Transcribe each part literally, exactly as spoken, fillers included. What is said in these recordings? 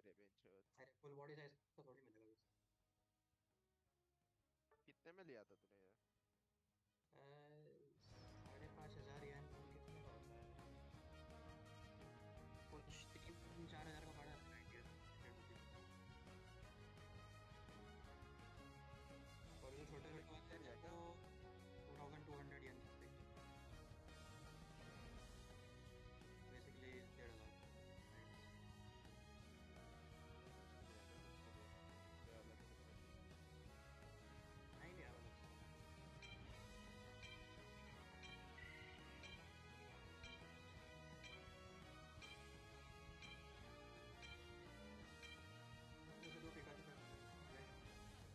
अरे बेंचो अरे full body size तो थोड़ी मिलेगा वैसे। कितने में लिया था तूने यार? अ, साढ़े पाँच हजार यान कितने का होता है? कुछ तीन चार हजार का पड़ा है इंडियन इंडियन रुपीज में। और जो छोटे छोटे होते कितने हैं ना लिया क्या? वो टू थाउजेंड टू हंड्रेड यान समथिंग के। अच्छा। बेसिकली डेढ़ हजार माइनस। अच्छा लिया क्या तुमको वो उससे अलग से कुछ? नहीं लिया अलग से। जैसे दो पिकाचू का ले जाऊँ।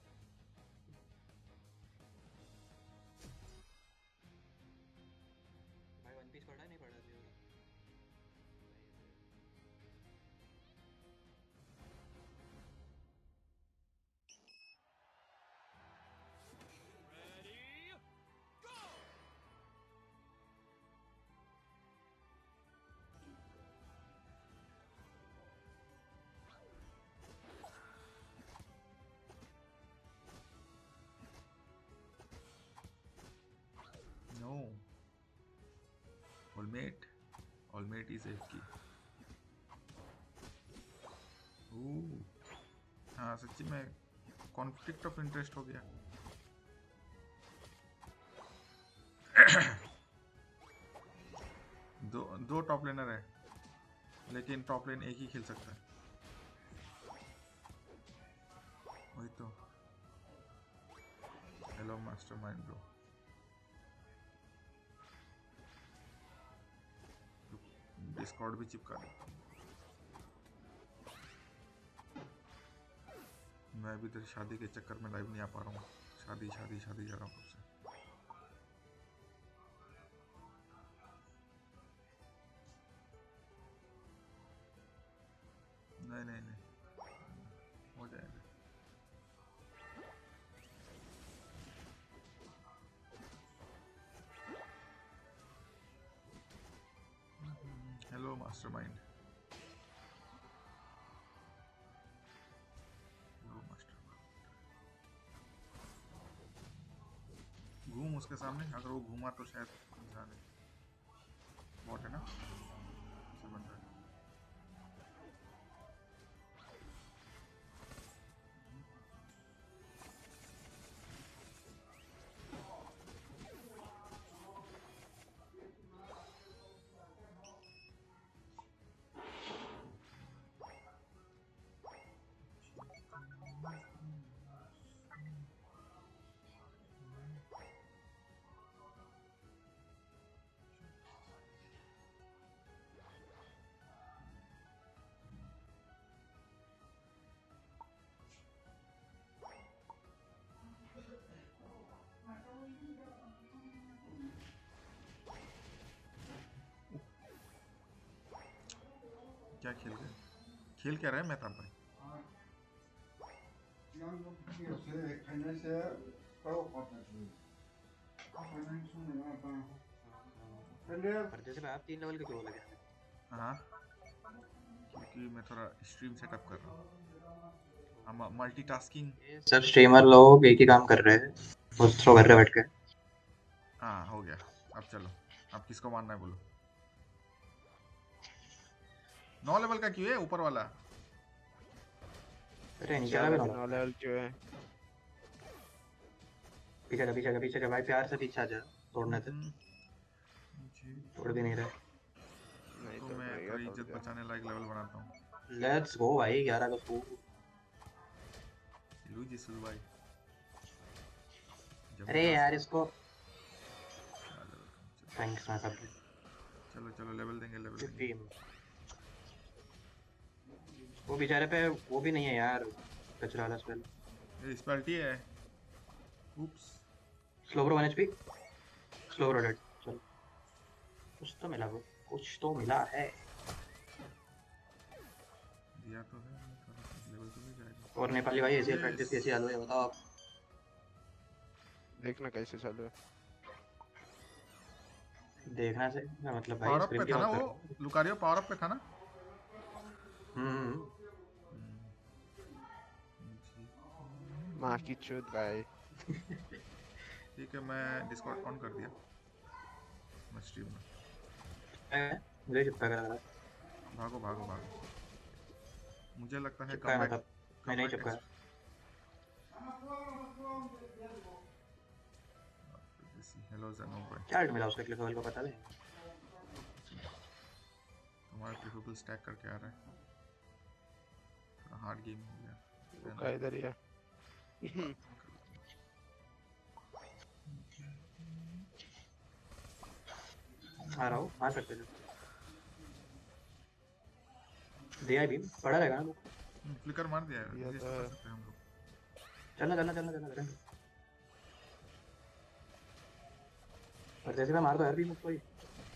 भाई वन पीस पढ़ा है नहीं पढ़ा थी? नहीं रे। No, Olmate. Olmate is A F K. Ooh. हाँ सच्ची में कॉन्फ्लिक्ट ऑफ इंटरेस्ट हो गया। दो दो टॉप लेनर है लेकिन टॉप लेन एक ही खेल सकता है। वही तो। Hello mastermind bro. डिस्कॉर्ड भी चिपका देता हूँ। मैं अभी तेरे शादी के चक्कर में लाइव नहीं आ पा रहा हूँ। शादी शादी शादी जा रहा हूँ कब से। नहीं नहीं नहीं हो जाएगा। Hello mastermind. Hello mastermind. घूम उसके सामने, अगर वो घूमा तो शायद इंसान है। बॉट है ना, ऐसा बन रहा है। क्या खेल रहे हैं? खेल क्या रहा है मेहताब भाई? पर जैसे भाई आप तीन लेवल के क्यों लगे हैं? हाँ, क्योंकि मैं थोड़ा स्ट्रीम सेटअप कर रहा हूँ। हम मल्टीटास्किंग। ये सब स्ट्रीमर लोग एक ही काम कर रहे हैं, वो थ्रो कर रहे हैं बैठ के। हाँ हो गया। अब चलो, अब किसको मारना है बोलो। नौ लेवल का क्यों है ऊपर वाला? अरे नीचे वाला चार भी अभी नौ नौ लेवल का है। लेवल क्यों है? पीछे जा पीछे जा पीछे जा भाई, प्यार से पीछे आ जा। तोड़ने से हम्म, मुझे तोड़ भी नहीं रहे। नहीं तो तोड़ मैं पाएगा, थोड़ी तोड़ इज्जत दे। बचाने लायक लेवल बनाता हूँ। लेट्स गो भाई, ग्यारह का स्कोर। लूजी सुलवाई। अरे यार इसको क्या लेवल का हूँ? चलो थैंक्स मैं सब चलो चलो लेवल देंगे लेवल देंगे। फिफ्टीन। वो बेचारे पे वो भी नहीं है यार, कचरा वाला स्पेल। ये इस पे अल्टी है। Oops. Slow bro one HP, slow rotate. चल कुछ तो मिला ब्रो, कुछ तो मिला है। दिया तो है, थोड़ा सा लेवल तो मिल जाएगा। और नेपाली भाई एसीएल यस। प्रैक्टिस कैसी चालू है बताओ आप? देखना कैसे चालू है। देखना से मैं मतलब भाई पावर अप पे स्क्रीम की था ना बात कर वो। रहा हूँ। लुकारियो पावर अप पे था ना। हम्म। माँ की चूत भाई। ठीक है, मैं डिस्कॉर्ड ऑन कर दिया मैं स्ट्रीम में। है, मुझे चिपका कर रहा है। भागो भागो भागो, मुझे लगता है चिपका है कमबैक मतलब नहीं नहीं चिपका है। कमबैक हेलो ज़नू भाई, क्या अल्ट मिला उसको क्लिक लेवल को पता नहीं। तुम्हारा ट्रिपल स्टैक करके आ रहा है, थोड़ा हार्ड गेम हो गया। रुका इधर ही है। आ रहा हूँ, मार सकते थे। दिया भी पड़ा रहेगा ना वो। फ्लिकर मार दिया है, दिया ये तो कर है। सकते हैं हम लोग। चलना चलना चलना चलना करेंगे। और जैसे मैं मार दो यार भी मुझको ही।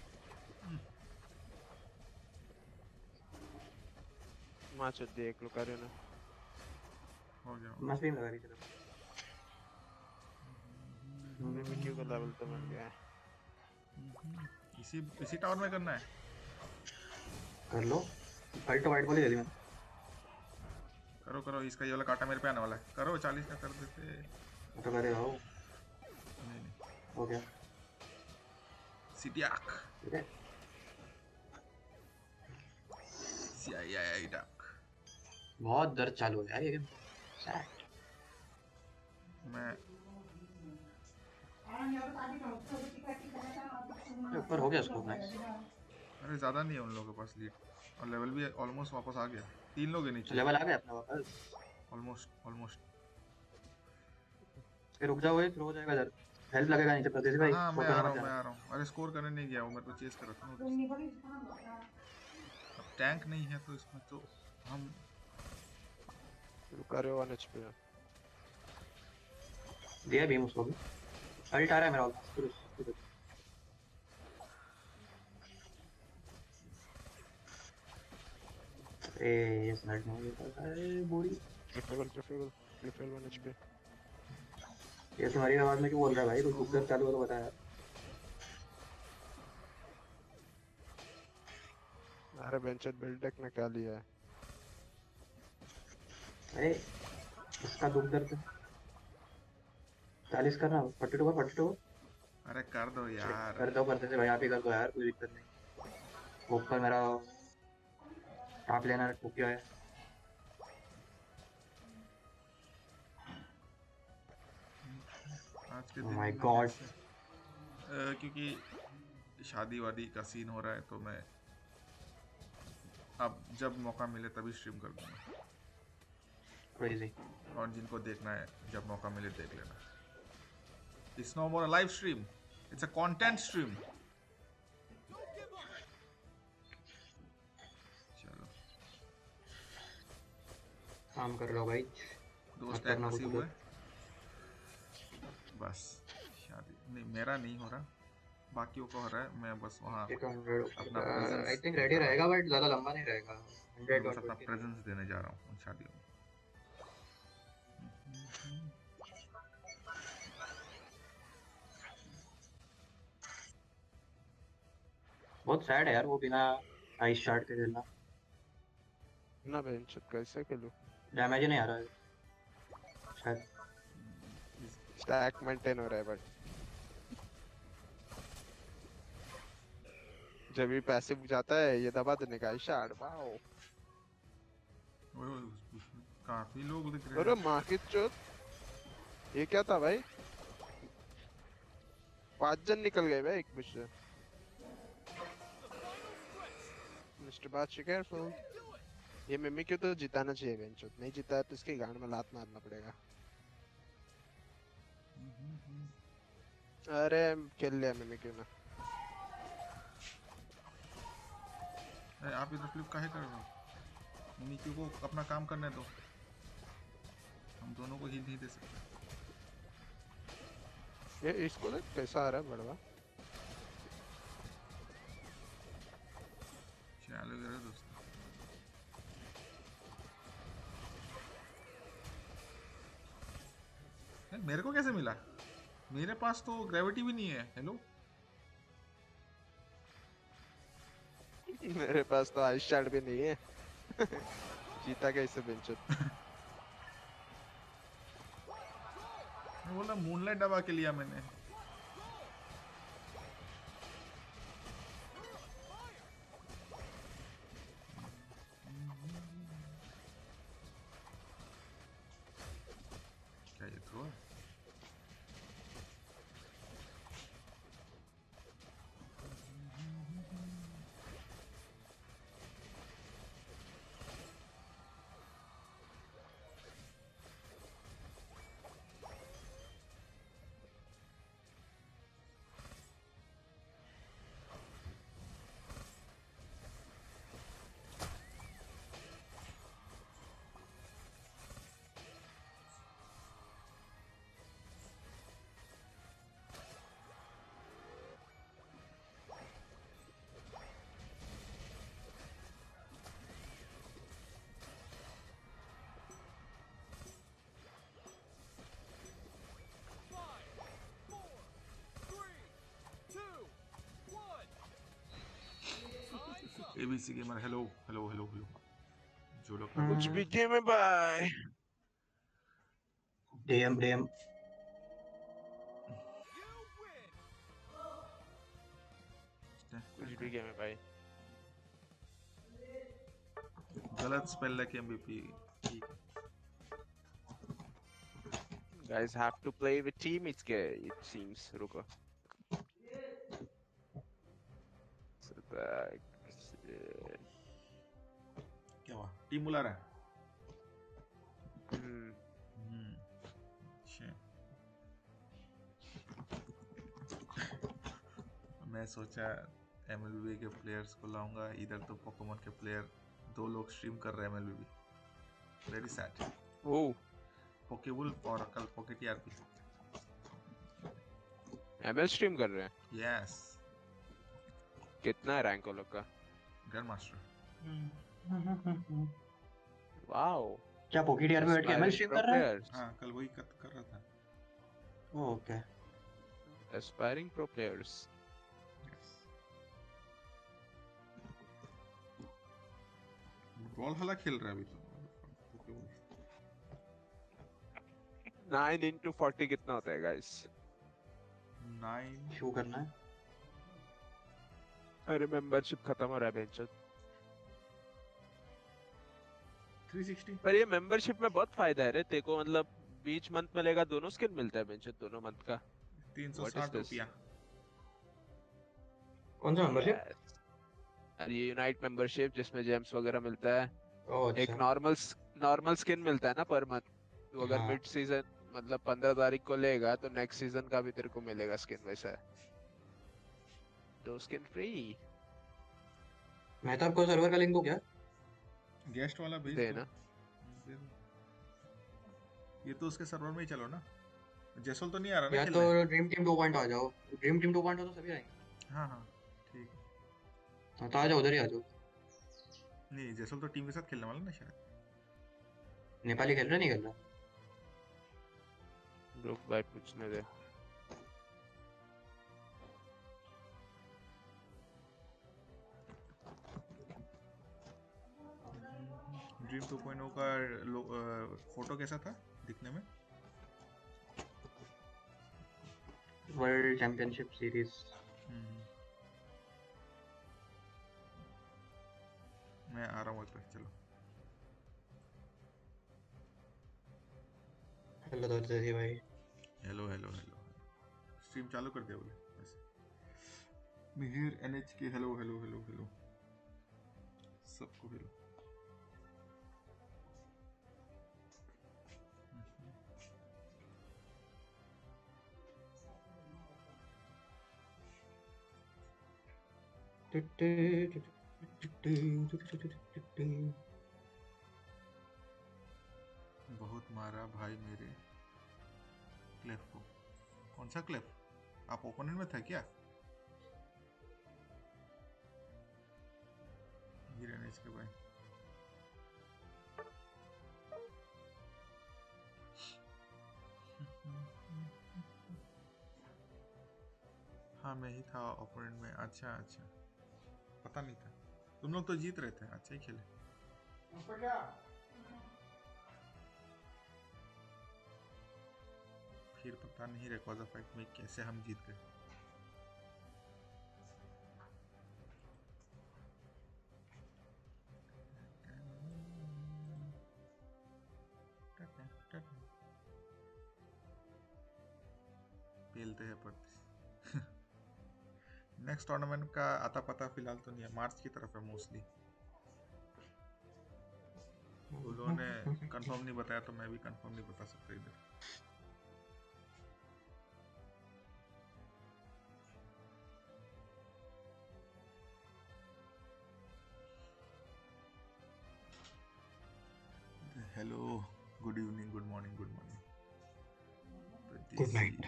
माँ चूत देख लो करो ना। हो गया मैं स्ट्रीम लगा रही थी। मिमिक्यू का लेवल तो मिल गया है। इसी इसी टावर में करना है। कर लो। अल्ट वाइट बॉल ही दे दी मैंने। करो करो, इसका ये वाला कांटा मेरे पे आने वाला है, करो चालीस का कर देते। तो करे हो। नहीं नहीं, हो गया। सिटियाक ठीक है। सियायाक। बहुत दर्द चालू है यार ये गेम। सैड। मैं ऊपर हो गया स्कोर नाइस। अरे ज़्यादा नहीं है उन लोगों के पास लीड, और लेवल भी ऑलमोस्ट वापस आ गया। तीन लोग हैं नीचे, लेवल आ गया अपना वापस। Almost almost. फिर रुक जाओ, ये थ्रो हो जाएगा इधर। हेल्प लगेगा नीचे प्रदेश भाई, हाँ मैं फोटो आ मत रहा हूँ, मैं जाना। आ रहा हूँ। अरे स्कोर करने नहीं गया, वो मेरे को चेस कर रहा था। अब टैंक नहीं है तो इसमें तो हम रुका रहे हो वन एचपी है। दिया भीम उसको भी। अल्ट आ रहा है मेरा ऑलमोस्ट। ए ये स्नाइप नहीं होता है बोरी। Triple triple triple one HP. ये तुम्हारी आवाज में क्यों बोल रहा है भाई? कुछ बुक चालू हो तो बता यार। अरे बेंचेट बिल्ड डेक ने क्या लिया है? अरे इसका दुख दर्द चालीस करना, फोर्टी टू का फोर्टी टू। अरे कर दो यार। कर दो करते थे भाई, आप ही कर दो यार, कोई दिक्कत नहीं। ऊपर मेरा टॉप लेना टूट गया है। आज के Oh दिन my में God. कैसे, अ, क्योंकि शादी वादी का सीन हो रहा है तो मैं अब जब मौका मिले तभी स्ट्रीम कर दूंगा, Crazy. और जिनको देखना है जब मौका मिले देख लेना। It's no more a live stream, it's a content stream. चलो काम कर लो भाई। दो मत स्टैक करना बचे कुछ हुए उधर। हैं। बस शादी नहीं, मेरा नहीं हो रहा, बाकियों का हो रहा है। मैं बस वहाँ एक हंड्रेड अपना आई प्रेजेंस थिंक रेडी दिखा रहा रहेगा बट ज़्यादा लंबा नहीं रहेगा। हूँ, हंड्रेड मैं बस वन अपना ट्वेंटी नहीं। प्रेजेंस देने जा रहा हूँ उन शादियों में। बहुत सैड है यार वो बिना आइस शार्ट के खेलना। ना बेंचेट कैसे खेलूं? डैमेज ही नहीं आ रहा है शायद। स्टैक मेंटेन हो रहा है बट जब भी पैसिव जाता है ये दबा देने का इशार। वाओ वो काफी लोग दिख रहे अरे हैं। माँ की चोट, ये क्या था भाई? पांच जन निकल गए भाई एक मुझसे। मिस्टर बादशाह केयरफुल। ये मिमिक्यू तो जिताना चाहिए बेंचेट, नहीं जीता है तो इसके गांड में लात मारना पड़ेगा। अरे खेल लिया मिमिक्यू ने। अरे आप इधर फ्लिप काहे कर रहे हो? मिमिक्यू को अपना काम करने दो, हम दोनों को हील नहीं दे सकते। ये इसको देख कैसा आ रहा है बड़वा। चलो मेरे दोस्त, मेरे को कैसे मिला? मेरे पास तो ग्रेविटी भी नहीं है। हेलो मेरे पास तो आइस शॉट भी नहीं है। जीता कैसे बेंचेट? बोला मूनलाइट दबा के लिया मैंने। क्या ये थ्रो है? ABC gamer hello hello hello hello जो लोग कुछ भी गेम है भाई। डीएम डीएम कुछ भी गेम है भाई। गलत स्पेल लेके एमवीपी। ठीक है Guys have to play with team it's gay it seems। रुको। So that क्या हुआ? टीम बुला रहा है। हम्म हम्म अच्छा। मैं सोचा एमएलबी के प्लेयर्स को लाऊंगा, इधर तो पोकेमॉन के प्लेयर दो लोग स्ट्रीम कर रहे हैं MLB. Very sad. Oh Pokewolf और कल पोकेटीआरपी। एमएल स्ट्रीम कर रहे हैं। यस कितना है रैंक वो लोग का? Grand master. वाओ। क्या पोकेटीआर में बैठ के एमएल स्ट्रीम कर रहा है? हाँ कल वही कर, कर रहा था। Okay aspiring pro players. Ball हला खेल रहा है अभी तो। नाइन इंटू फोर्टी कितना होता है गाइस? नाइन शो करना है। अरे मेंबरशिप खत्म हो रहा है बेंचो। Three sixty. पर ये मेंबरशिप में बहुत फायदा है रे तेरे को, मतलब बीच मंथ मिलेगा, दोनों स्किन मिलता है बेंचो दोनों मंथ का। तीन सौ What is साठ this? रुपया। कौन सा मेंबरशिप? Yes. अरे ये यूनाइट मेंबरशिप जिसमें जेम्स वगैरह मिलता है। ओह एक अच्छा। नॉर्मल नॉर्मल स्किन मिलता है ना पर मंथ। तो अगर हाँ। मिड सीजन मतलब पंद्रह तारीख को लेगा तो नेक्स्ट सीजन का भी तेरे को मिलेगा स्किन वैसा है। दो स्किन फ्री। मैं तो आपको सर्वर का लिंक दूं क्या? गेस्ट वाला भेज दे दो। ना। दे दो। ये तो उसके सर्वर में ही चलो ना। जेसल तो नहीं आ रहा ना या खेलने? तो ड्रीम टीम टू पॉइंट आ जाओ। ड्रीम टीम टू पॉइंट तो सभी आएंगे। हाँ हाँ ठीक। हाँ तो आ जाओ, उधर ही आ जाओ। नहीं जेसल तो टीम के साथ खेलने वाला ना शायद। नेपाली खेल रहा नहीं खेल रहा? रुक भाई पूछने दे। ड्रीम टू पॉइंट ओ का लो- अ, फोटो कैसा था दिखने में? World championship series. हम्म। मैं आ रहा हूँ पे चलो। हेलो दर्जी भाई। Hello hello hello. स्ट्रीम चालू कर दिया बोले वैसे। मिहिर एनएच के हेलो हेलो हेलो हेलो सबको हेलो। बहुत मारा भाई मेरे क्लेफ को। कौन सा क्लेफ? आप ओपोनेंट में थे क्या? गिरनेज के भाई। हाँ मैं ही था ओपोनेंट में। अच्छा अच्छा पता नहीं था। तुम लोग तो जीत रहे थे, अच्छा ही खेले। आखिर पता नहीं रेकॉर्डर फाइट में कैसे हम जीत गए। पेलते हैं पर नेक्स्ट टूर्नामेंट का आता पता फिलहाल तो नहीं है, मार्च की तरफ है मोस्टली। उन्होंने कंफर्म नहीं बताया तो मैं भी कंफर्म नहीं बता सकता इधर। Hello, good evening, good morning, good morning, good night.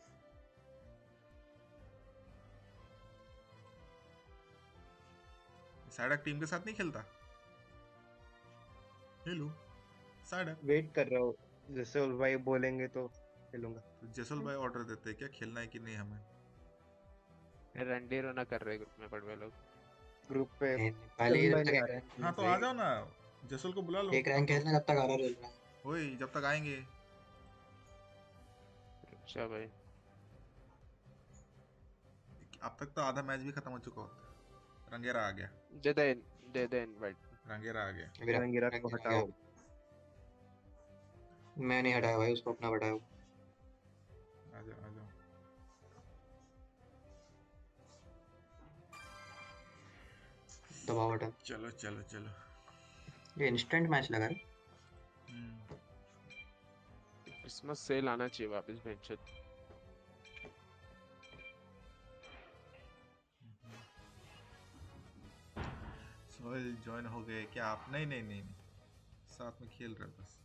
साइडक टीम के साथ नहीं खेलता। हेलो साइडक, वेट कर रहा हूँ, जैसे भाई बोलेंगे तो खेलूंगा। तो जैसल भाई ऑर्डर देते हैं क्या खेलना है कि नहीं हमें? रंडीरो ना कर रहे ग्रुप में पड़वे लोग। ग्रुप पे नेपाली चलन जब भाई नहीं आ तक रहे हैं। हाँ तो आ जाओ ना, जैसल को बुला लो। एक रैंक खेलना जब तक आरआर चल रहा है। वही जब तक आएंगे। अच्छा भाई, अब तक तो आधा मैच भी खत्म हो चुका होता। रंगेरा आ गया, दे दे दे दे इनवाइट। रंगेरा आ गया। अभी रंग- रंगीरा रंग को आ हटाओ। गया। मैं नहीं हटाया भाई, उसको अपना हटाया। आ जाओ आ जाओ। दबाओ बटन। चलो चलो चलो। ये इंस्टेंट मैच लगा है। हम्म, क्रिसमस सेल आना चाहिए वापस बेंचत। सोहेल ज्वाइन हो गए क्या आप? नहीं नहीं नहीं नहीं, साथ में खेल रहे बस।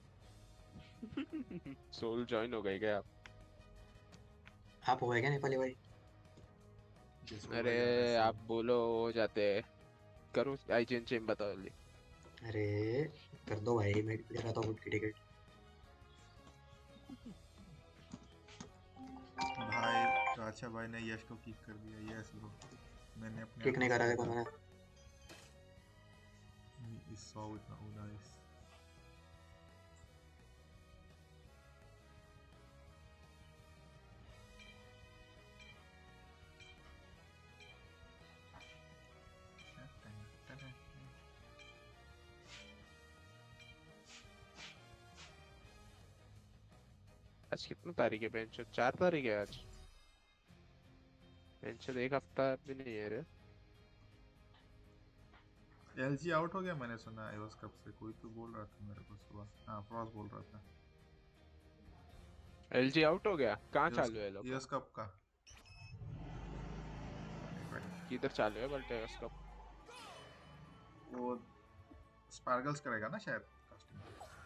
सोल जॉइन हो गए क्या आप? आप हो गए क्या नेपाली भाई? जैसल अरे भाई आ रहा है, आप बोलो हो जाते करो आई चेंज चेंज बताओ जल्दी। अरे कर दो भाई, मैं दे रहा था वोट की टिकट। भाई राजा भाई ने यश को किक कर दिया। यस ब्रो, मैंने अपने किक नहीं करा देखो मैंने। इस सौ इतना उदास। आज कितना तारीख है बेंचत? चार तारीख है आज। बेंचत एक हफ्ता भी नहीं है रे। एलजी आउट हो गया मैंने सुना एवस कप से, कोई तो बोल रहा था मेरे को सुबह। हाँ फ्रॉस्ट बोल रहा था एलजी आउट हो गया। कहाँ चालू है लोग? एवस कप का। किधर चालू है बल्टे उसका? वो स्पार्गल्स करेगा ना शायद कास्टिंग।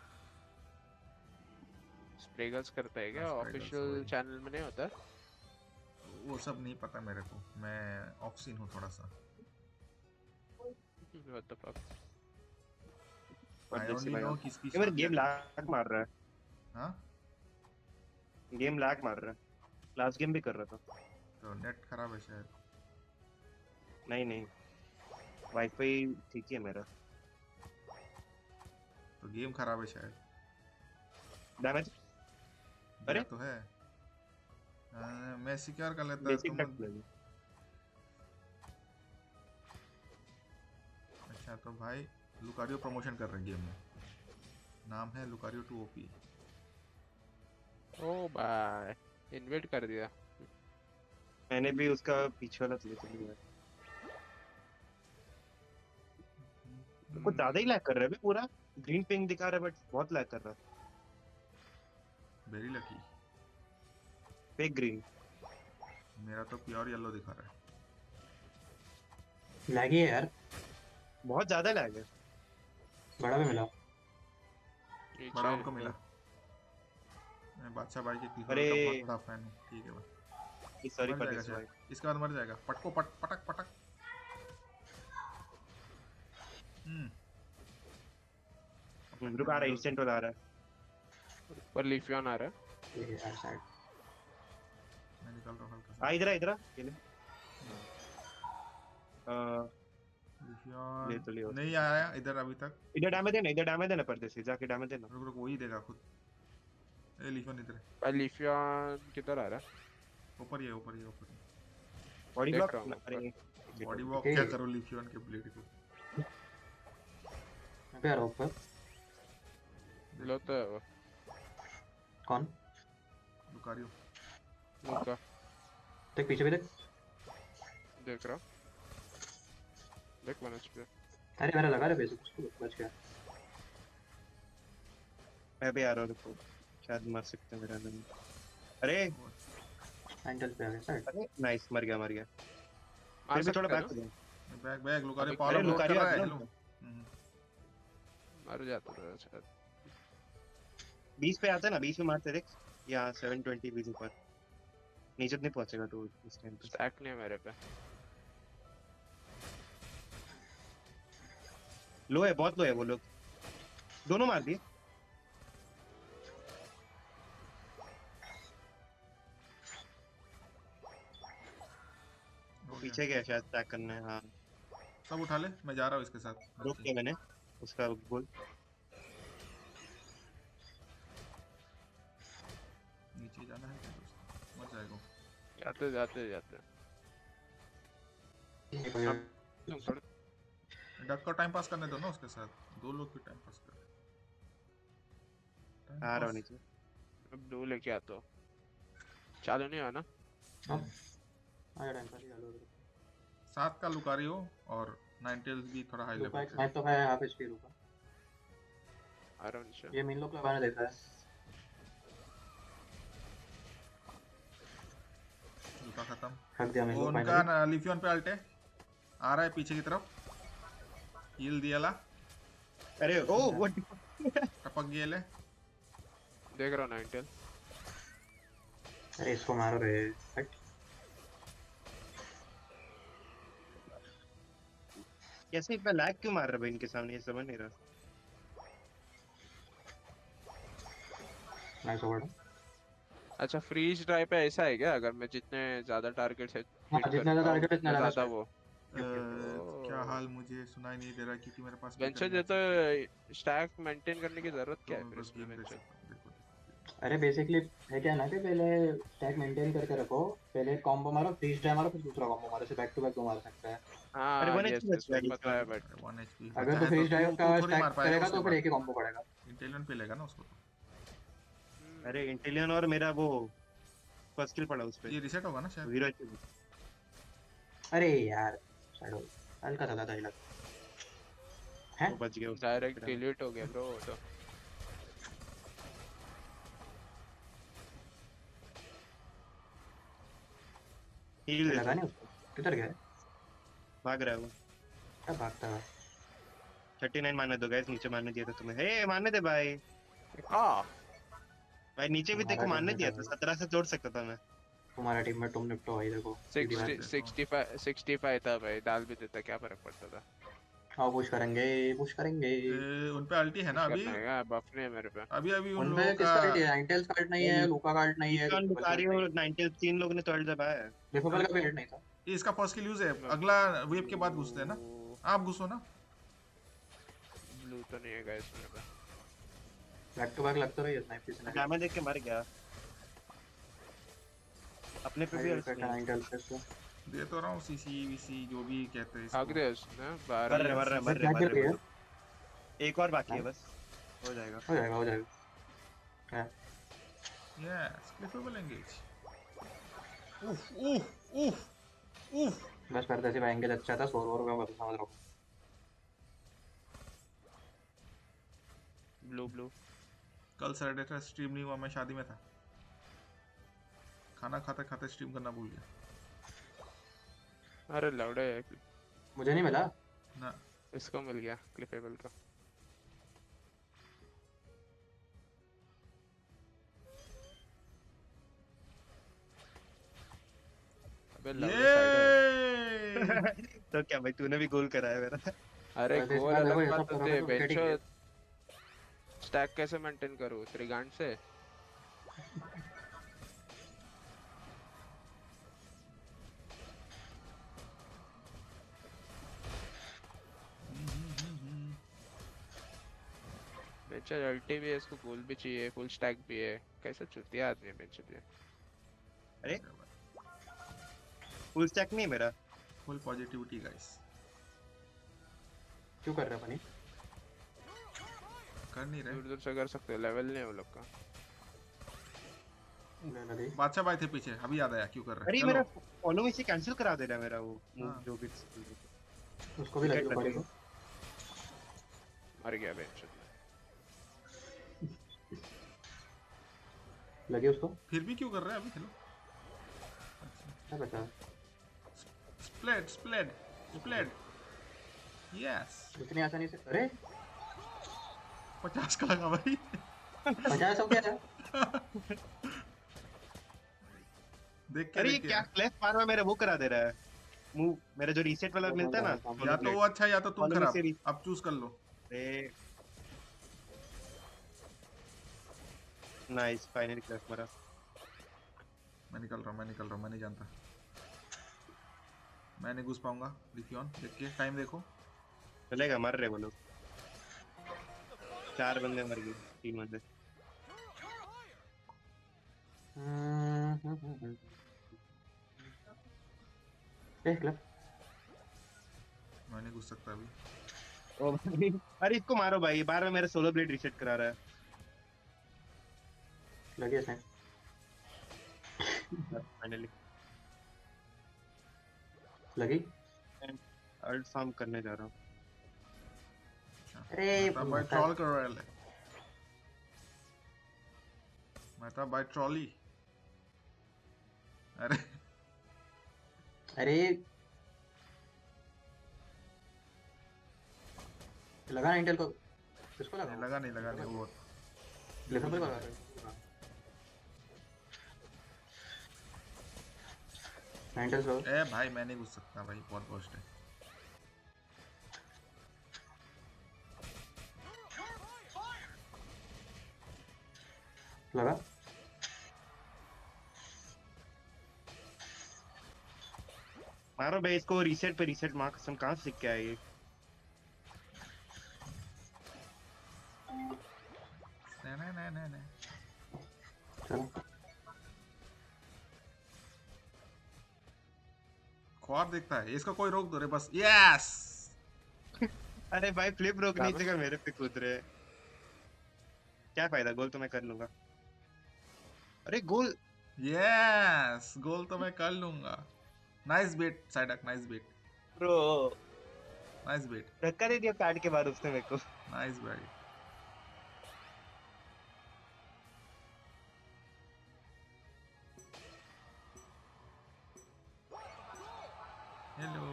स्प्रेगल्स करता है क्या? हाँ, Spriggles, ऑफिशियल वही। चैनल में नहीं होता? वो सब नहीं पता मेरे को, मैं ऑफ सीन हूँ थोड़ा सा। What the fuck? I only know किसकी ये मेरा shot गेम जाती है। लैग मार रहा है। हाँ गेम लैग मार रहा है। लास्ट गेम भी कर रहा था। तो नेट खराब है शायद। नहीं नहीं, वाईफाई ठीक ही है मेरा। तो गेम खराब है शायद। डैमेज अरे अरे? तो है। आ, मैं सिक्योर कर लेता बेसिक तुम। टच लगी। अच्छा तो भाई लुकारियो प्रमोशन कर रहे हैं गेम में, नाम है लुकारियो टू ओपी। ओ भाई, इन्वाइट कर दिया। मैंने भी उसका पीछे वाला प्ले कर लिया। कुछ ज्यादा ही लैग कर रहा है अभी। पूरा ग्रीन पिंग दिखा रहा है बट बहुत लैग कर रहा है। Very lucky. Fake green. मेरा तो प्योर येलो दिखा रहा है। लैगी है यार, बहुत ज्यादा लैग है। बड़ा भी मिला। बड़ा उनको मिला। मैं बादशाह भाई के क्लिक अरे। का बहुत बड़ा फैन हूँ। ठीक है भाई, सॉरी मर फॉर जाएगा दिस भाई। शायद, इसके बाद मर जाएगा। पटको पट पटक पटक। हम्म रुक आ रहा है, इंस्टेंट वाला आ रहा है। पर लीफियन आ रहा है। ये यार साइड। मैं निकाल रहा हूँ हल्का आ सा। इधर आ इधर आ, ये ले। आ, लिफियन ले तो लिया उसने। नहीं आया इधर अभी तक। इधर डैमेज देना, इधर डैमेज देना, परदेसी जाके डैमेज देना। रुक रुक वही देगा खुद। ए लिफियन इधर है। भाई लिफियन किधर आ रहा है? ऊपर ही है, ऊपर ही है, ऊपर ही। बॉडी देख ब्लॉक रहा हूँ अरे बॉडी वॉक Okay. क्या करो लिफियन के ब्लेड को। मैं भी आ रहा हूँ ऊपर। लो तो है वो कौन? लुकारियो। लूका देख पीछे भी देख। देख रहा हूँ। देख वन एचपी अरे मेरा लगा रहा बेसिक उसको बच गया। मैं भी आ रहा हूँ, रुको शायद मर सकते हैं मेरा नहीं। अरे एंगल पे आ गया साइड। अरे नाइस, मर गया मर गया। मार फिर भी थोड़ा सकते हैं बैक ना? हो जाओ। बैक बैक लुकारियो अभी- पावर अरे ब्लॉक कर लुकारियो रहा आ है। गया हेलो। ना। हम्म, मर जाता था शायद। बीस पे आता है ना, बीस पे मारते देख। यहाँ सेवन ट्वेंटी बीस ऊपर। नीचे तो नहीं पहुंचेगा तो इस टाइम पे। स्टैक नहीं है मेरे पे। लो है, बहुत लो है वो लोग। दोनों मार दिए। हो गया। पीछे गया शायद टैग करने। हाँ सब उठा ले, मैं जा रहा हूँ इसके साथ। रोक दिया मैंने उसका गोल। नीचे जाना है क्या दोस्त? मर जाएगा। जाते जाते जाते अब तुम थोड़ा डक को टाइम पास करने दो ना उसके साथ। दो लोग भी टाइम पास कर रहे हैं। आ रहा हूँ नीचे। ब्लू लेके आता हूँ। चालू नहीं हुआ ना? आया टाइम पर चालू हो गया। सात का लुकारियो और नाइनटेल्स भी थोड़ा हाई लुका लेवल एक पे। स्नाइप तो है हाफ एचपी लुका। आ रहा हूँ नीचे। ये मेन लोग लगाने देता है। लुका खत्म। हक दिया मेन वो लोग उनका फाइनली। ना लिफियन पे अल्टे आ रहा है पीछे की तरफ। हील दिया ला, अरे ओ वो टपक गया ले। देख रहा हूँ नाइनटेल। अरे इसको मारो रे। हट। कैसे इतना लैग क्यों मार रहा है भाई इनके सामने, ये समझ नहीं रहा। Nice over. अच्छा फ्रीज ड्राइव पे ऐसा है क्या? अगर मैं जितने ज्यादा टारगेट हिट हाँ जितना ज्यादा टारगेट इतना ज्यादा ज्यादा वो अ, क्या हाल मुझे सुनाई नहीं दे रहा क्योंकि मेरे पास वेंचर speaker देता नहीं है। स्टैक मेंटेन करने की जरूरत है। क्या है तो फिर बस इसमें गेम देख वेंचर? सकता हूँ। देखो देखो। अरे बेसिकली है क्या ना कि पहले स्टैक मेंटेन करके रखो। पहले एक कॉम्बो मारो, फ्रीज ड्राइव मारो, फिर दूसरा कॉम्बो मारो। ऐसे बैक टू बैक दो मार सकते हैं। अरे हाँ वन यस एचपी यस बच वो गया पता है इसका। बट वन एचपी अगर बचा तो है तो फ्रीज ड्राइव तू का तू थोड़ी स्टैक मार पाएगा करेगा उसके तो फिर बाद। एक ही कॉम्बो पड़ेगा। इंटेलिजेंट पे लेगा ना उसको तो। अरे इंटेलियन और मेरा वो फर्स्ट किल पड़ा उस पे। ये रिसेट होगा ना शायद। Hero HP. अरे यार शैडो हल्का सा था हिला। हैं वो बच गया उसका। डायरेक्ट डिलीट हो गया ब्रो तो। हील दे लगा दो। नहीं उसको। किधर गया है? भाग रहा है वो। क्या भागता है? थर्टी नाइन मारने दो गाइस, नीचे मारने दिया था तुम्हें। हे मारने दे भाई। हाँ भाई नीचे भी देखो हमारा मारने टीम दिया में था, था। सत्रह से जोड़ सकता था मैं। तुम्हारा टीम में तुम निपटो भाई। देखो सीधी सिक्सटी बात। सिक्सटी फाइव सिक्सटी फाइव था भाई। डाल भी देता क्या फर्क पड़ता था? आओ पुश करेंगे पुश करेंगे। ए, उन पे अल्टी है ना कुछ अभी। करना है क्या? बफ नहीं है मेरे पे। अभी अभी उन उन पे लोगों का। किसका कार्ड है? इंटेल्स कार्ड नहीं है, लूका कार्ड नहीं है, ईशान डिफेबल कार्ड बुखारी नहीं और है। नाइनटी तीन लोग ने तो दबाया है। डिफेबल का भी हेड नहीं था। ये इसका फर्स्ट किल यूज है। अगला वेव के बाद घुसते हैं ना। आप घुसो ना। ब्लू तो नहीं है गाइस मेरे पे। बैक टू बैक लगता रही है स्नाइपर से। डैमेज देख के मर गया। अपने पे भी भाई अर्स इफेक्ट है नहीं। इंटेल्स पे इसको। दे तो रहा हूँ सीसी वीसी जो भी कहते हैं भाग इसको। दे उसने मर बारह। रहे मर रहे मर रहे क्या मर गिर रही रहे है? बोलो। एक और बाकी है बस, हो जाएगा। हो जाएगा हो जाएगा। क्या? यस क्लिफेबल एंगेज। उफ उफ उफ उफ। बस पर जैसे एंगेज अच्छा था। सोर वोर का समझ रहा हूँ। ब्लू ब्लू कल सैटरडे था, स्ट्रीम नहीं हुआ, मैं शादी में था। खाना खाते खाते स्ट्रीम करना भूल गया। अरे लौड़े मुझे नहीं मिला। ना इसको मिल गया क्लिपेबल का। अबे लौड़े साइड है। ये तो क्या भाई, तूने भी गोल कराया मेरा। अरे वैसे गोल इसमें देखो अलग ये सब बात होती करोगे है तो बेंचो। सेटिंग है। स्टैक कैसे मेंटेन करूँ त्रिगांड से? बेंचो अल्टी भी है, इसको गोल भी चाहिए, फुल स्टैक भी है। कैसा चुतिया आदमी है बेंचो ये। अरे फुल स्टैक नहीं है मेरा। Full positivity guys. क्यों कर रहा है पानी? कर नहीं रहे। दूर दूर से कर सकते हो, लेवल नहीं है वो लोग का। ले लगी। बादशाह भाई थे पीछे, अभी याद आया क्यों कर रहे अरे हैं। मेरा चलो फॉलो में से कैंसिल करा दे रहा है मेरा वो मूव हाँ। जो भी। उसको भी लगी बॉडी को। मर गया बेंचो। लगी उसको। फिर भी क्यों कर रहे हैं अभी, खेलो। क्या बचा? Splat splat splat yes. इतनी आसानी से? अरे पचास का लगा भाई। पचास हो गया। देख के अरे देख के क्या यार। क्लेफ पार में मेरा वो करा दे रहा है मूव, मेरा जो रीसेट वाला मिलता है ना। या तो वो अच्छा या तो तुम Follow me खराब। series। अब चूज कर लो। अरे नाइस, फाइनली क्लेफ मरा। मैं निकल रहा हूँ मैं निकल रहा हूँ मैं नहीं जानता। मैं नहीं घुस पाऊंगा। लिथियन देख के टाइम देखो। चलेगा, मर रहे वो लोग। चार बंदे मर गए, तीन बंदे। देख क्लब। मैं नहीं घुस सकता अभी। ओ भाई, अरे इसको मारो भाई, बार बार मेरा सोलो ब्लेड रीसेट करा रहा है। लगी इसने। फाइनली लगी। अल्ट फार्म करने जा रहा हूँ। अरे मैं भाई ट्रॉल कर रहा है। मैं था भाई ट्रॉली। अरे अरे लगा ना इंटेल को। किसको लगा? नहीं लगा नहीं लगा नहीं वो। लेसन पर लगा। इंटेल लो। ए भाई मैं नहीं घुस सकता भाई, बहुत कॉस्ट है। लगा। मारो भाई इसको, रीसेट पे रीसेट। मार कसम, कहाँ से सीख के आया ये? नहीं नहीं नहीं नहीं नहीं। चलो ख्वाब देखता है इसका, कोई रोक दो रे बस। यस। अरे भाई फ्लिप रोक क्या नीचे का, मेरे पे कूद रहे हैं। क्या फायदा, गोल तो मैं कर लूंगा। अरे गोल। यस गोल तो मैं कर लूंगा। नाइस बेट साइडक, nice bait bro nice bait धक्का दे दिया पैड के बाद उसने मेरे को। Nice bait. हेलो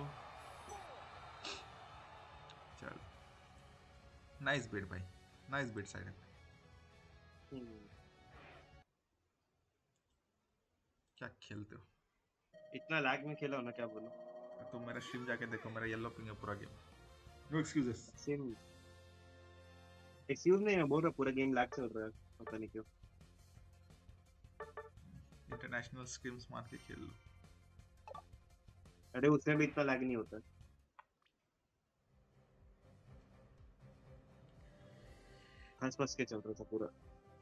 चल। नाइस बेट भाई, नाइस बेट साइडक। क्या खेलते हो? इतना लैग में खेला हो ना, क्या बोलूं। तुम मेरा स्ट्रीम जाके देखो, मेरा येलो पिंग है पूरा game. No excuses. Same excuse नहीं, मैं बोल रहा पूरा गेम लैग चल रहा है, पता नहीं क्यों। इंटरनेशनल स्ट्रीम्स मान के खेल लो। अरे उसमें भी इतना लैग नहीं होता। हंस हंस के चल रहा था पूरा।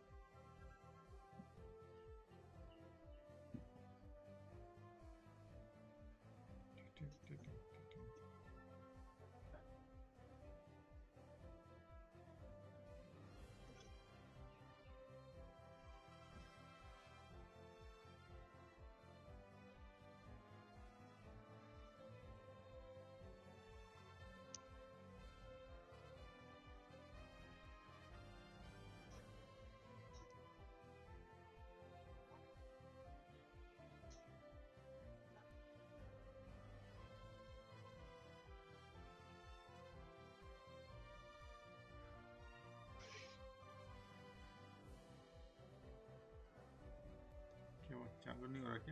क्या हुआ, चालू नहीं हो रहा क्या?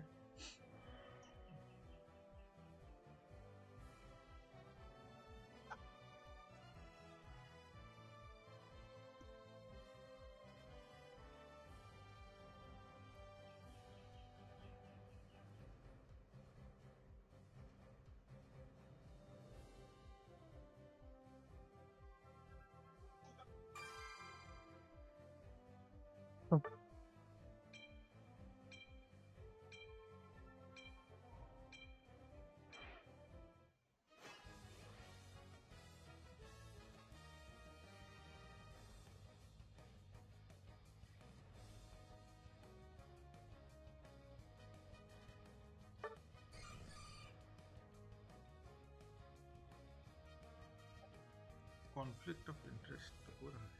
कॉन्फ्लिक्ट ऑफ इंटरेस्ट तो हो रहा है।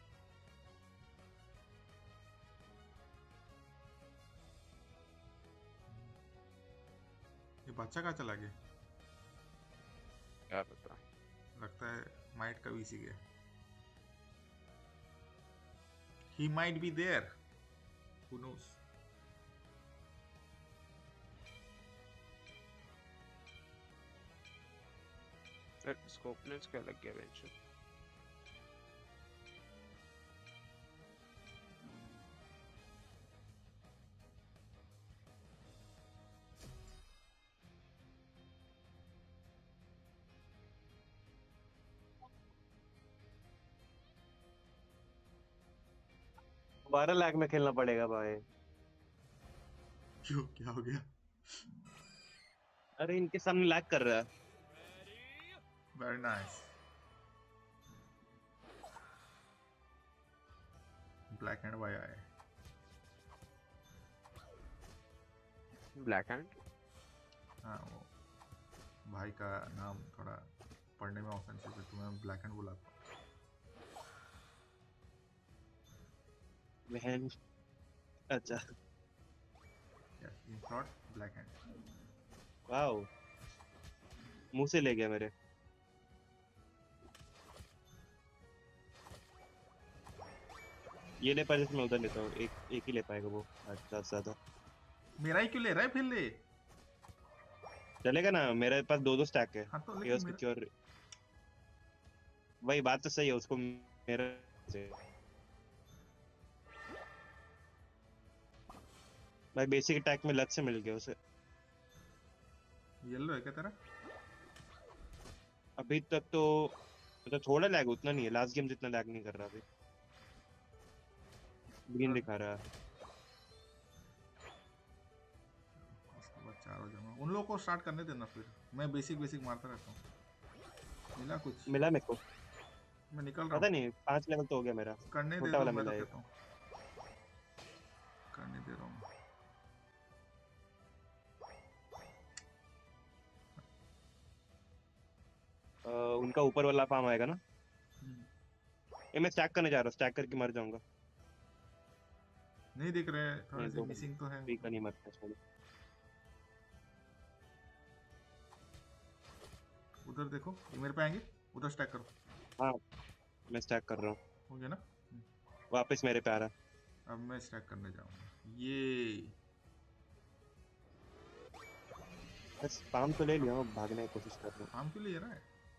ये बच्चा कहाँ चला गया? क्या पता। लगता है माइट का भी गया। He might be there. Who knows? स्कोपनेस क्या लग गया बेंच? बारह लाख में खेलना पड़ेगा भाई। क्यों, क्या हो गया? अरे इनके सामने लैग कर रहा है। Very nice. Black and white आए। Black hand. हाँ, वो भाई का नाम थोड़ा पढ़ने में ऑफेंसिव है, तो मैं ब्लैक एंड बुलाता हूँ। बहन। अच्छा। Yes, in short, black hand. Wow. मुंह से ले गया मेरे। ये ले पाए जैसे मैं उधर लेता हूँ। एक एक ही ले पाएगा वो ज्यादा से ज्यादा। मेरा ही क्यों ले रहा है? फिर ले। चलेगा ना, मेरे पास दो दो स्टैक है। हाँ तो ये लेकिन उसकी मेरा क्योर। वही बात तो सही है, उसको मेरा से। भाई बेसिक अटैक में लत से मिल गया उसे। येलो है क्या तेरा? अभी तक तो मतलब थोड़ा लैग, उतना नहीं है। लास्ट गेम जितना लैग नहीं कर रहा अभी। ग्रीन दिखा रहा है। उसके बाद चारों जमा उन लोगों को स्टार्ट करने देना, फिर मैं बेसिक बेसिक मारता रहता हूँ। मिला कुछ? मिला मेरे को मैं निकल रहा पता हूँ। नहीं, पांच लेवल तो हो गया मेरा। करने दे छोटा दो, वाला मैं तो मिला है। कहता हूँ करने दे रहा हूँ। अ, उनका ऊपर वाला फार्म आएगा ना। हम्म, ये मैं स्टैक करने जा रहा हूँ, स्टैक करके मर जाऊंगा। नहीं दिख रहे, थोड़े नहीं से तो मिसिंग तो है। फ्री का नहीं मरता छोड़ो। उधर देखो, ये मेरे पे आएंगे, उधर स्टैक करो। हाँ मैं स्टैक कर रहा हूँ। हो गया ना? वापस मेरे पे आ रहा है। अब मैं स्टैक करने जाऊंगा। ये बस फार्म तो ले लिया हूँ, भागने की कोशिश कर रहा हूँ। फार्म क्यों ले रहा है?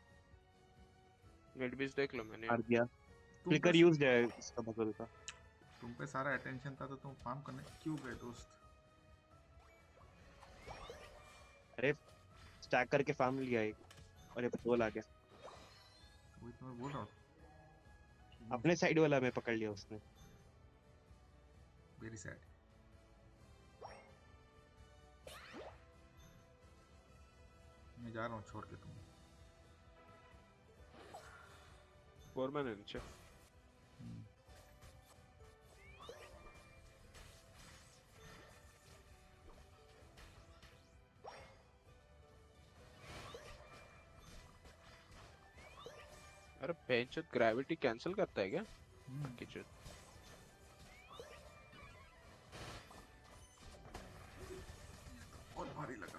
मिड बीच देख लो मैंने। मार दिया। तुम पे फ्लिकर यूज्ड है इसका बगल का। तुम पे सारा अटेंशन था तो तुम फार्म करने क्यों गए दोस्त? अरे स्टैक करके फार्म लिया एक, और ये बदोल आ गया। वही तो मैं बोल रहा हूँ। अपने साइड वाला मैं पकड़ लिया उसने। Very sad. मैं जा रहा हूँ छोड़ के तुम्हें। फोर मैन है नीचे। अरे बेंच ग्रेविटी कैंसिल करता है क्या? किचन बहुत भारी लगा।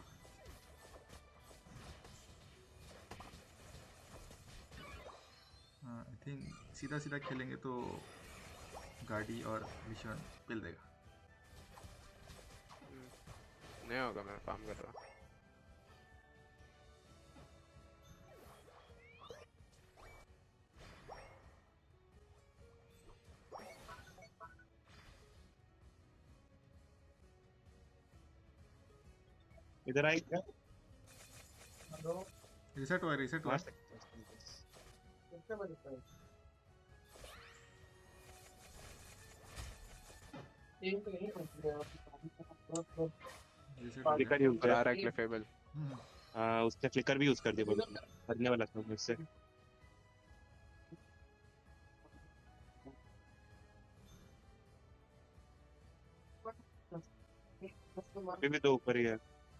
हाँ, आई थिंक सीधा सीधा खेलेंगे तो गाड़ी और मिशन पिल देगा। नहीं होगा, मैं फार्म कर रहा हूँ। इधर आई क्या? रिसेट हुआ, रिसेट हुआ। मार सकते हैं। ये सेट हो फ्लिकर गया। यूज और आ है। रहा है क्लेफेबल। हम्म, हाँ उसने फ्लिकर भी यूज कर दिया बोलो, मरने वाला था मुझसे। अभी भी तो ऊपर ही है।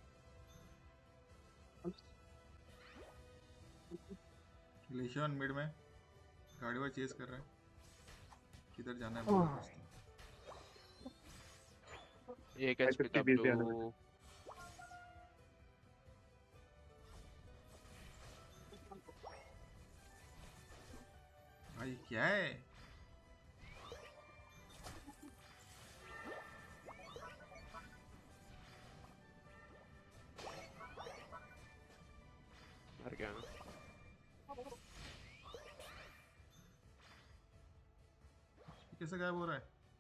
ग्लेशियन मिड में गाड़ी चेस कर रहा है, किधर जाना है बोलो दोस्तों। एक एचपी फिफ्टी तब बीस जो आने में। भाई क्या है? मर गया मैं। कैसे गायब हो रहा है?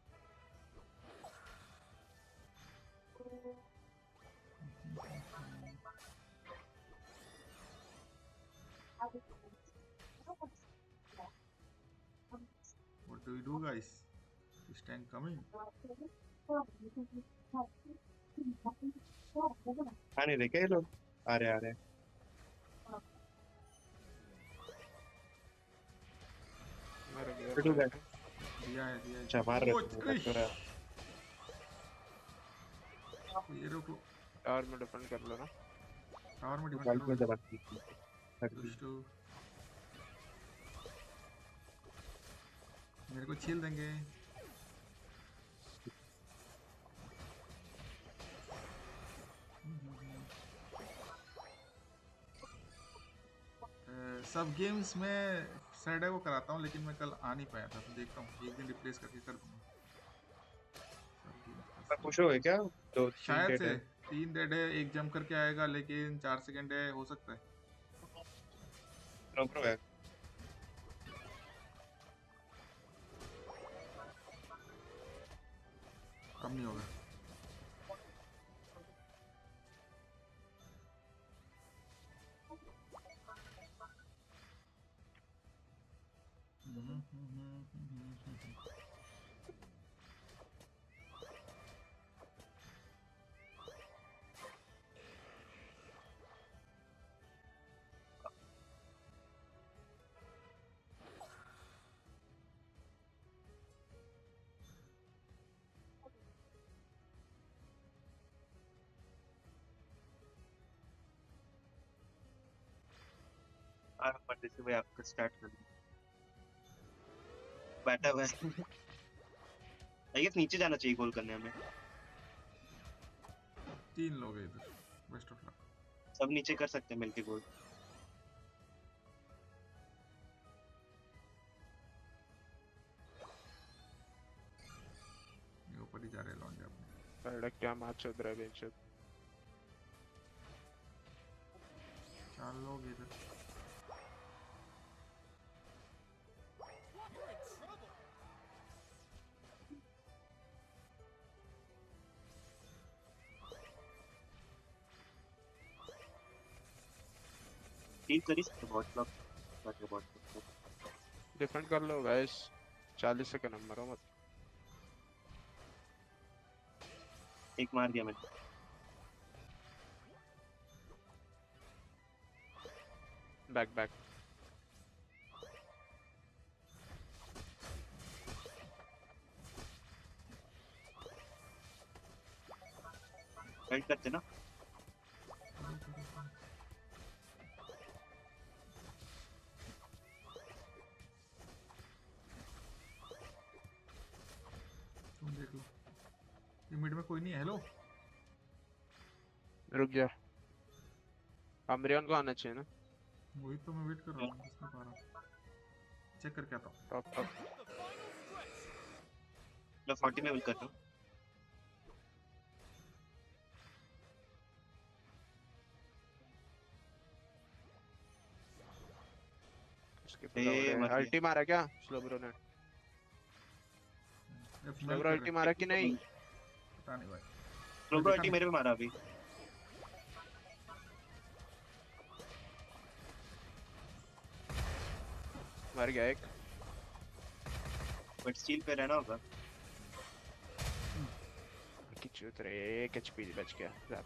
What do we do, guys? Is tank coming? आ नहीं रहे क्या ये लोग? आ रहे आ रहे। मर गया फिर गए। दिया है दिया है। अच्छा मार रहे ओह, थे इश! तो रहा। ये रोको। टावर में डिफेंड कर लो ना। टावर में डिफेंड बाइक में करो। दबा दी थी। हट गई। दुष्टो। मेरे को छील देंगे। अ, सब गेम्स में सैटरडे को कराता हूँ, लेकिन मैं कल आ नहीं पाया था, तो देखता हूँ एक दिन रिप्लेस करके कर दूंगा। सब games का पर सब- खुश हो गए क्या? दो तीन शायद डेट से है। तीन डेड है, एक जम करके आएगा, लेकिन चार सेकंड है, हो सकता है। प्रो प्रो है। अब नहीं होगा। आ मंडे से भाई आपका स्टार्ट कर दो। बैठा हुआ है। आई गेस नीचे जाना चाहिए गोल करने हमें। तीन लोग हैं इधर। Best of luck. सब नीचे कर सकते हैं मिलके गोल। ये ऊपर ही जा रहे हैं लौंडे अपने। पैडक क्या मैच चल रहा है बेंच। चार लोग इधर। टीम करी सकते बहुत लोग। बाकी बहुत लोग। डिफेंड कर लो गाइस। चालीस सेकंड नंबर हो मत। एक मार दिया मैंने। Back back. हेल्प करते ना। तुम देख लो। ये मिड में कोई नहीं है। हेलो। रुक जा। अमरियन को आना चाहिए ना। वही तो मैं वेट कर रहा हूँ, किस नहीं पा रहा। चेक करके आता हूँ। Top top. लो चालीस में विल कर दो। उसके ए, पूरा मर गया। अल्टी मारा क्या स्लो ब्रो ने? ये स्लो smell ब्रो कर अल्टी रहे हैं। मारा कि नहीं? पता नहीं भाई। प्रोबो अल्टी मेरे पे मारा अभी। मर गया एक। बट स्टील पे रहना होगा। चूत रे एक एचपी बच गया जा।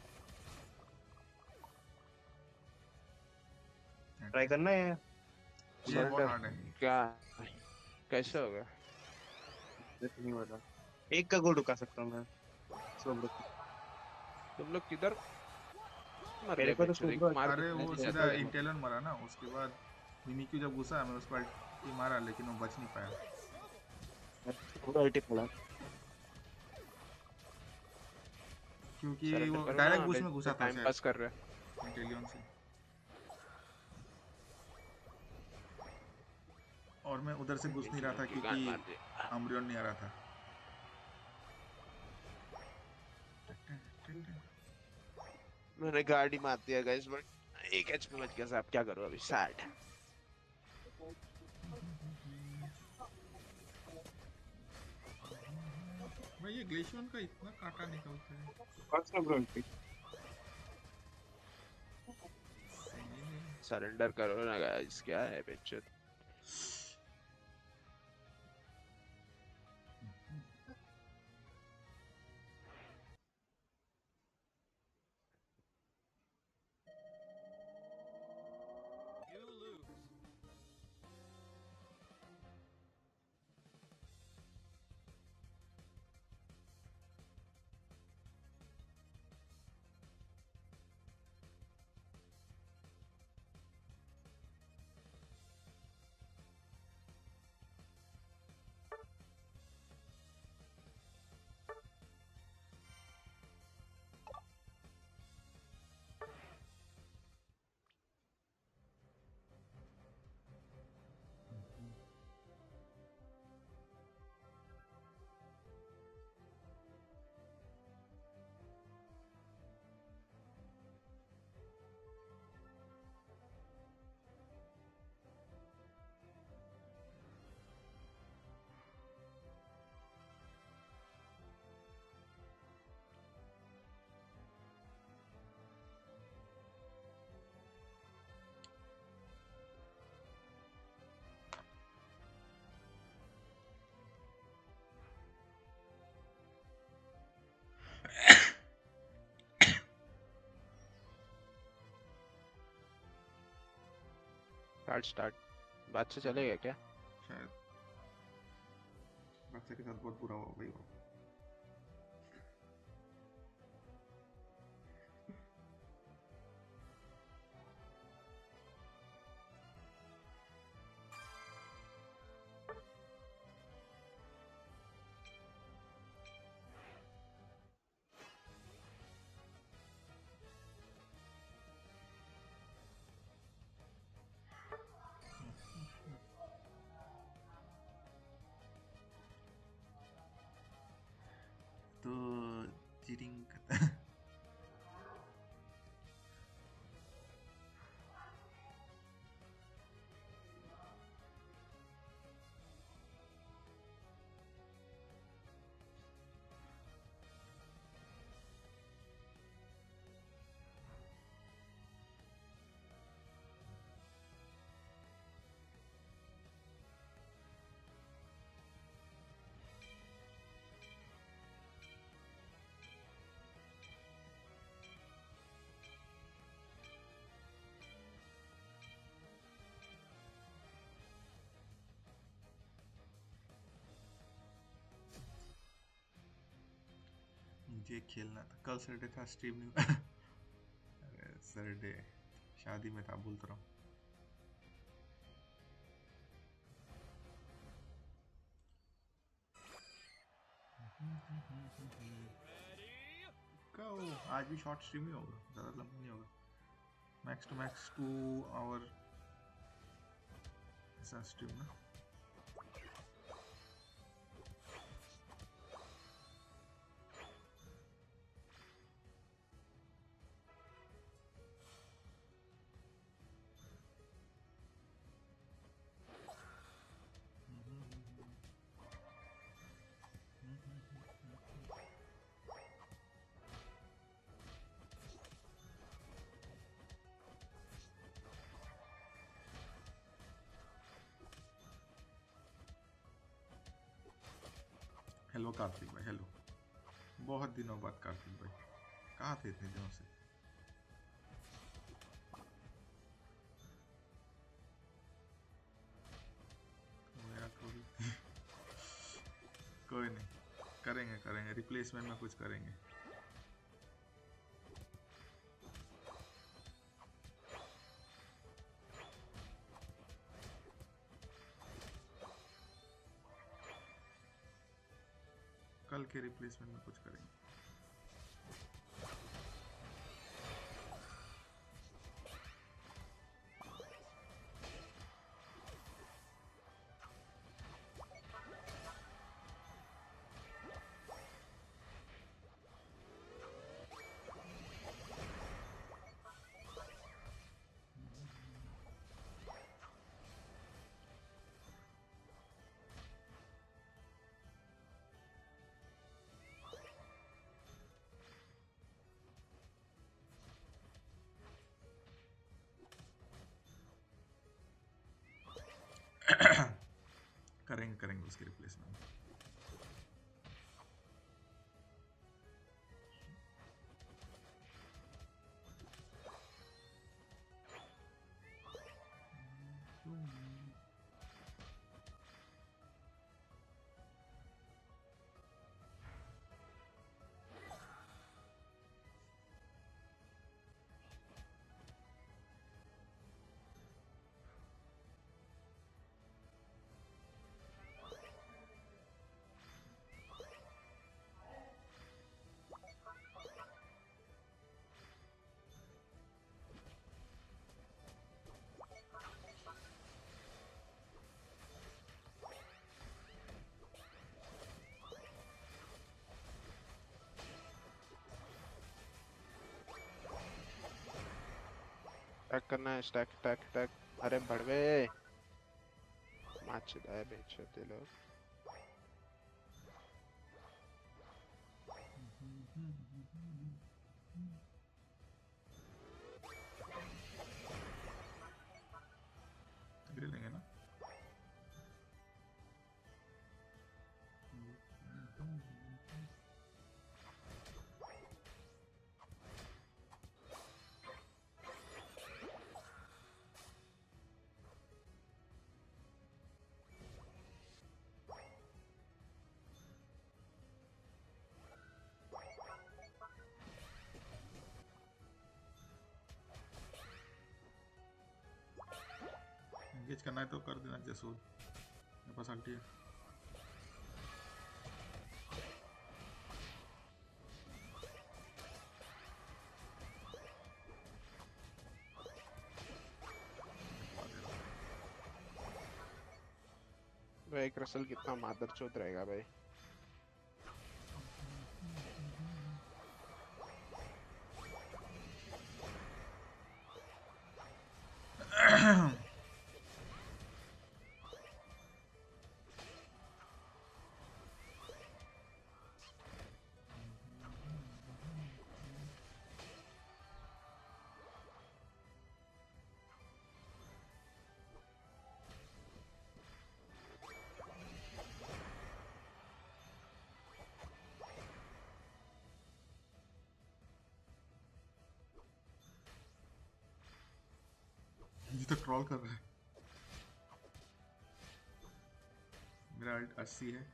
ट्राई करना है। ये बहुत हार्ड है। क्या कैसे होगा? जैसे नहीं होता। एक का गोल रुका सकता हूँ मैं। Slow bro. तुम लोग किधर मर मेरे गए को तो बच्चों? एक स्लो मार के अरे वो finish सीधा कर दिया। इंटेलन मरा ना, उसके बाद मिमिक्यू जब घुसा मैं उसको अल्टी मारा लेकिन वो बच नहीं पाया। पूरा अल्टी पड़ा। क्योंकि सरेंडर वो करो ना डायरेक्ट बुश बे, में घुसा था टाइम शायद पास कर रहे हो। इंटेलियन से। और मैं उधर से घुस नहीं रहा था की क्योंकि गान मार दिया। अम्ब्रियन नहीं आ रहा था। मैंने गाड़ी मार दिया गाइस बट एक एचपी बच गया साहब, क्या करूं अभी? सैड। भाई ये ग्लेशियन का इतना कांटा निकलता है। कौन सा ब्रो अल्टी? सरेंडर करो ना गाइस, क्या है बच्चों? Start start. बात से चलेगा क्या? शायद बच्चे के साथ बहुत बुरा हुआ भाई वो। तो चीटिंग करता मुझे खेलना था। कल सैटरडे था, स्ट्रीम नहीं हुआ। अरे सैटरडे शादी में था, बोलता रहा हूँ। कहो आज भी शॉर्ट स्ट्रीम ही होगा, ज़्यादा लंबा नहीं होगा। Max to max two hour ऐसा स्ट्रीम ना। हेलो कार्तिक भाई, हेलो। बहुत दिनों बाद कार्तिक भाई, कहाँ थे इतने दिनों से? मेरा थोड़ी कोई नहीं, करेंगे करेंगे रिप्लेसमेंट में कुछ करेंगे। कल के रिप्लेसमेंट में कुछ करेंगे। करेंगे करेंगे उसकी रिप्लेसमेंट। टैग करना है, स्टैक टैग टैग। अरे बड़वे माच दाए बेचते लोग। ले लेंगे ना। एंगेज करना है तो कर देना जसूल, मेरे पास अल्टी है। भाई एक रसल कितना मादरचोद रहेगा भाई। ये तो ट्रॉल कर रहा है। मेरा अल्ट अस्सी है।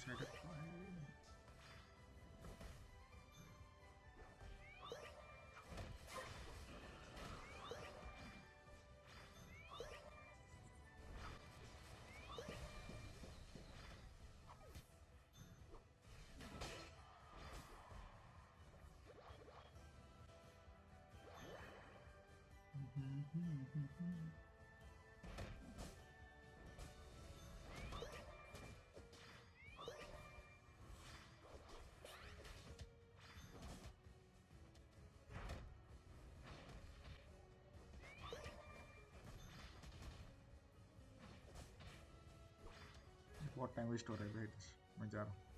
साइड रखा है। बहुत टाइम वेस्ट हो रहा है भाई, मैं जा रहा हूँ।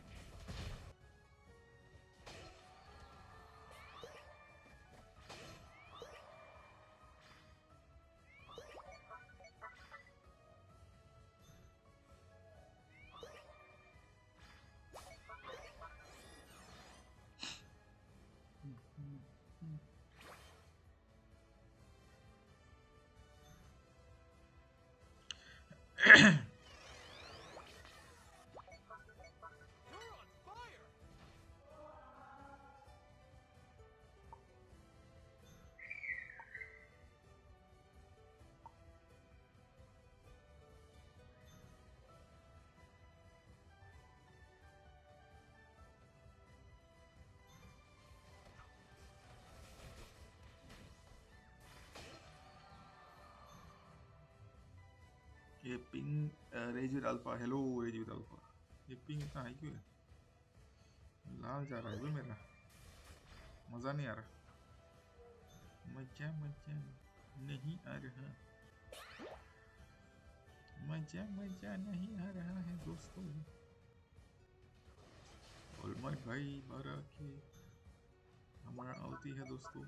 ये ping rage with alpha, hello rage with alpha. ये पिंग इतना हाई क्यों है? लाल जा रहा है भाई मेरा, मज़ा नहीं आ रहा, मजा मजा नहीं आ रहा, मजा मजा नहीं आ रहा है दोस्तों। ऑलमाइट भाई बारह के हमारा आती है दोस्तों।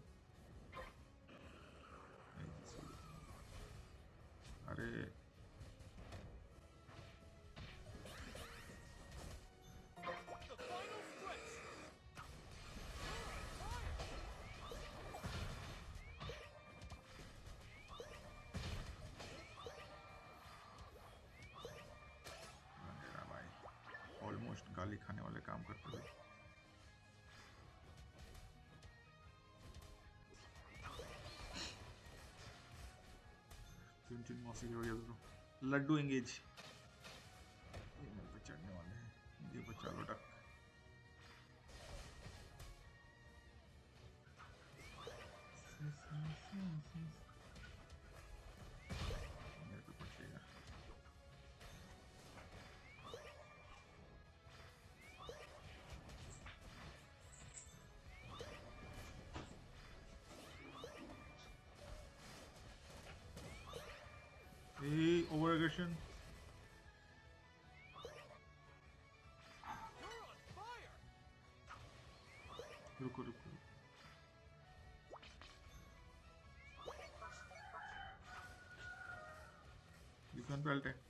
अरे ऑलमोस्ट गाली खाने वाले काम करते हुए। चुन चुन मौसी की वजह से लड्डू एंगेज ये मेरे पे चढ़ने वाले हैं, ये बचा लो डक। मेरे पे पड़ेगा। Hey, over aggression. रुको रुको, डिफेंस बेल्ट है।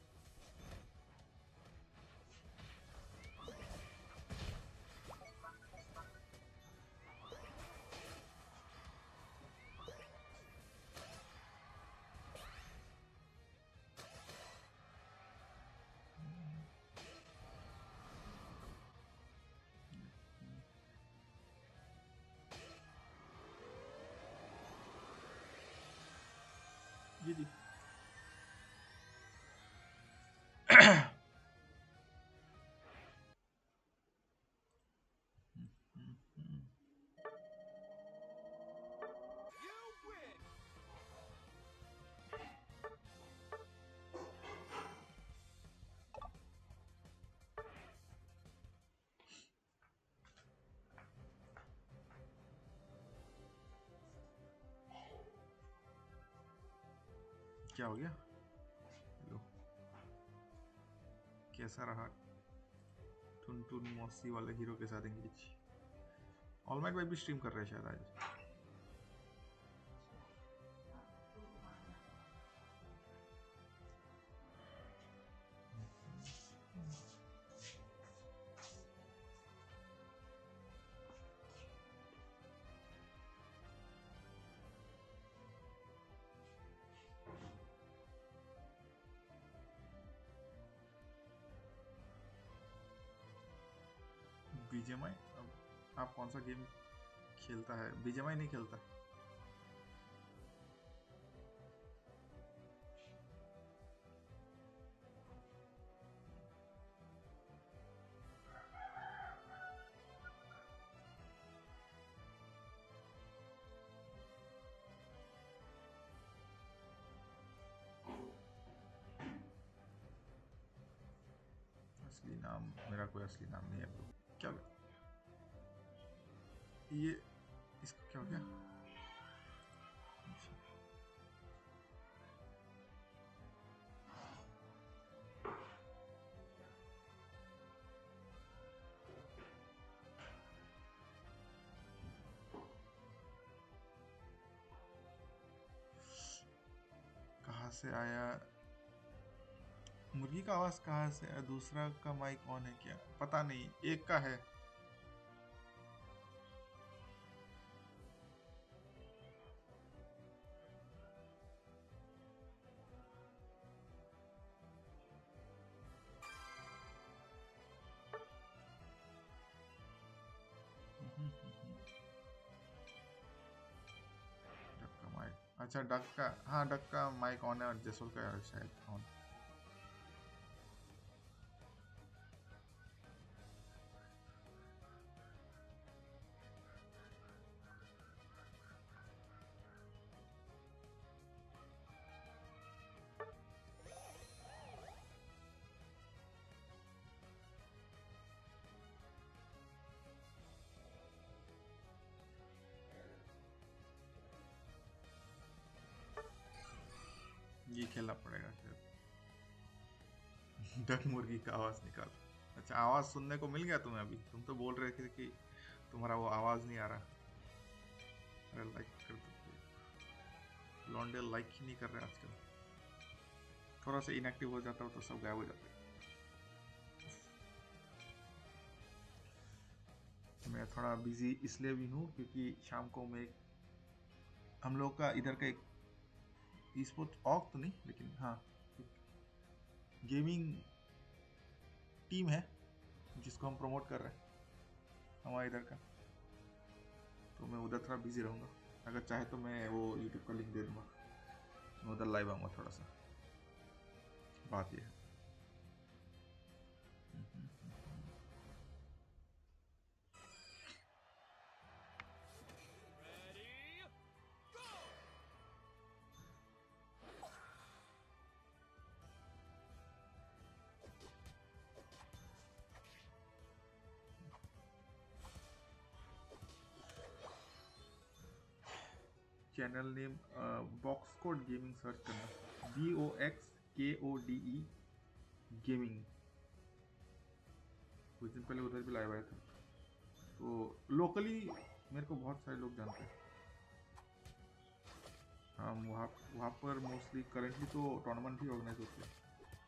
जी जी क्या हो गया? लो कैसा रहा टुन टुन मौसी वाले हीरो के साथ एंगेज? ऑलमाइट भाई भी स्ट्रीम कर रहे हैं शायद आज। बीजेएमआई? आप कौन सा गेम खेलता है? बीजेएमआई नहीं खेलता। असली नाम मेरा कोई असली नाम नहीं है ब्रो। क्या ये इसको क्या हो गया? अच्छा। कहाँ से आया मुर्गी का आवाज? कहाँ से आया? दूसरा का माइक ऑन है क्या? पता नहीं, एक का है। डक का माइक, अच्छा डक का, हाँ डक का माइक ऑन है और जसुल का शायद ऑन। ये खेलना पड़ेगा फिर। डक मुर्गी का आवाज निकाल। अच्छा आवाज सुनने को मिल गया तुम्हें? अभी तुम तो बोल रहे थे कि तुम्हारा वो आवाज नहीं आ रहा। अरे लाइक कर दो। लॉन्डे लाइक ही नहीं कर रहे आजकल। थोड़ा सा इनएक्टिव हो जाता हो तो सब गायब हो जाते। मैं थोड़ा बिजी इसलिए भी हूँ क्योंकि शाम को मैं हम लोग का इधर का एक ई-स्पोर्ट्स ऑक तो नहीं लेकिन हाँ गेमिंग टीम है जिसको हम प्रमोट कर रहे हैं हमारे इधर का, तो मैं उधर थोड़ा बिजी रहूँगा। अगर चाहे तो मैं वो यूट्यूब का लिंक दे दूँगा, मैं उधर लाइव आऊँगा। थोड़ा सा बात ये है। Channel name box code gaming search करना, B O X K O D E gaming. कुछ दिन पहले उधर भी लाइव आया था, तो लोकली मेरे को बहुत सारे लोग जानते हैं। हाँ वहाँ वहाँ पर मोस्टली करेंटली तो टूर्नामेंट ही ऑर्गेनाइज होते हैं।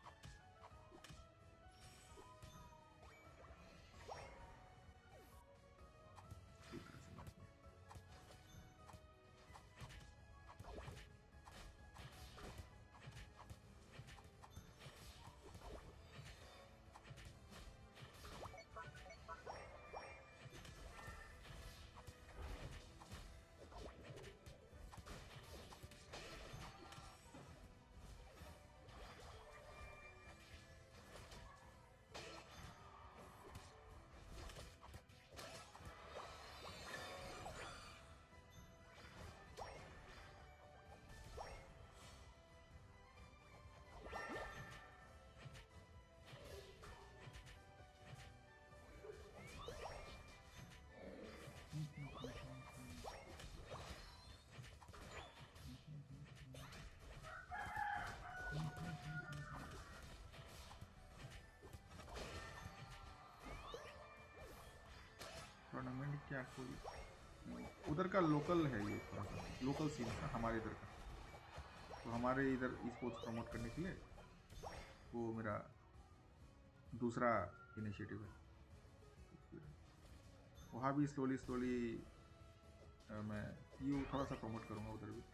टूर्नामेंट क्या कोई उधर का लोकल है, ये थोड़ा सा लोकल सीन था हमारे इधर का, तो हमारे इधर स्पोर्ट्स प्रमोट करने के लिए वो मेरा दूसरा इनिशिएटिव है। वहाँ भी स्लोली स्लोली मैं यू थोड़ा सा प्रमोट करूँगा उधर भी।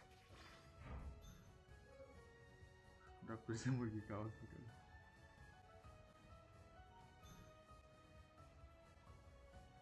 डॉक्टर से मुर्गी का हॉस्पिटल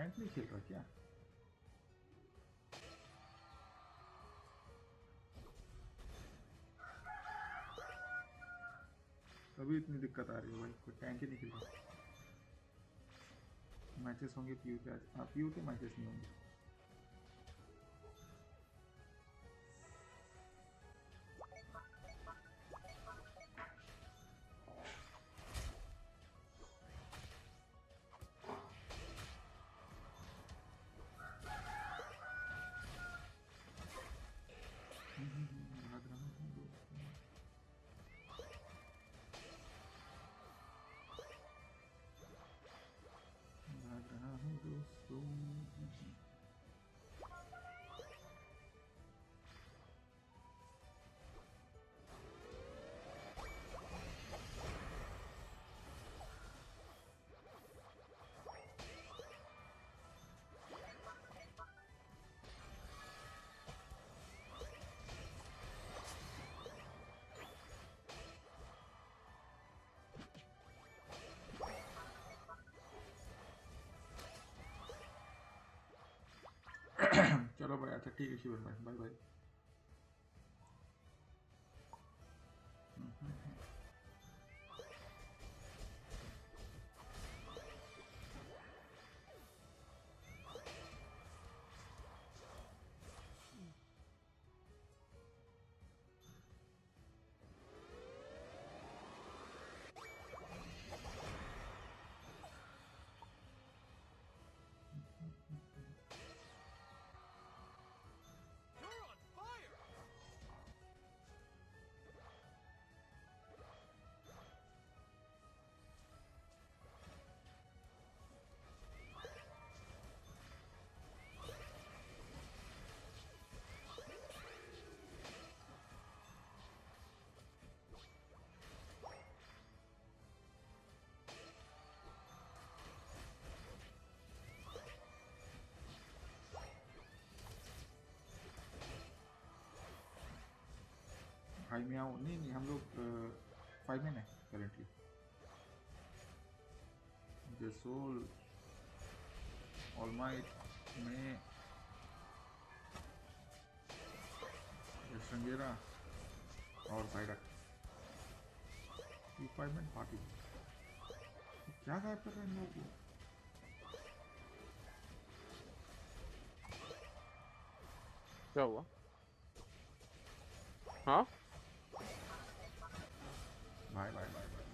टैंक नहीं खेल रहा क्या? तभी इतनी दिक्कत आ रही है भाई, कोई टैंक ही नहीं खेल रहा। मैचेस होंगे पीयू के आज? हाँ पीयू के मैचेस नहीं होंगे। भाग रहा हूँ दोस्तों, भाग रहा हूँ दोस्तों। चलो भाई, अच्छा ठीक है शिवन भाई, बाय बाय। फाइव में आओ। नहीं नहीं, हम लोग फाइव में है करेंटली। जसोल, ऑलमाइट में, संगेरा और साइडक। फाइव में पार्टी क्या गायब कर रहे हैं लोग? क्या हुआ? हाँ bye bye bye bye.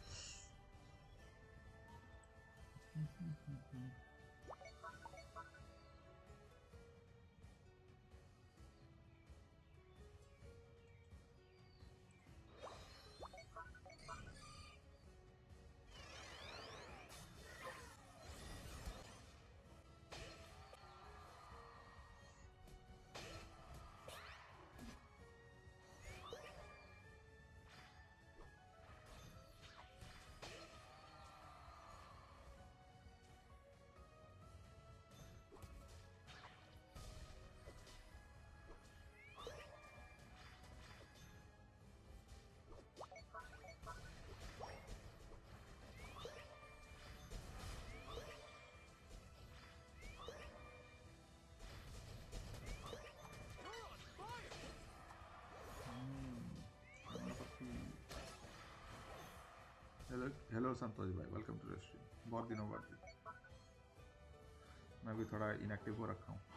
Hello hello Santosh भाई, वेलकम टू द स्ट्रीम। बहुत दिनों बाद मैं भी थोड़ा इनएक्टिव हो रखा हूँ।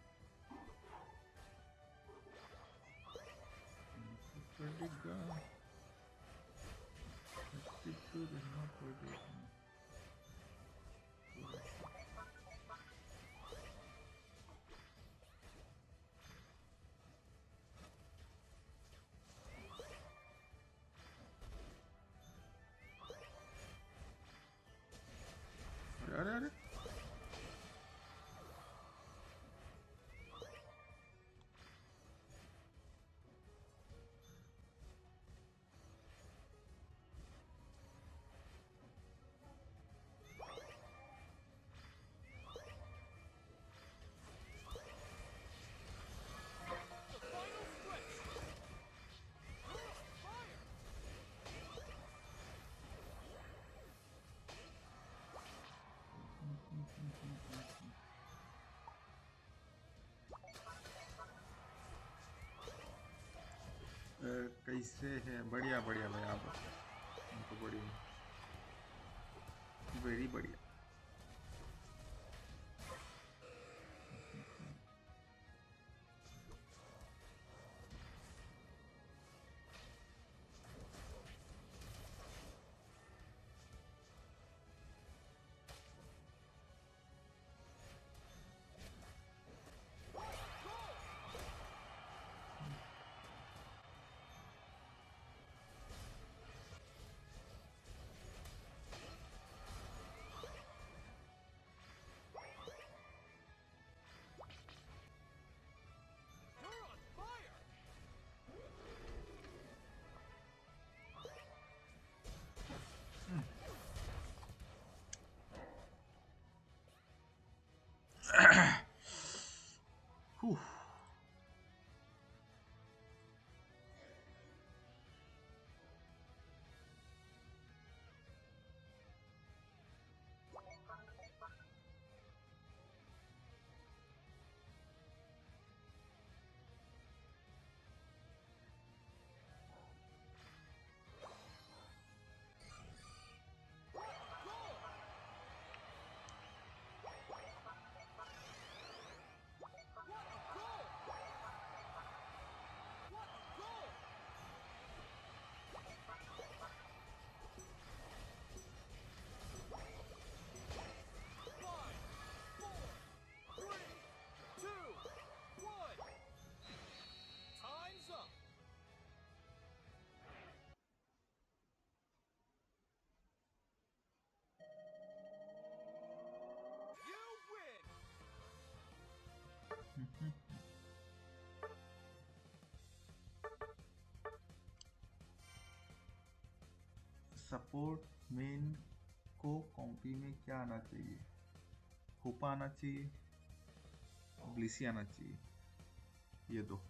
अरे अरे कैसे है? बढ़िया बढ़िया भाई, आप तो बढ़िया, वेरी बढ़िया। Whew. सपोर्ट मेन को कॉम्पी में क्या आना चाहिए? होपा आना चाहिए, ब्लिसी आना चाहिए, ये दो।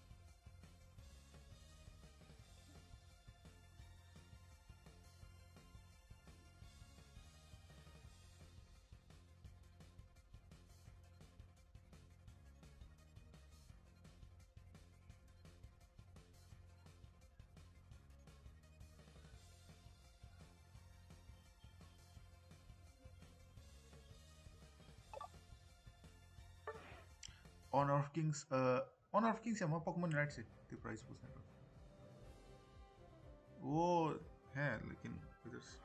Honor of Kings, uh, Honor of Kings या मैं Pokemon Unite से ते प्राइस पूछने का वो है, लेकिन इधर से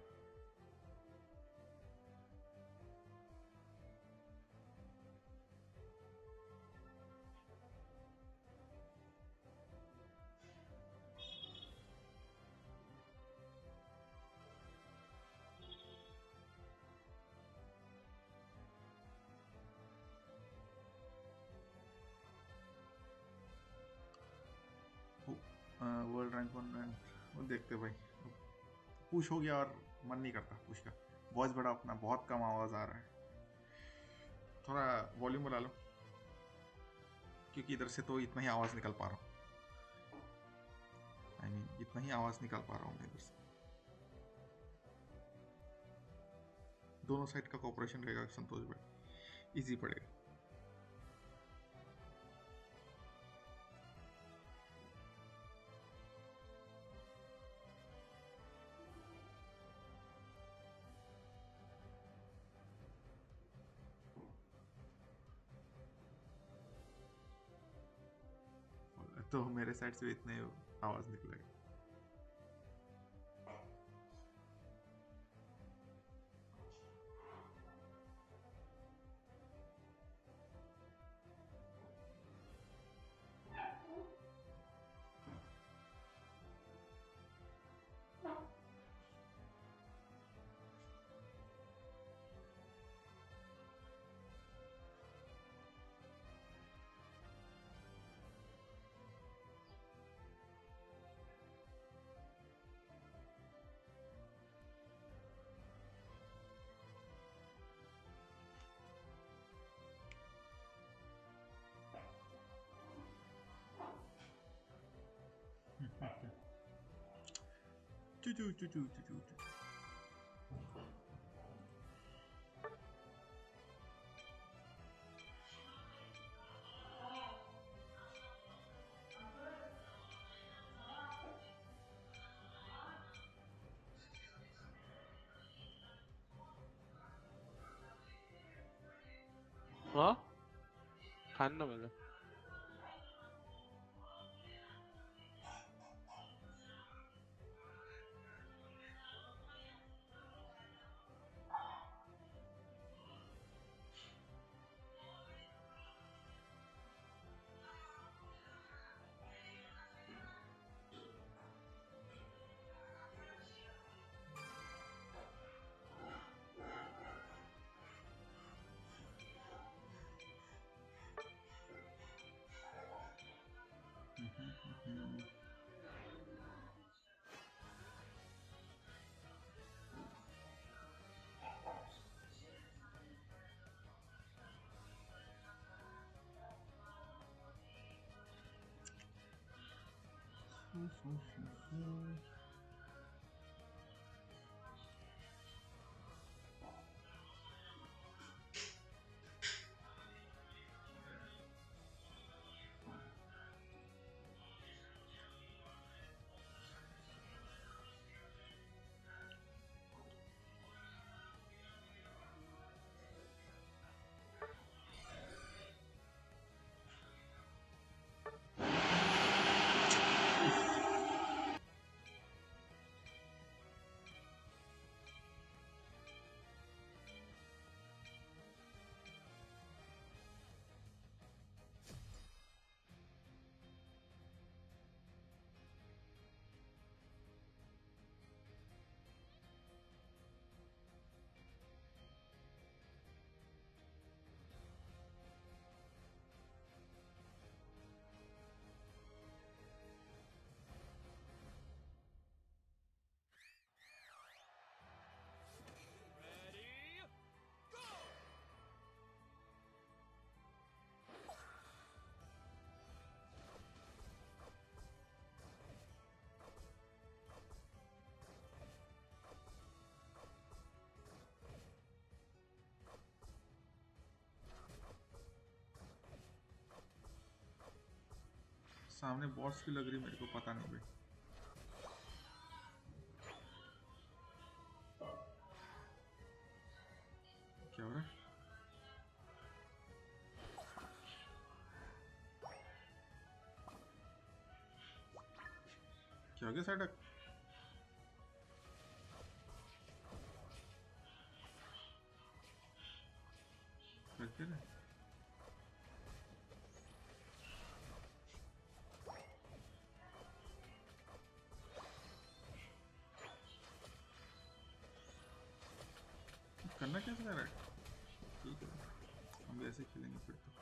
वर्ल्ड रैंक वन रैंक वो देखते भाई। पुश हो गया और मन नहीं करता पुश का, वॉइस बड़ा अपना बहुत कम आवाज आ रहा है, थोड़ा वॉल्यूम बढ़ा लो, क्योंकि इधर से तो इतना ही आवाज निकल पा रहा हूँ, आई मीन इतना ही आवाज निकाल पा रहा हूँ मैं इधर से। दोनों साइड का कोऑपरेशन रहेगा संतोष भाई, इजी पड़ेगा। तो मेरे साइड से इतने आवाज निकलेगा। चू चू चू चू चू चू। हाँ खाना मिला सामने बॉस की लग रही मेरे को, पता नहीं भाई। क्या हो रहा है? क्या हो गया साडक? करके ना करना कैसे कर रहा है? ठीक है, हम भी ऐसे खेलेंगे फिर तो।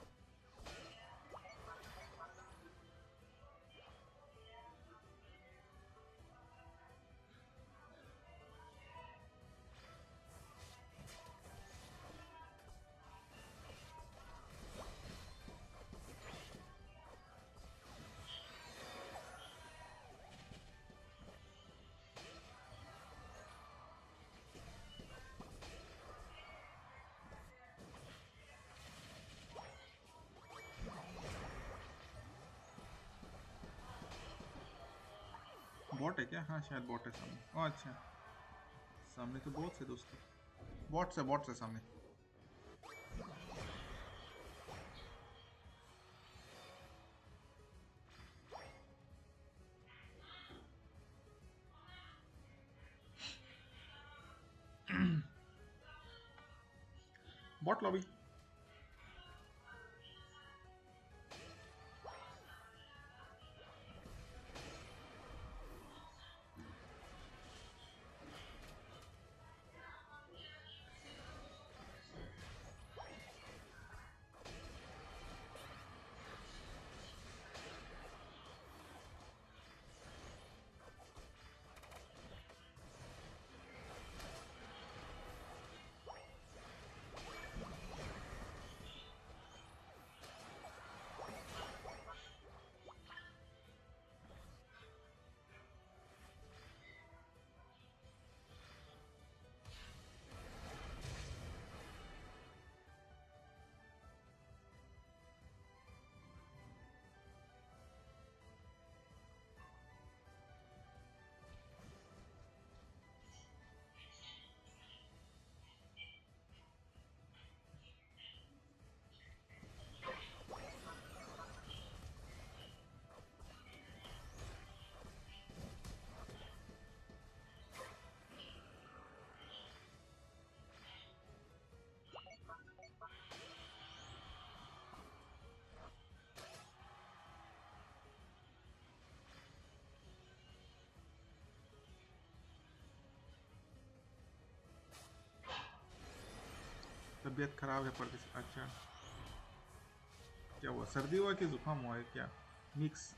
बॉट है क्या? हाँ शायद बॉट है सामने। ओह अच्छा, सामने तो बहुत से दोस्तों। बॉट्स है, बॉट्स है सामने। Bot lobby. तबीयत खराब है पर्दे से। अच्छा क्या हुआ, सर्दी हुआ कि जुकाम हुआ है क्या, मिक्स?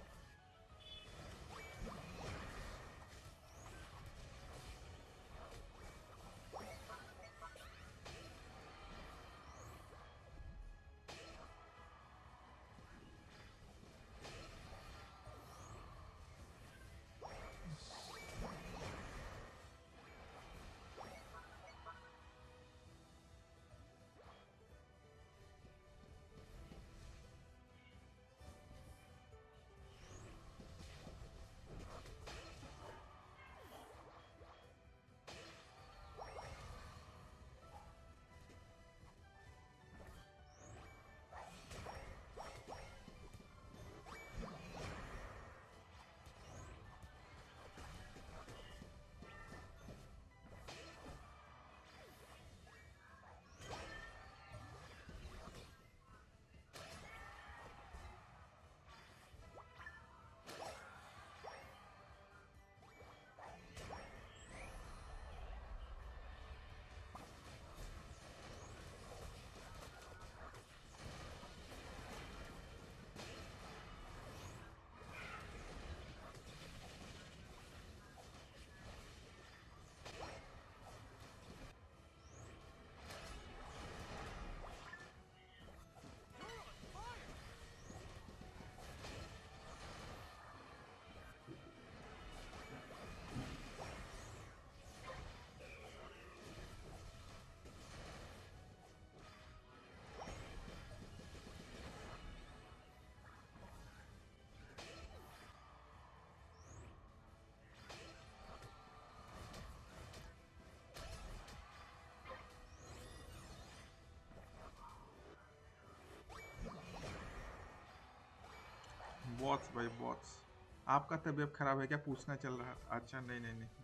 बॉट्स भाई बॉट्स, आपका तबीयत खराब है क्या पूछना चल रहा है? अच्छा नहीं नहीं नहीं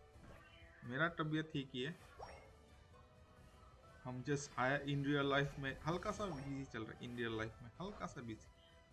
नहीं, मेरा तबीयत ठीक ही है। हम जस्ट आया इन रियल लाइफ में हल्का सा बिजी चल रहा है, इन रियल लाइफ में हल्का सा बिजी।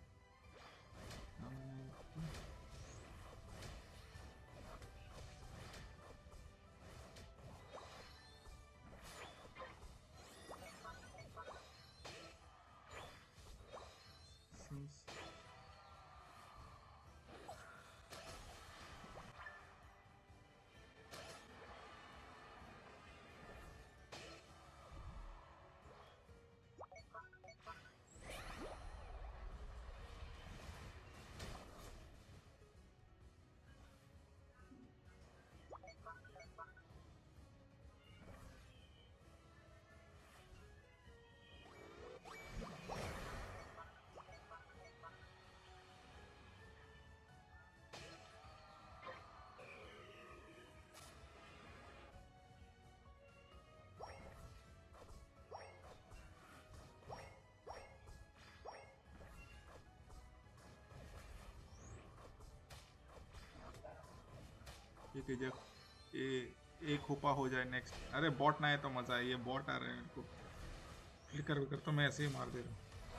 ये कि जब ये एक होपा हो जाए नेक्स्ट। अरे बॉट ना है तो मजा है, ये बॉट आ रहे हैं मेरे को फ्लिकर विकर तो मैं ऐसे ही मार दे रहा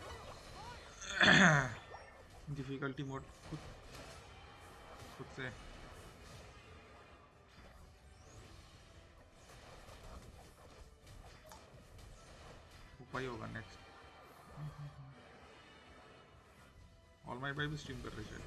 हूँ। डिफिकल्टी मोड खुद खुद से होपा ही होगा नेक्स्ट। ऑल माई भाई भी स्ट्रीम कर रहे शायद।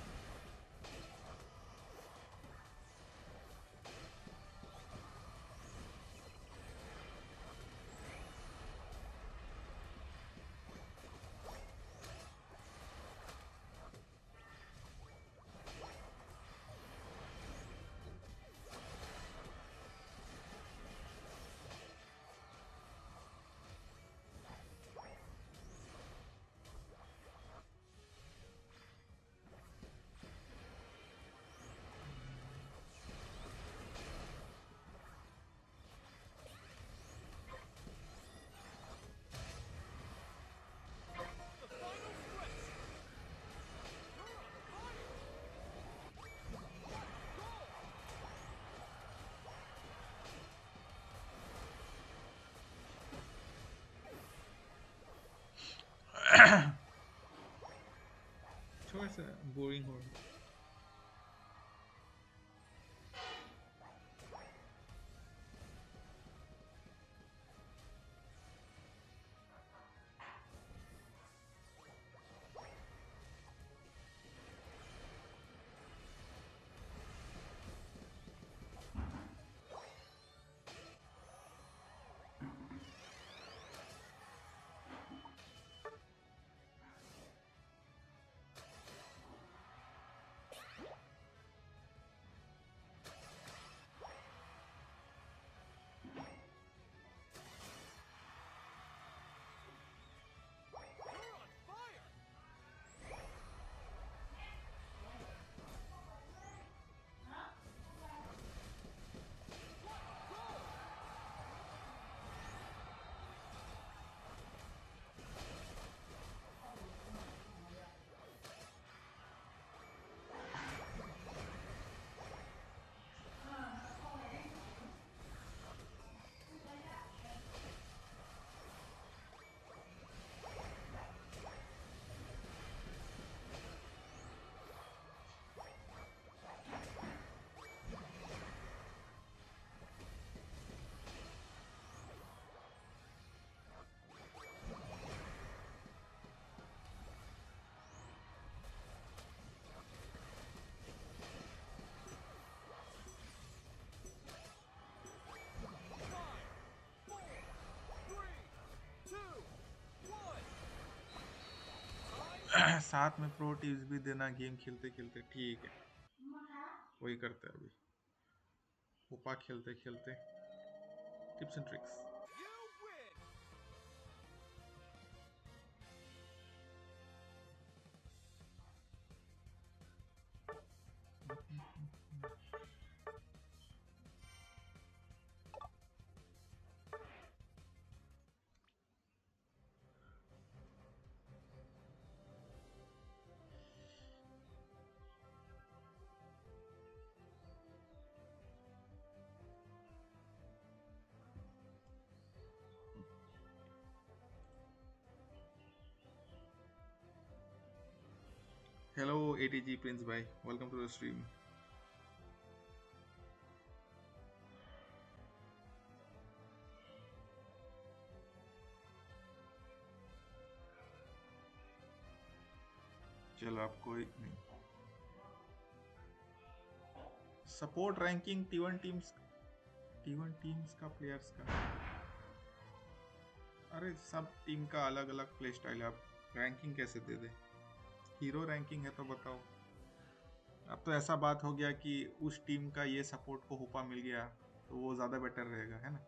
थोड़ा सा बोरिंग हो रहा है। साथ में प्रो टिप्स भी देना गेम खेलते खेलते। ठीक है, वही करते हैं अभी, ऊपा खेलते खेलते tips and tricks. Hello A T G Prince bhai, welcome to the stream. चलो आप कोई नहीं। Support ranking T one teams T one teams का प्लेयर्स का, अरे सब टीम का अलग अलग प्ले स्टाइल है, आप रैंकिंग कैसे दे दे? हीरो रैंकिंग है तो बताओ। अब तो ऐसा बात हो गया कि उस टीम का ये सपोर्ट को हुपा मिल गया तो वो ज़्यादा बेटर रहेगा, है ना?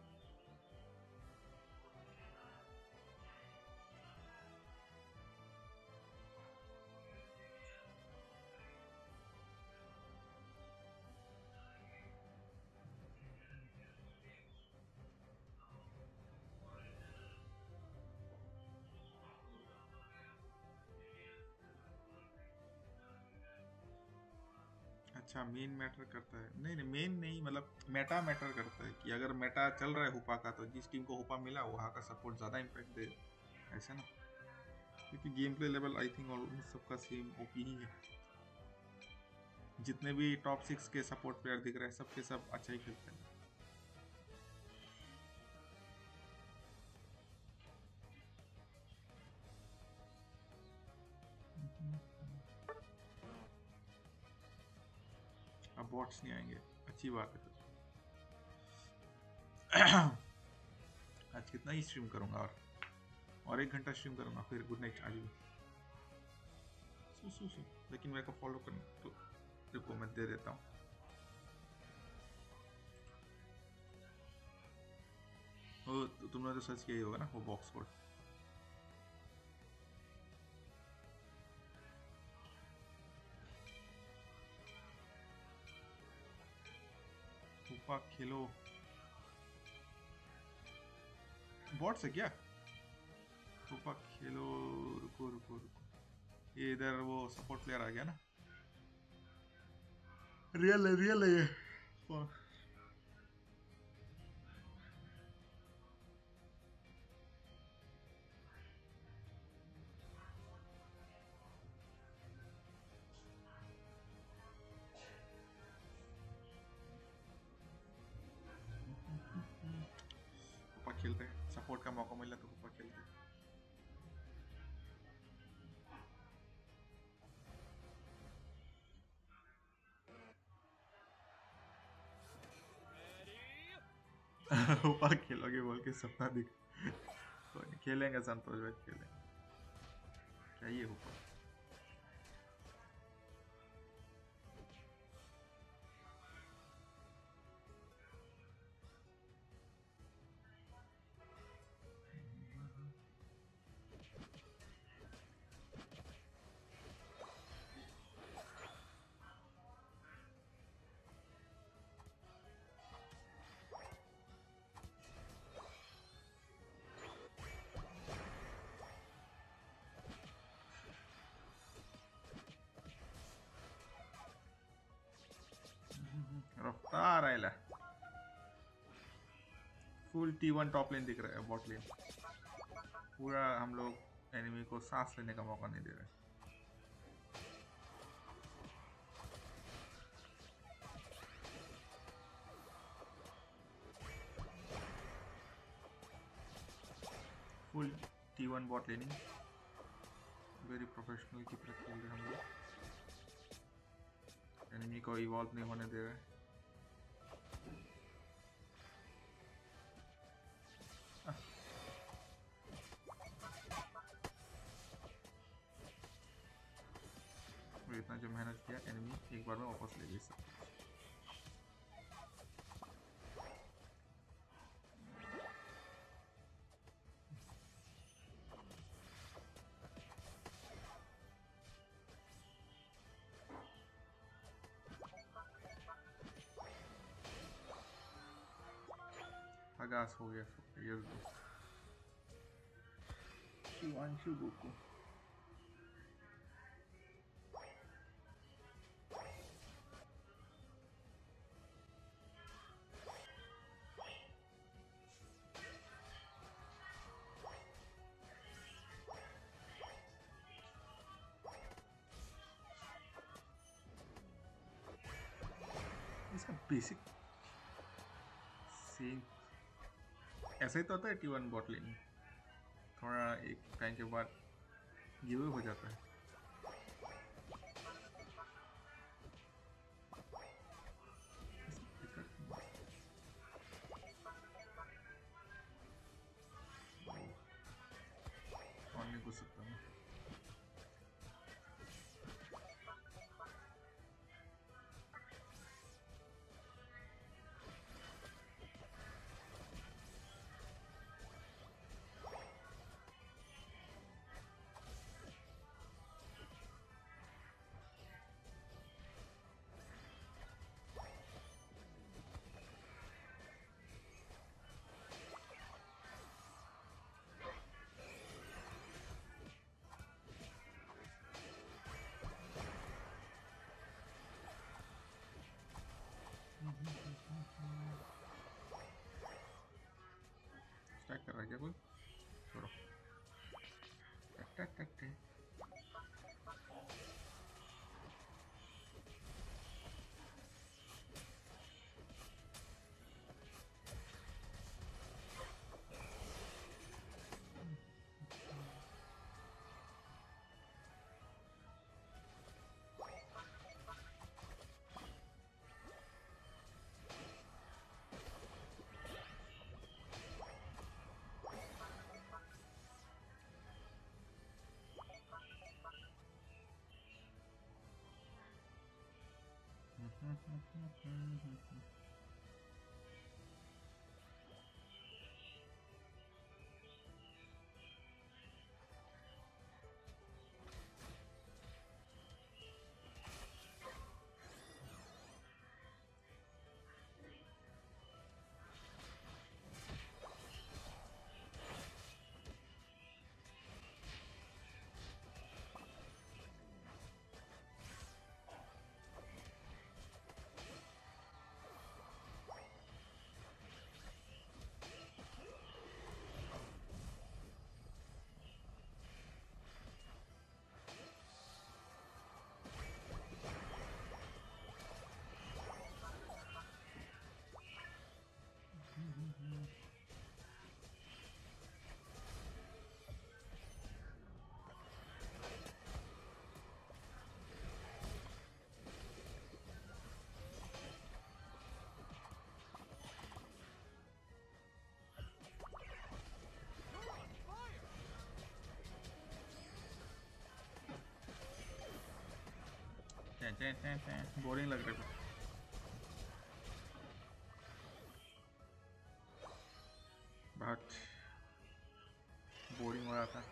अच्छा, मेन मैटर करता है? नहीं नहीं, मेन नहीं, मतलब मेटा मैटर करता है कि अगर मेटा चल रहा है हुपा का तो जिस टीम को हुपा मिला वहाँ का सपोर्ट ज़्यादा इम्पैक्ट दे, ऐसा ना? क्योंकि game play level I think almost सबका सेम ओपी ही है। जितने भी टॉप सिक्स के सपोर्ट प्लेयर दिख रहे हैं सबके सब अच्छा ही खेलते हैं। अब बॉट्स नहीं आएंगे, अच्छी बात है। आज कितना ही स्ट्रीम करूंगा, और और एक घंटा स्ट्रीम करूंगा, फिर गुड नाइट आज भी। सु, सु, सु। लेकिन मेरे को फॉलो करना तो देखो मैं दे देता हूँ। वो तो तुमने तो सर्च किया ही होगा ना, वो बॉक्स कोड। हुपा खेलो बॉट से क्या? हुपा खेलो, रुको रुको रुको, ये इधर वो सपोर्ट प्लेयर आ गया ना, रियल है रियल है ये। हुपा खेलते हैं, सपोर्ट का मौका मिला तो हुपा खेलते हैं। हुपा खेलोगे बोल के सपना दिख। कोई नहीं, खेलेंगे संतोष भाई, खेलेंगे, चाहिए हुपा। रफ्तार आयला, full T one top lane दिख रहा है, बॉट लेन पूरा। हम लोग एनिमी को सांस लेने का मौका नहीं दे रहे। Full T one bot laning, very professional की तरह खेल रहे हम लोग, एनिमी को इवॉल्व नहीं होने दे रहे। पे इतना जो मेहनत किया एनिमी एक बार में वापस ले गई सब। आगाज हो गया यस दोस्त। शिवांशु गोकू इसका बेसिक सेम ऐसा ही तो होता है टी वन बॉट लेन, थोड़ा एक टाइम के बाद गिव अप हो जाता है। और नहीं कुछ सकता मैं। स्टैक कर रहा है क्या कोई? छोड़ो। टक टक टक टक। बोरिंग लग रहा है। बहुत बोरिंग हो रहा था।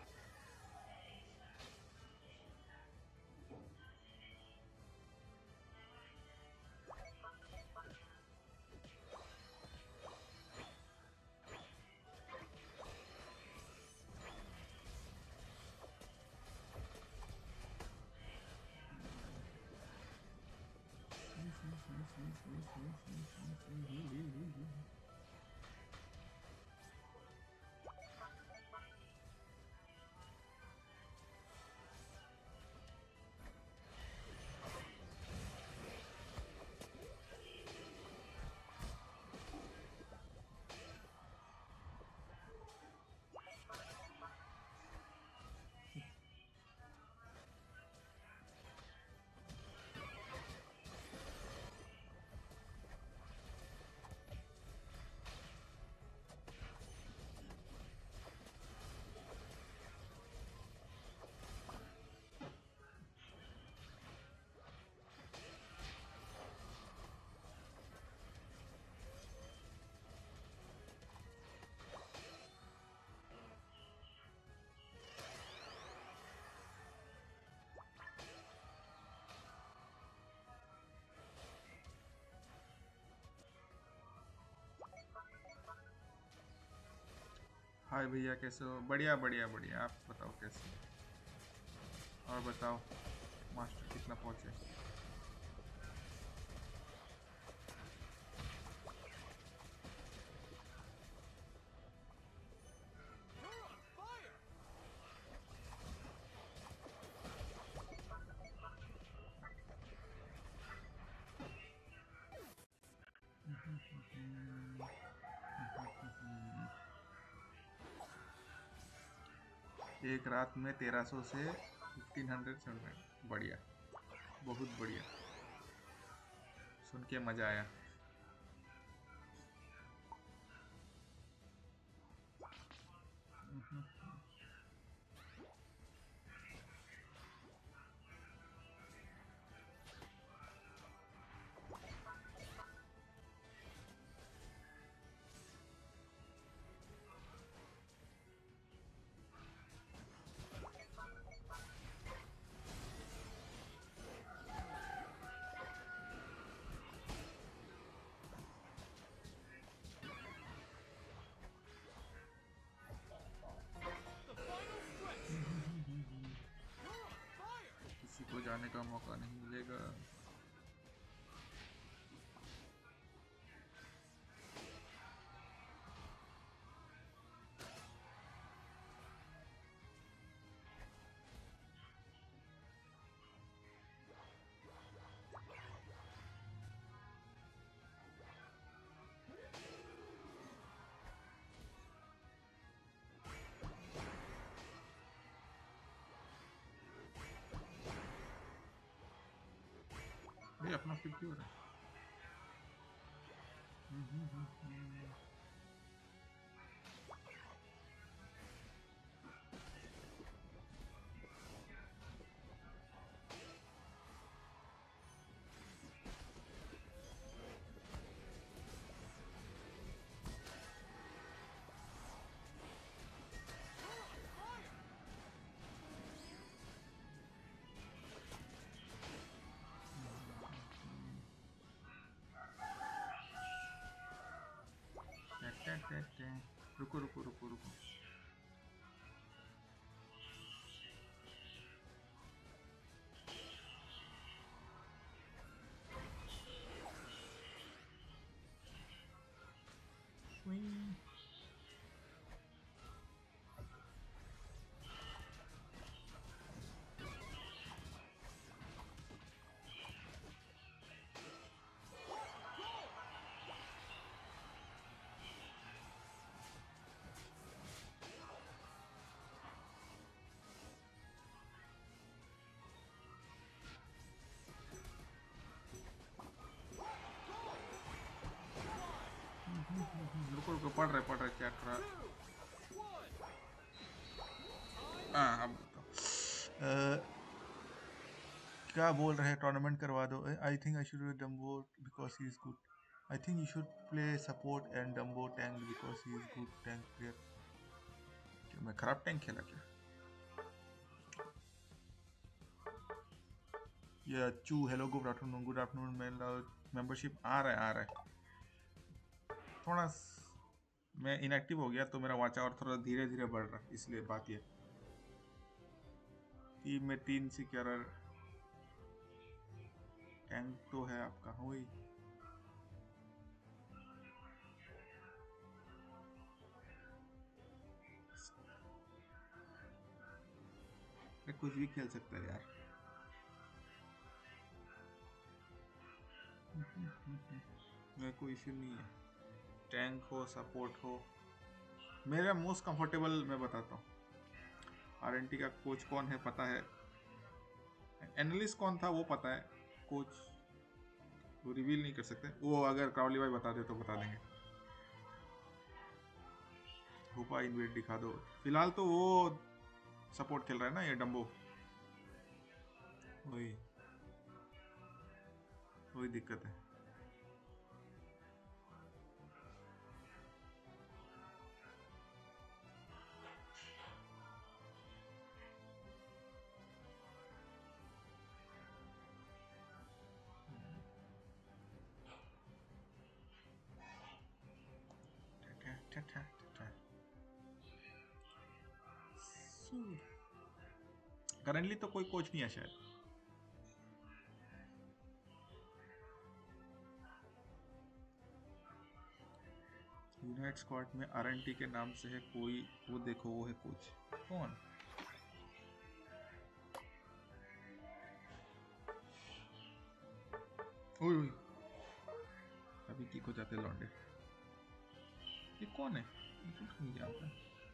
हाय भैया, कैसे हो? बढ़िया बढ़िया बढ़िया, आप बताओ कैसे हो? और बताओ मास्टर कितना पहुंचे? एक रात में तेरह सौ से फिफ्टीन हंड्रेड चल रहे हैं। बढ़िया, बहुत बढ़िया, सुन के मजा आया। किसी को जाने का मौका नहीं मिलेगा। ये अपना फिर क्यों हो रहा है? रुको रुको रुको रुको। रुको रुको, पढ़ रहे पढ़ रहे क्या कर रहा। हाँ अब बताओ। अ, क्या बोल रहे हैं? टूर्नामेंट करवा दो। I think I should Dumbo because he is good. I think you should play support and Dumbo tank because he is good tank player. क्या मैं खराब टैंक खेला क्या? ये अच्छू, hello, good afternoon. Good afternoon. Membership आ रहा है आ रहा है। थोड़ा मैं इनएक्टिव हो गया तो मेरा वाचा और थोड़ा धीरे धीरे बढ़ रहा है, इसलिए बात ये। टीम में तीन सिक्योर टैंक तो है आपका। वही कुछ भी खेल सकता है यार। मेरे को इश्यू नहीं है, टैंक हो सपोर्ट हो। मेरा मोस्ट कंफर्टेबल मैं बताता हूँ। आरएनटी का कोच कौन है पता है, एनालिस्ट कौन था वो पता है, कोच वो रिवील नहीं कर सकते। वो अगर क्राउली भाई बता दे तो बता देंगे। हुपा इन्वेट दिखा दो। फिलहाल तो वो सपोर्ट खेल रहा है ना ये डम्बो, वही वही दिक्कत है। करंटली तो कोई कोच नहीं है शायद। यूनाइट स्क्वाड में आरएनटी के नाम से है कोई, वो देखो वो है कोच। कौन? ओए ओए, अभी की को जाते लौंडे। ये कौन है? ये तो नहीं जानता।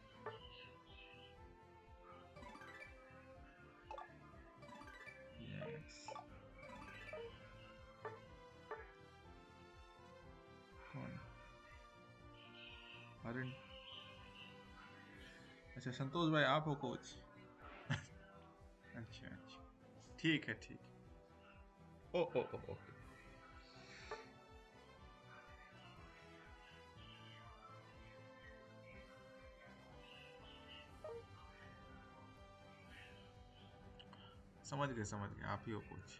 यस, कौन? अरे अच्छा, संतोष भाई आप हो कोच? अच्छा अच्छा, ठीक है ठीक है। Oh oh oh okay. समझ गए समझ गए, आप ही हो कोच।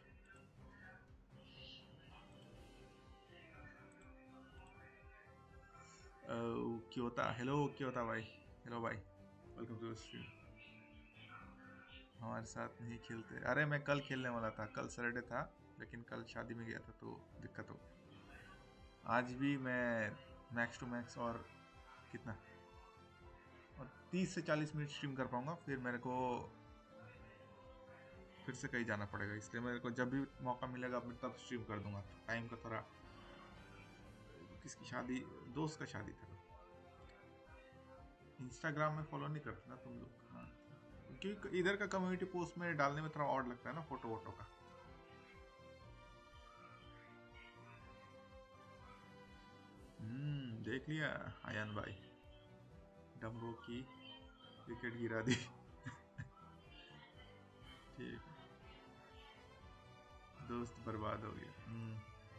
क्योता, हेलो क्योता भाई, हेलो भाई, वेलकम टू स्ट्रीम। हमारे साथ नहीं खेलते? अरे मैं कल खेलने वाला था, कल सैटरडे था, लेकिन कल शादी में गया था तो दिक्कत हो गई। आज भी मैं मैक्स टू मैक्स और कितना और तीस से चालीस मिनट स्ट्रीम कर पाऊंगा, फिर मेरे को फिर से कहीं जाना पड़ेगा, इसलिए मेरे को जब भी मौका मिलेगा मैं तब स्ट्रीम कर दूंगा। टाइम का थोड़ा, किसकी शादी, दोस्त का शादी था। इंस्टाग्राम में फॉलो नहीं करते ना तुम लोग? हाँ, क्योंकि इधर का कम्युनिटी पोस्ट में डालने में थोड़ा ऑड लगता है ना, फोटो वोटो का। हम्म देख लिया आयन भाई, डम्बो की विकेट गिरा दी। ठीक है, दोस्त बर्बाद हो गया। हम्म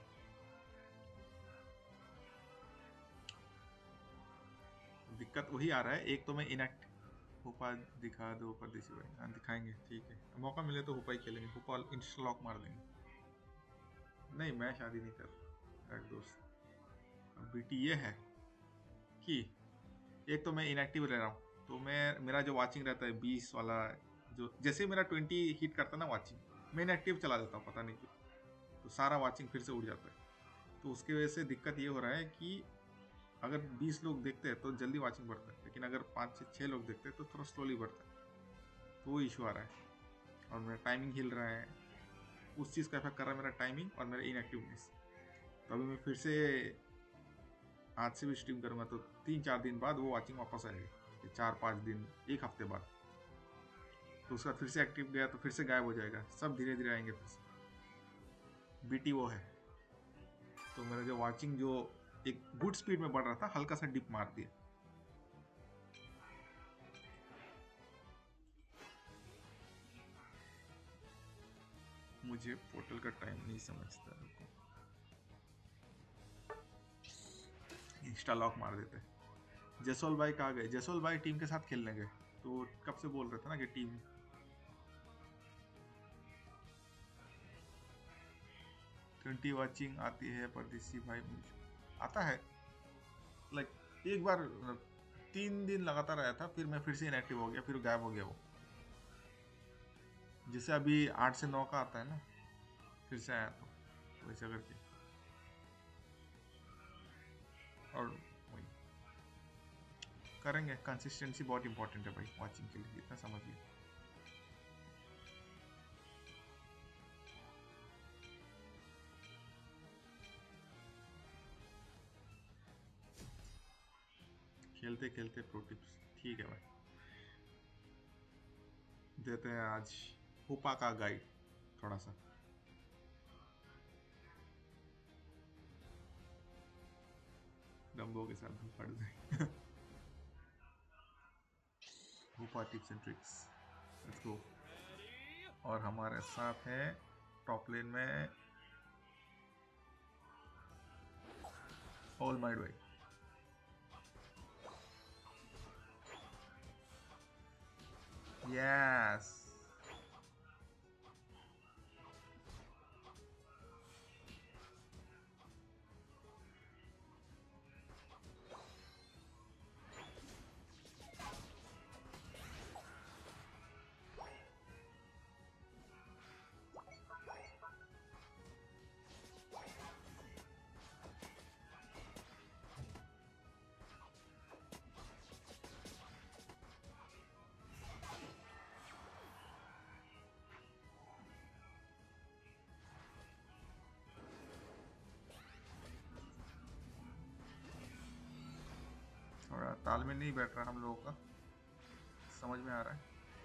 दिक्कत वही आ रहा है, एक तो मैं इनएक्ट। होपा दिखा दो परदेसी भाई। हाँ दिखाएंगे, ठीक है, मौका मिले तो होपा ही खेलेंगे। होपा इंस्टा लॉक मार देंगे। नहीं मैं शादी नहीं कर रहा दोस्त। बीटी ये है कि एक तो मैं इनएक्टिव रह रहा हूँ, तो मैं मेरा जो वाचिंग रहता है बीस वाला, जो जैसे मेरा ट्वेंटी हिट करता है ना वाचिंग, मैं इनएक्टिव चला देता हूँ, पता नहीं क्यों, तो सारा वाचिंग फिर से उड़ जाता है। तो उसकी वजह से दिक्कत ये हो रहा है कि अगर बीस लोग देखते हैं तो जल्दी वाचिंग बढ़ता है, लेकिन अगर पाँच से छः लोग देखते हैं तो थोड़ा स्लोली बढ़ता है। तो वो इशू आ रहा है, और मेरा टाइमिंग हिल रहा है, उस चीज़ का इफेक्ट कर रहा है मेरा टाइमिंग और मेरा इनएक्टिवनेस। तो अभी मैं फिर से आज से भी स्ट्रीम करूँगा तो तीन चार दिन बाद वो वाचिंग वापस आएगी, चार पाँच दिन, एक हफ्ते बाद। तो उसका फिर से एक्टिव गया तो फिर से गायब हो जाएगा, सब धीरे धीरे आएंगे फिर से। बीटी वो है, तो मेरा जो वाचिंग जो एक गुड स्पीड में बढ़ रहा था, हल्का सा डिप मार दिया। मुझे पोर्टल का टाइम नहीं समझता, इंस्टा लॉक मार देते। जसोल भाई कहाँ गए? जसोल भाई टीम के साथ खेलने गए, तो कब से बोल रहे थे ना कि टीम। ट्वेंटी वाचिंग आती है परदेसी भाई? मुझे आता है, लाइक एक बार तीन दिन लगातार आया था, फिर मैं फिर से इनएक्टिव हो गया, फिर गायब हो गया वो। जैसे अभी आठ से नौ का आता है ना, फिर से आया तो वैसे करके। और वही करेंगे, कंसिस्टेंसी बहुत इंपॉर्टेंट है भाई वाचिंग के लिए, इतना समझिए। खेलते खेलते प्रो टिप्स, ठीक है भाई, देते हैं आज होपा का गाइड थोड़ा सा। डम्बो के साथ भी पढ़ दें। Hoopa tips and tricks, let's go. और हमारे साथ है टॉप लेन में ऑल माइट भाई। यस, तालमेल नहीं बैठ रहा हम लोगों का, समझ में आ रहा है।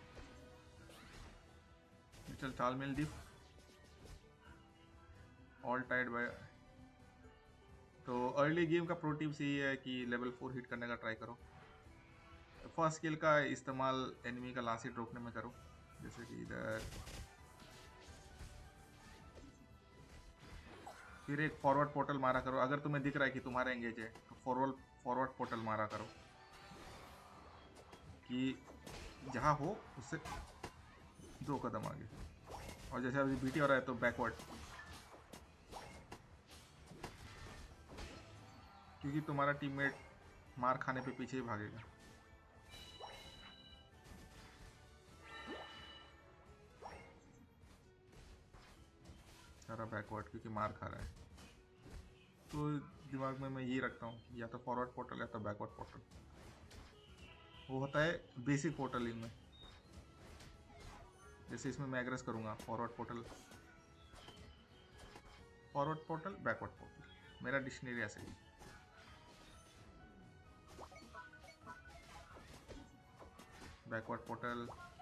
चल तालमेल डिफ ऑल टाइड बाय। तो अर्ली गेम का प्रो टिप्स यही है कि लेवल फोर हिट करने का ट्राई करो। फर्स्ट स्किल का इस्तेमाल एनिमी का लास्ट हिट रोकने में करो, जैसे कि इधर। फिर एक फॉरवर्ड पोर्टल मारा करो, अगर तुम्हें दिख रहा है कि तुम्हारा एंगेज है तो फॉरवर्ड फॉरवर्ड पोर्टल मारा करो कि जहाँ हो उससे दो कदम आगे। और जैसे अभी बीटी हो रहा है तो बैकवर्ड, क्योंकि तुम्हारा टीममेट मार खाने पे पीछे ही भागेगा। सारा बैकवर्ड क्योंकि मार खा रहा है। तो दिमाग में मैं ये रखता हूँ या तो फॉरवर्ड पोर्टल या तो बैकवर्ड पोर्टल। वो होता है बेसिक पोर्टलिंग में, जैसे इसमें मैं एग्रेस करूँगा forward portal forward portal backward portal, मेरा डिक्शनरी ऐसे ही। बैकवर्ड पोर्टल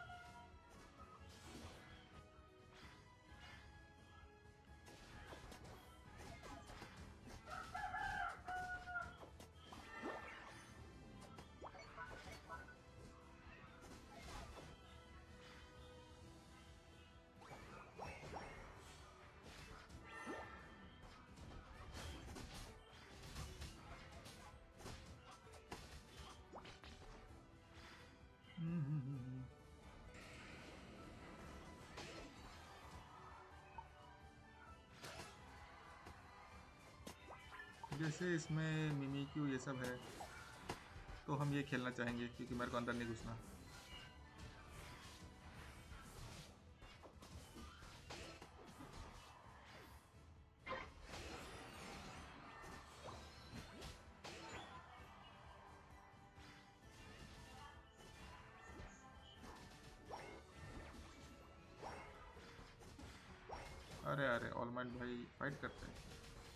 जैसे इसमें मिमिक्यू ये सब है तो हम ये खेलना चाहेंगे क्योंकि मेरे को अंदर नहीं घुसना। अरे अरे ऑलमाइट भाई फाइट करते हैं।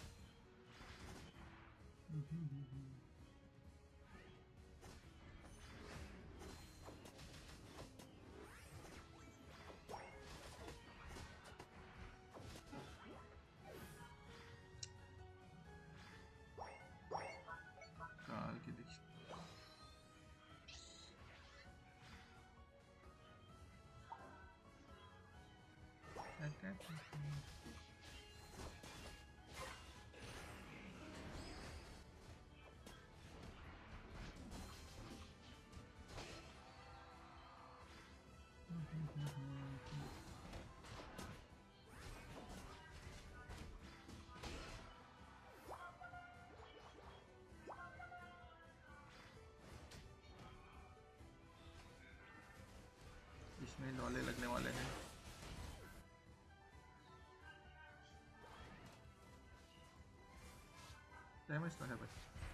काल की दीक्षा। इसमें लॉले लगने वाले हैं। डैमेज तो है भाई।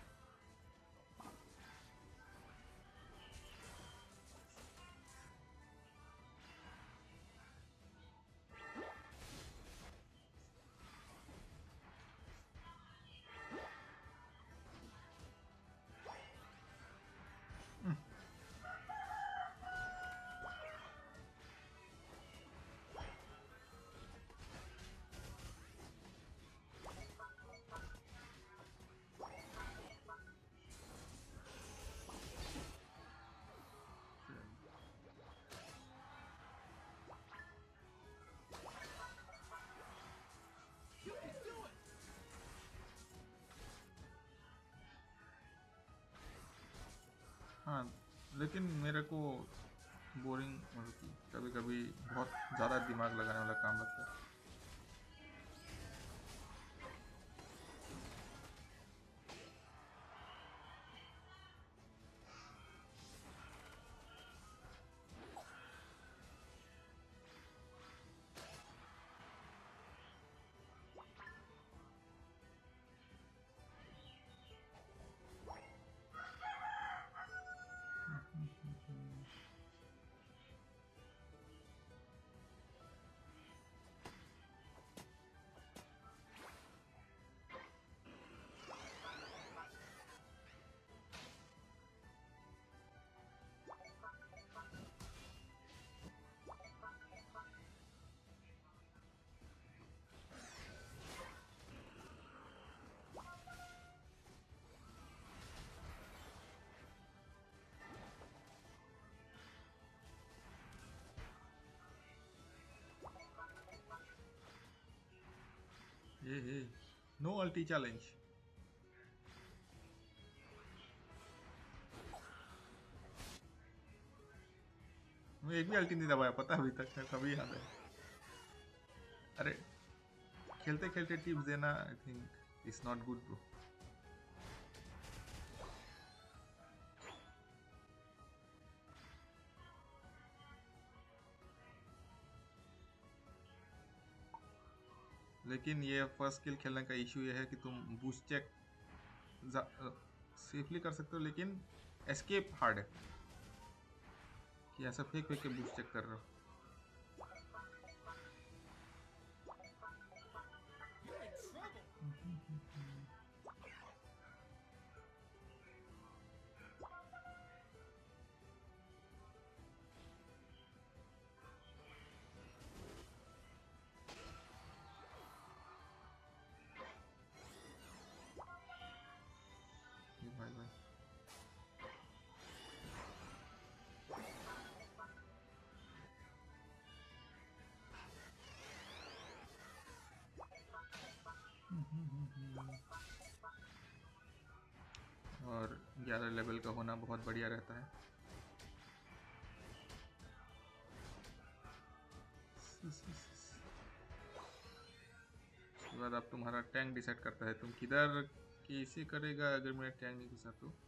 हाँ लेकिन मेरे को बोरिंग मतलब कि कभी कभी बहुत ज़्यादा दिमाग लगाने वाला काम लगता है। Hey hey no ulti challenge. मैं एक भी अल्टी नहीं दबाया पता अभी तक, कभी याद है। अरे खेलते खेलते टिप्स देना I think is not good bro. लेकिन ये फर्स्ट स्किल खेलने का इशू ये है कि तुम बूस्ट चेक सेफली कर सकते हो, लेकिन एस्केप हार्ड है कि ऐसा फेंक फेंक के बूस्ट चेक कर रहे हो। ये भाई भाई और ग्यारह लेवल का होना बहुत बढ़िया रहता है। उसके बाद अब तुम्हारा टैंक डिसाइड करता है तुम किधर कैसे करेगा। अगर मेरा टैंक नहीं घुसा तो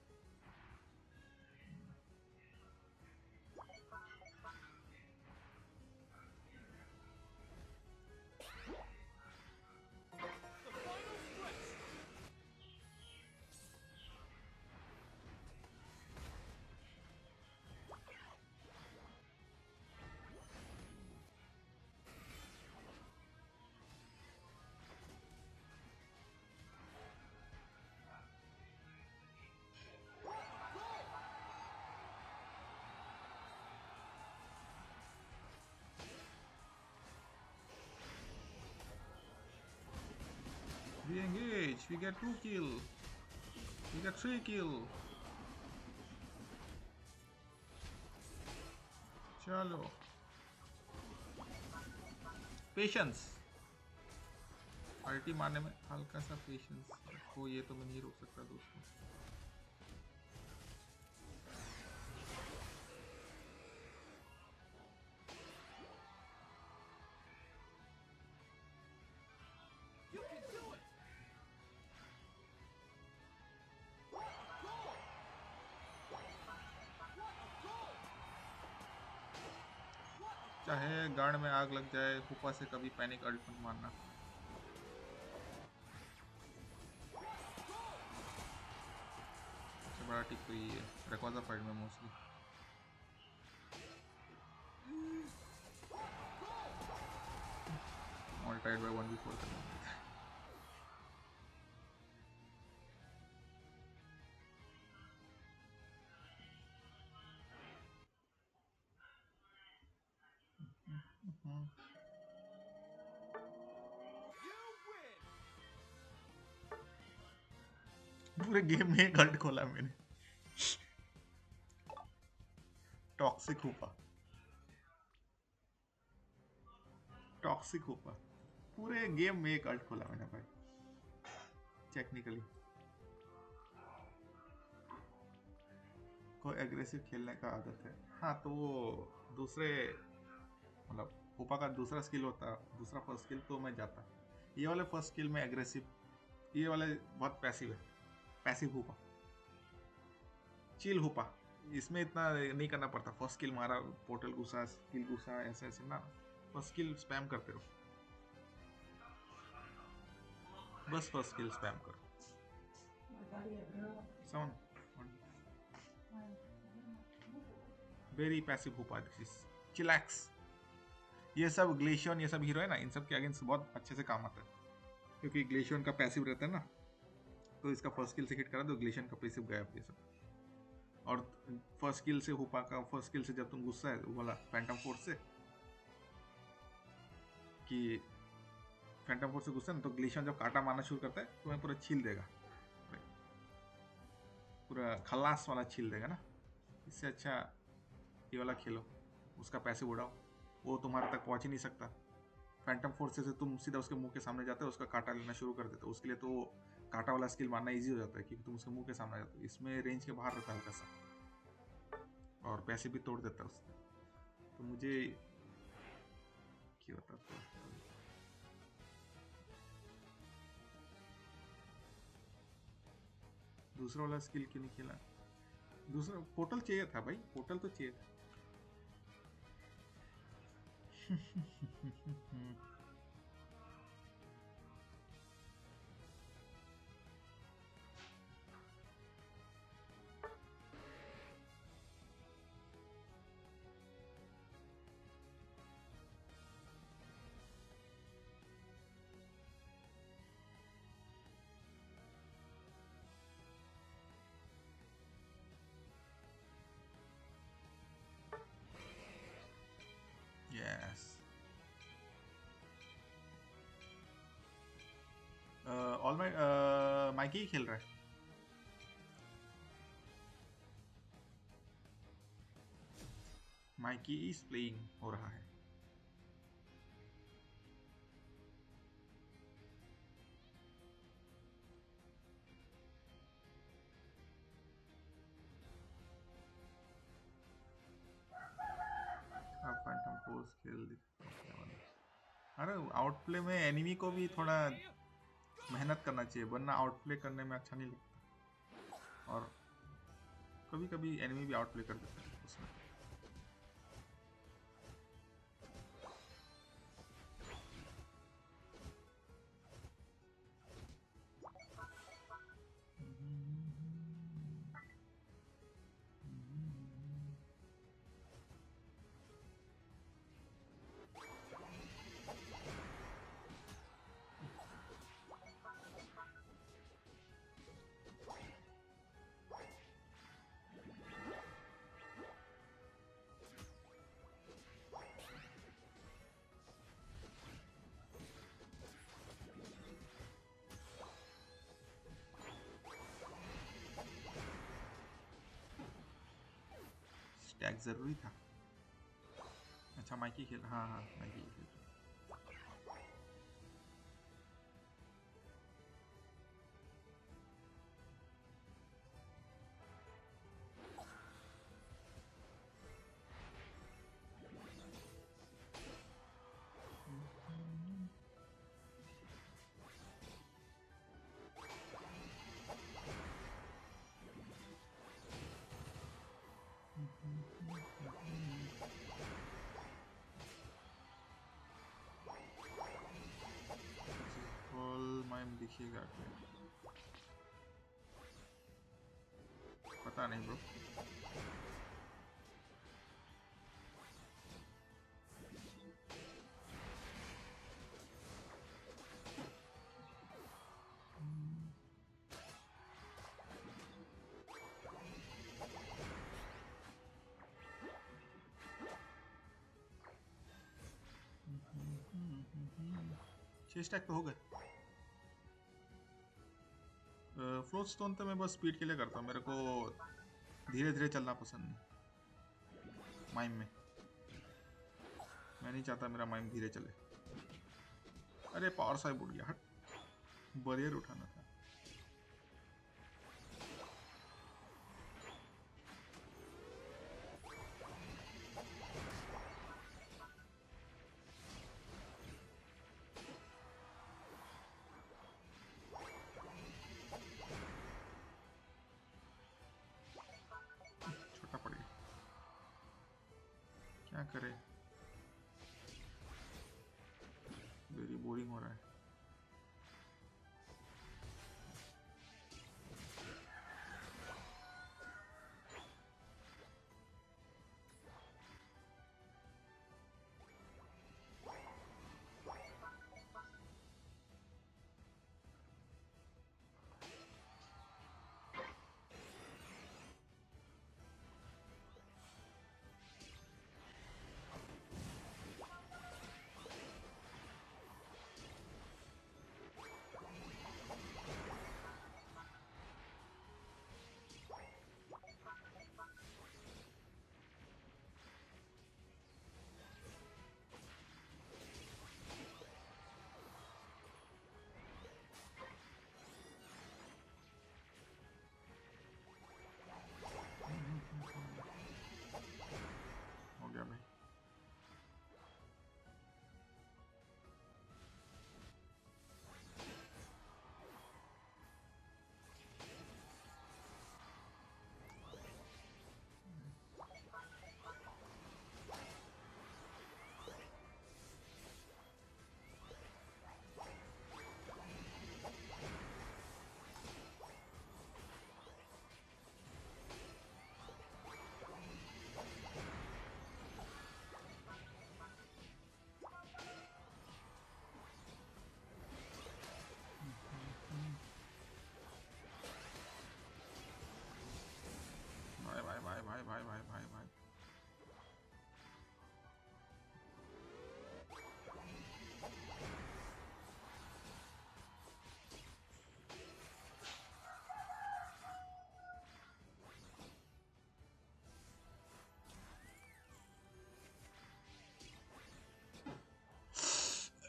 we engage, we get two kill, we get three kill। चलो पेशेंस, अल्टी मारने में हल्का सा पेशेंस रखो, ये तो मैं नहीं रोक सकता दोस्तों। चाहे गार्ड में आग लग जाए, हुपा से कभी पैनिक अल्ट मत मारना। सबसे बड़ा टिक तो ये है रेक्वाजा फाइट में mostly. All tide by one by four करना पड़ता है। पूरे गेम में एक अल्ट खोला मैंने, टॉक्सिक हुपा, टॉक्सिक हुपा। पूरे गेम में एक अल्ट खोला मैंने भाई टेक्निकली। को एग्रेसिव खेलने का आदत है। हाँ तो वो दूसरे मतलब हुपा का दूसरा स्किल होता, दूसरा फर्स्ट स्किल तो मैं जाता। ये वाले फर्स्ट स्किल में एग्रेसिव, ये वाले बहुत पैसिव है, पैसिव हुपा, चिल हुपा। इसमें इतना नहीं करना पड़ता। फर्स्ट स्किल मारा, पोर्टल घुसा, स्किल घुसा, ऐसे ऐसे ना, फर्स्ट स्किल स्पैम करते रहो, बस फर्स्ट स्किल स्पैम करो। Sound very passive Hoopa, this is chillax. ये सब ग्लेशियन, ये सब हीरो है ना, इन सब के अगेंस्ट बहुत अच्छे से काम आता है, क्योंकि ग्लेशियन का पैसिव रहता है ना, तो इसका फर्स्ट स्किल से हिट करा तो ग्लेशियन का पैसिव गया ये सब। और फर्स्ट स्किल से हुपा का फर्स्ट स्किल से जब तुम गुस्सा है वो वाला फैंटम फोर्स से, कि फैंटम फोर्स से गुस्सा ना, तो ग्लेशियन जब काटा मारना शुरू करता है तुम्हें पूरा छील देगा, पूरा खलास वाला छील देगा ना। इससे अच्छा ये वाला खेलो, उसका पैसे उड़ाओ, वो तुम्हारे तक पहुंच ही नहीं सकता। फैंटम फोर्स से तुम सीधा उसके मुंह के सामने जाते हो, उसका काटा लेना शुरू कर देते हो, उसके लिए तो काटा वाला स्किल मारना इजी हो जाता है क्योंकि तुम उसके मुंह के सामने आ जाते हो। इसमें रेंज के बाहर रहता है हल्का सा और पैसे भी तोड़ देता है उससे। तो मुझे क्या बताता है, दूसरा वाला स्किल क्यों नहीं खेला? दूसरा पोर्टल चाहिए था भाई, पोर्टल तो चाहिए था। यस, ऑल माइट माइकी ही खेल रहा है। माइकी इज प्लेइंग हो रहा है। अब फैंटम फोर्स खेल दिखा वाला। अरे आउटप्ले में एनिमी को भी थोड़ा मेहनत करना चाहिए, वरना आउटप्ले करने में अच्छा नहीं लगता। और कभी कभी एनिमी भी आउटप्ले कर देता है उसमें। स्टैक जरूरी था। अच्छा माइकी खेल, हाँ हाँ माइकी खेल। दिखेगा क्या? पता नहीं ब्रो। छह स्टैक तो हो गए। फ्लोट स्टोन तो मैं बस स्पीड के लिए करता हूँ, मेरे को धीरे धीरे चलना पसंद नहीं माइम में। मैं नहीं चाहता मेरा माइम धीरे चले। अरे पावर साइब उड़ गया, हट, बैरियर उठाना था। छोटा पड़ गया, क्या करे, वेरी बोरिंग हो रहा है।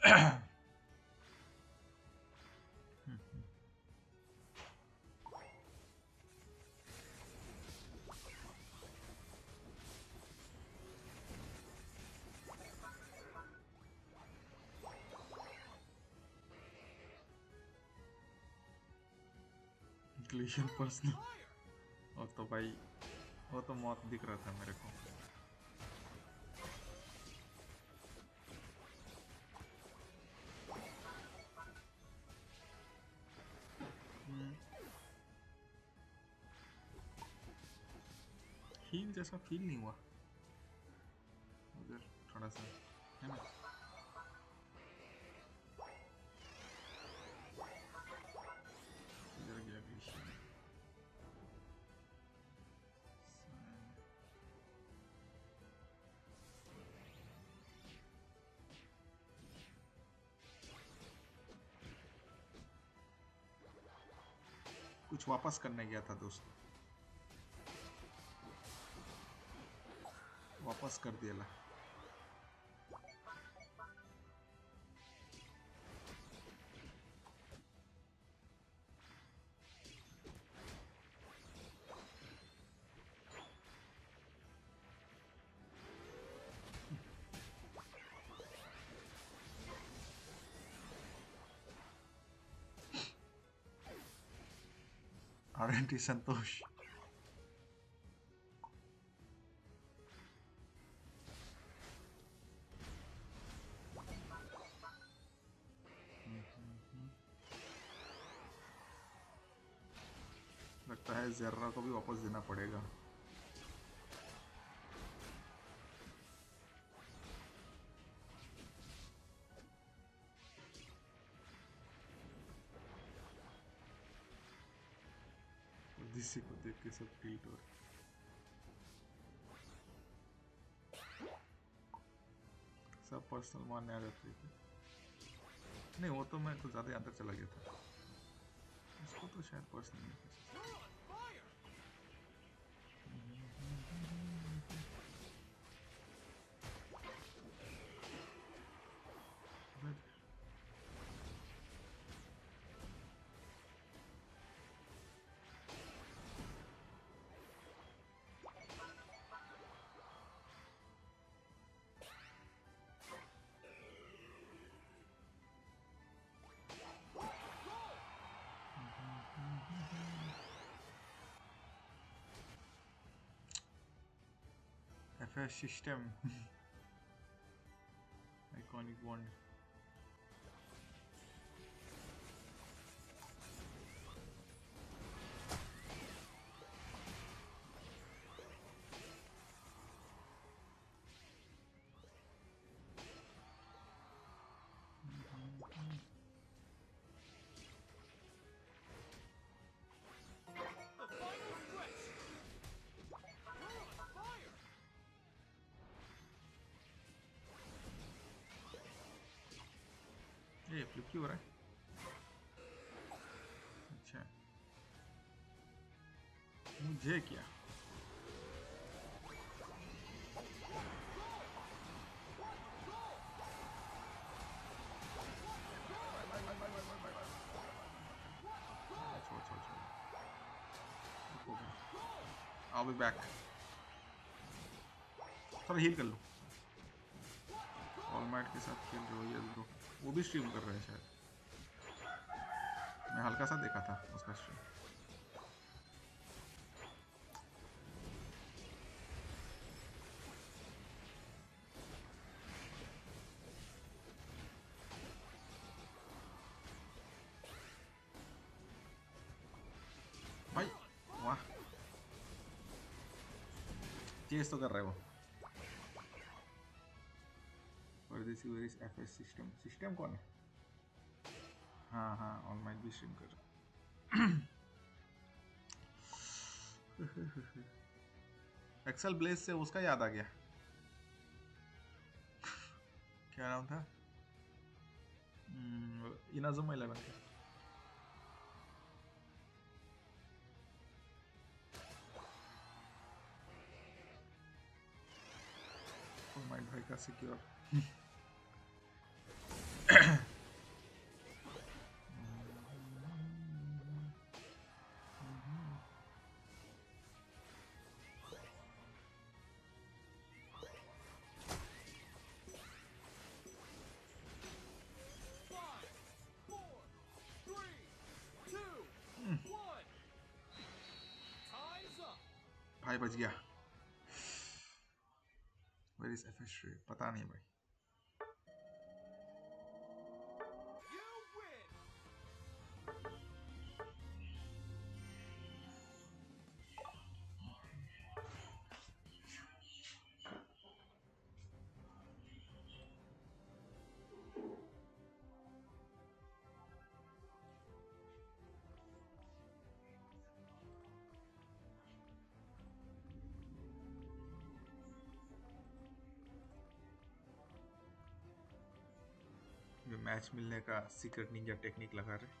ग्लेशियर पर्सनल, और तो भाई वो तो मौत दिख रहा था मेरे को। हील जैसा फील नहीं हुआ उधर, थोड़ा सा है ना। इधर गया ग्लेशियर। कुछ वापस करने गया था दोस्त, वापस कर दिया ला। आरएनटी संतोष, लगता है ज़र्रा को भी वापस देना पड़ेगा। इसी को देख के सब टिल्ट हो रहे। सब पर्सनल मारने आ जाते थे। नहीं वो तो मैं कुछ ज़्यादा अंदर चला गया था, इसको तो शायद पर्सनल नहीं कर सकता। F S system iconic bond. ये फ्लिप क्यों हो रहा है? अच्छा मुझे क्या छोड़ छोड़ छोड़ I'll be back। थोड़ा हील कर लो। ऑलमाइट के साथ खेल रहे हो ये ब्रो, वो भी स्ट्रीम कर रहे हैं शायद, मैं हल्का सा देखा था उसका स्ट्रीम। भाई वाह चेस तो कर रहे हो। परदेसी वेरिस एफएस सिस्टम सिस्टम कौन है? हाँ हाँ ऑनलाइन भी स्ट्रीम कर रहा। एक्सेल ब्लेज से उसका याद आ गया, क्या नाम था? इनाजुमा इलेवन का। माइंड भाई का सिक्योर भाई बच गया। वेयर इज एफ एस पता नहीं भाई। ये मैच मिलने का सीक्रेट निंजा टेक्निक लगा रहे।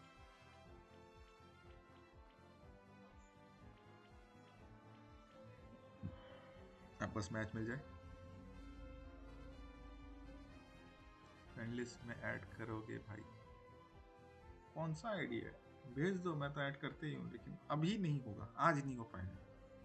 अब बस मैच मिल जाए। फ्रेंड लिस्ट में ऐड करोगे भाई? कौन सा आईडी है? भेज दो, मैं तो ऐड करते ही हूँ, लेकिन अभी नहीं होगा, आज नहीं हो पाएगा।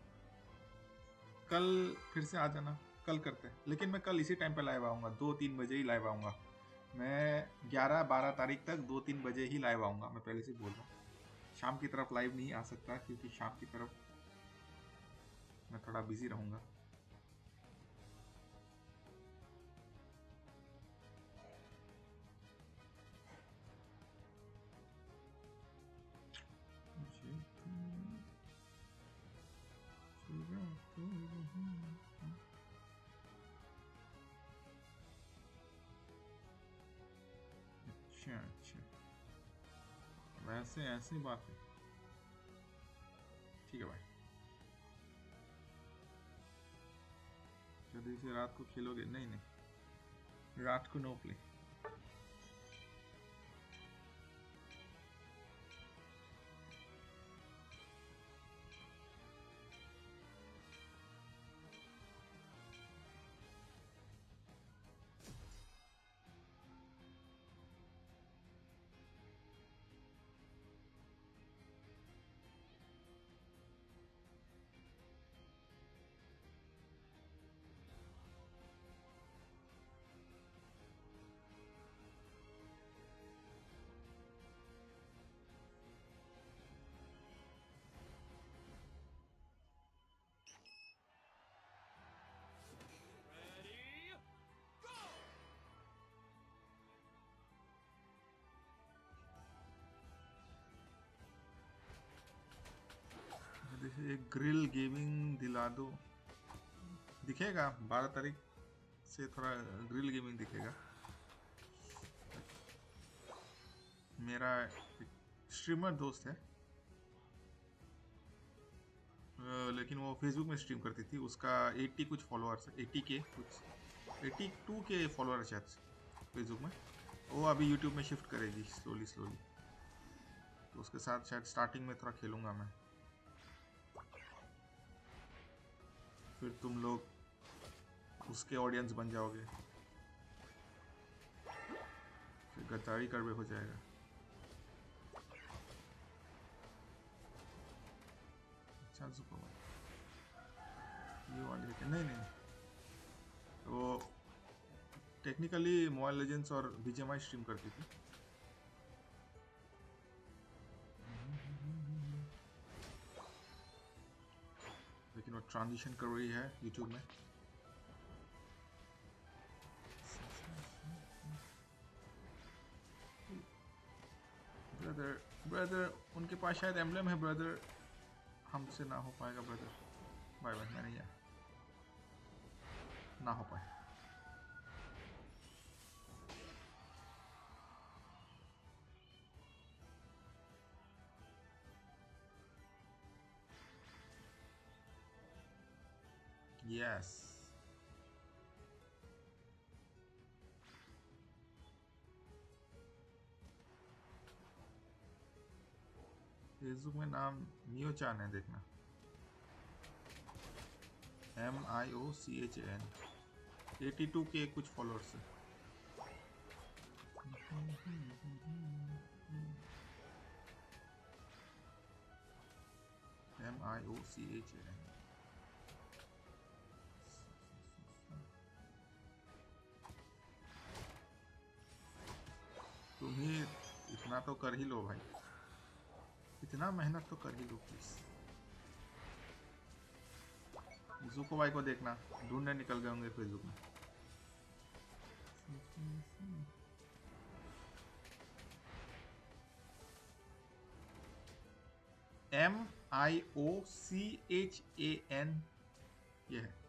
कल फिर से आ जाना, कल करते हैं। लेकिन मैं कल इसी टाइम पे लाइव आऊँगा, दो तीन बजे ही लाइव आऊँगा। मैं ग्यारह बारह तारीख तक दो तीन बजे ही लाइव आऊँगा, मैं पहले से बोल रहा हूँ। शाम की तरफ लाइव नहीं आ सकता, क्योंकि शाम की तरफ मैं थोड़ा बिजी रहूँगा। अच्छा अच्छा, वैसे ऐसी बात है। ठीक है भाई, जल्दी से रात को खेलोगे? नहीं नहीं, रात को नो प्ले। एक ग्रिल गेमिंग दिला दो। दिखेगा बारह तारीख से, थोड़ा ग्रिल गेमिंग दिखेगा। मेरा एक स्ट्रीमर दोस्त है, लेकिन वो फेसबुक में स्ट्रीम करती थी। उसका अस्सी कुछ फॉलोअर्स है, अस्सी के कुछ, बयासी के फॉलोअर शायद फेसबुक में। वो अभी यूट्यूब में शिफ्ट करेगी स्लोली स्लोली, तो उसके साथ शायद स्टार्टिंग में थोड़ा खेलूंगा मैं। फिर तुम लोग उसके ऑडियंस बन जाओगे, फिर गद्दारी करवे हो जाएगा। अच्छा सुपर, ये वाली है? नहीं नहीं, वो टेक्निकली मोबाइल लेजेंड्स और बीजीएमआई स्ट्रीम करती थी। लेकिन वो ट्रांजिशन कर रही है यूट्यूब में। ब्रदर ब्रदर उनके पास शायद एम्बलम है ब्रदर, हमसे ना हो पाएगा ब्रदर। बाय बाय, मैं नहीं आया, ना हो पाए। यस, फेसबुक में नाम मियो चान है, देखना। M I O C H N, eighty two K कुछ फॉलोअर्स है। M I O C H N. तुम ही इतना तो कर ही लो भाई, इतना मेहनत तो कर ही लो प्लीज। जुको भाई को देखना, ढूंढने निकल गए होंगे फेसबुक में। M I O C H A N ये है।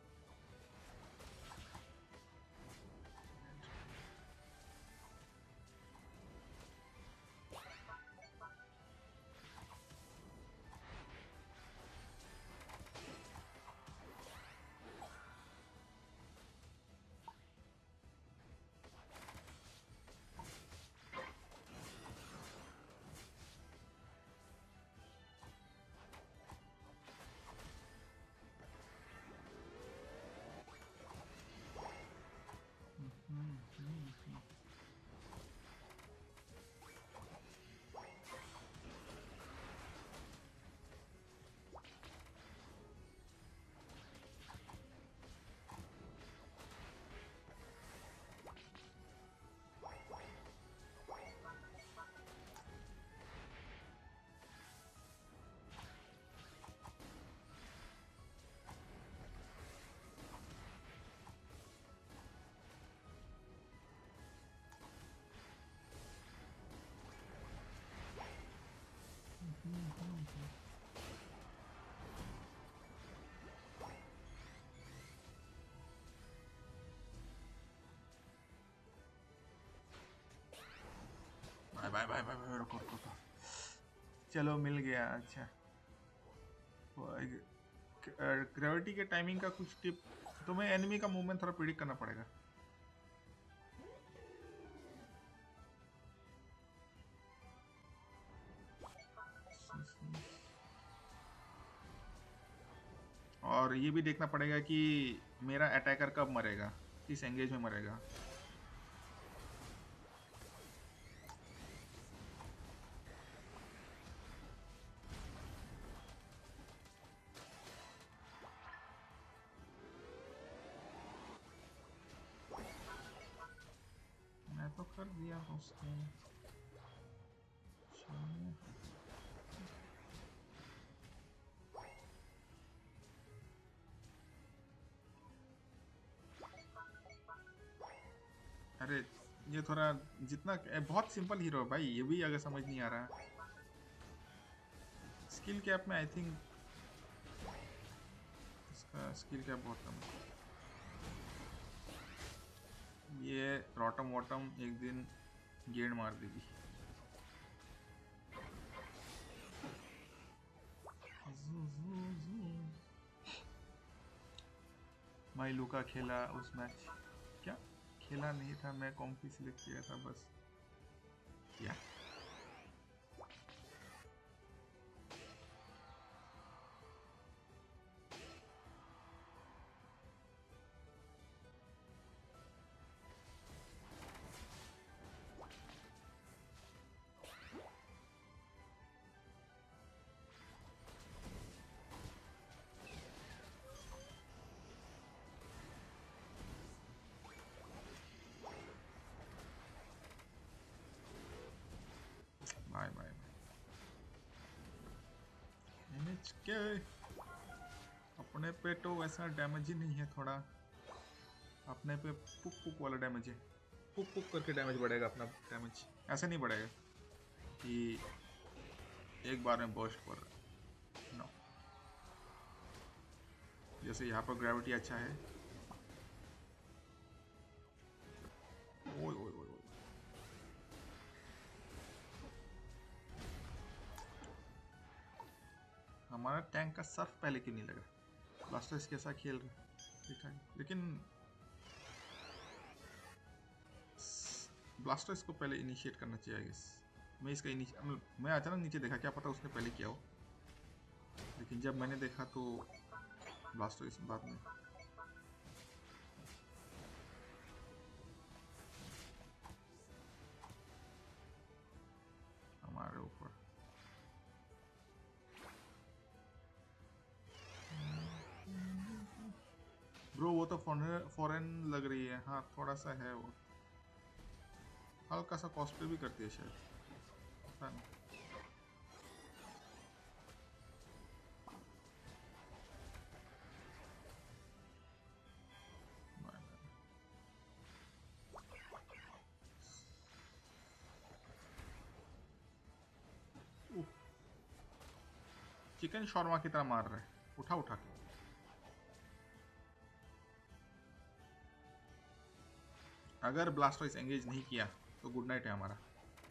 Bye bye bye bye bye, रुको रुको रुको। चलो मिल गया। अच्छा, ग्रेविटी के टाइमिंग का कुछ टिप, तुम्हें एनिमी का मूवमेंट थोड़ा प्रिडिक्ट करना पड़ेगा। और ये भी देखना पड़ेगा कि मेरा अटैकर कब मरेगा, किस एंगेज में मरेगा। मैं तो कर दिया उसने। अरे ये थोड़ा जितना बहुत सिंपल हीरो है भाई, ये भी अगर समझ नहीं आ रहा। स्किल कैप में आई थिंक इसका स्किल कैप बहुत कम है। ये रॉटम वॉटम एक दिन गेंद मार देगी। माई लुका खेला उस मैच, क्या खेला नहीं था, मैं कॉम्पी सिलेक्ट किया था बस। क्या बाय बाय के अपने पे तो वैसा डैमेज ही नहीं है, थोड़ा अपने पे पुक पुक वाला डैमेज है। पुक पुक करके डैमेज बढ़ेगा अपना डैमेज, ऐसे नहीं बढ़ेगा कि एक बार में बर्स्ट पर नो। जैसे यहाँ पर ग्रेविटी अच्छा है। ओए ओए ओए हमारा टैंक का सर्फ पहले क्यों नहीं लगा? ब्लास्टर्स कैसा खेल रहे ठीक ठाक, लेकिन ब्लास्टर्स को पहले इनिशिएट करना चाहिए। गेस मैं इसका इनिशिएट, मैं अचानक नीचे देखा, क्या पता उसने पहले किया हो, लेकिन जब मैंने देखा तो ब्लास्टर्स बाद में। हमारे ऊपर ब्रो वो तो फॉरेन लग रही है। हाँ थोड़ा सा है वो, हल्का सा कॉस्प्ले भी करती है शायद, पता नहीं। चिकन शॉर्मा की तरह मार रहे हैं, उठा उठा के। अगर ब्लास्टोइस एंगेज नहीं किया तो गुड नाइट है हमारा।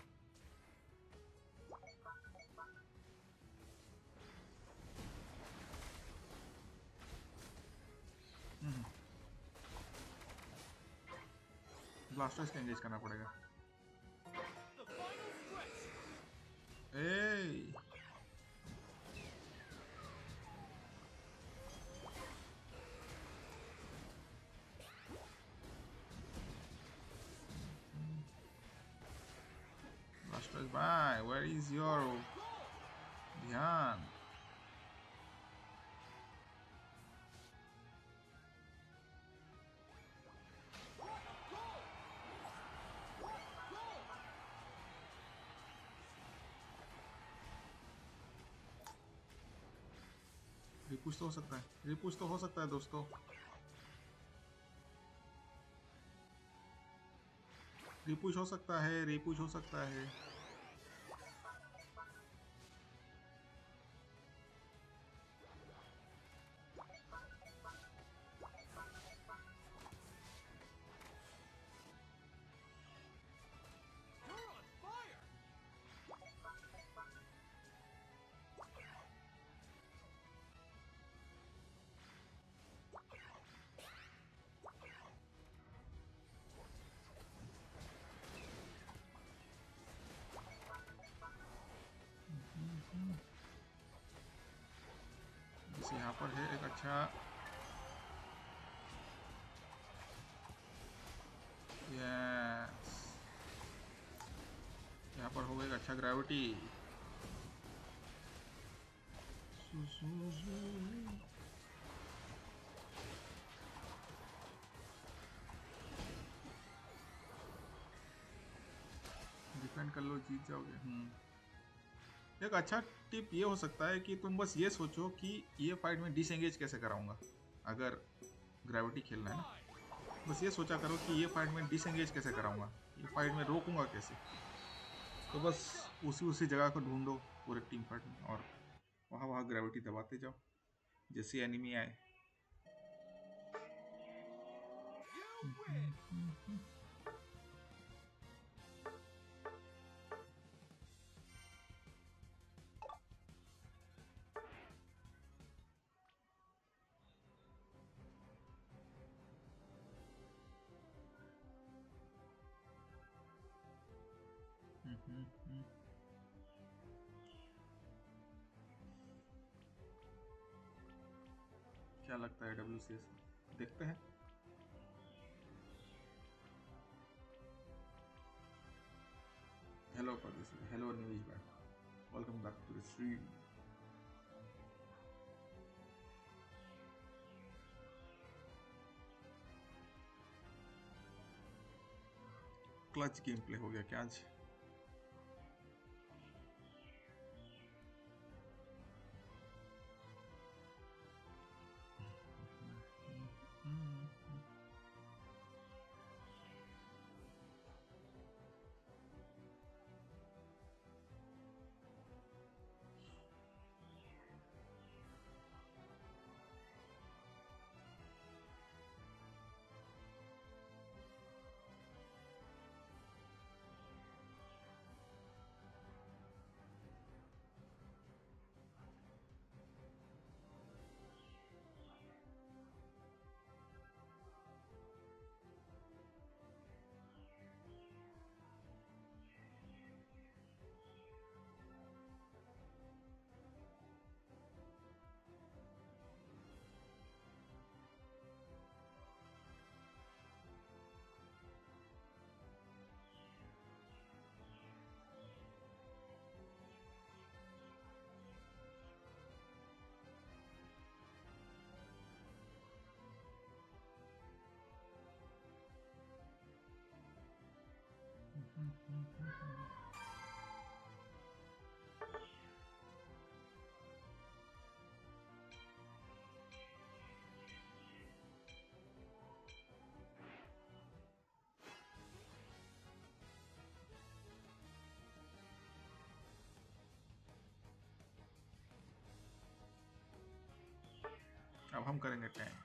ब्लास्टोइस को एंगेज करना पड़ेगा। ए Blasters by, where is your ध्यान? रिपुश तो हो सकता है, रिपुश तो हो सकता है दोस्तों। रिपुश हो सकता है, रिपुश हो सकता है। जैसे यहाँ पर है एक अच्छा यस, यहाँ पर होगा एक अच्छा ग्रेविटी। डिफेंड कर लो, जीत जाओगे। हम्म एक अच्छा टिप ये हो सकता है कि तुम बस ये सोचो कि ये फाइट में डिसएंगेज कैसे कराऊंगा। अगर ग्रेविटी खेलना है ना, बस ये सोचा करो कि ये फाइट में डिसएंगेज कैसे कराऊंगा, ये फाइट में रोकूंगा कैसे। तो बस उसी उसी जगह को ढूंढो पूरे टीम फाइट में, और वहाँ वहाँ ग्रेविटी दबाते जाओ जैसे एनिमी आए। क्या लगता है डब्ल्यू सी एस, देखते हैं। हेलो प्रदीप, हेलो निवेश भाई, welcome back to the stream. Clutch game play हो गया क्या आज? अब हम करेंगे टैंक।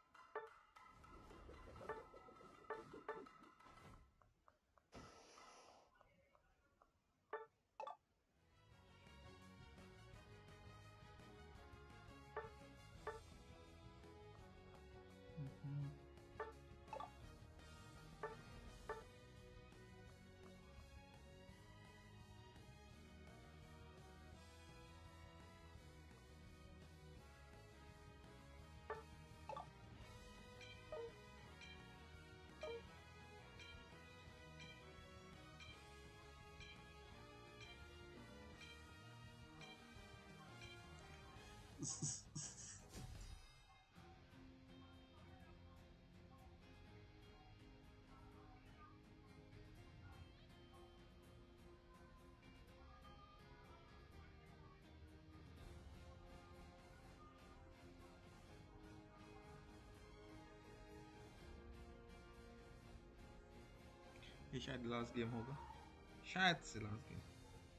ये शायद लास्ट गेम होगा, शायद से लास्ट गेम,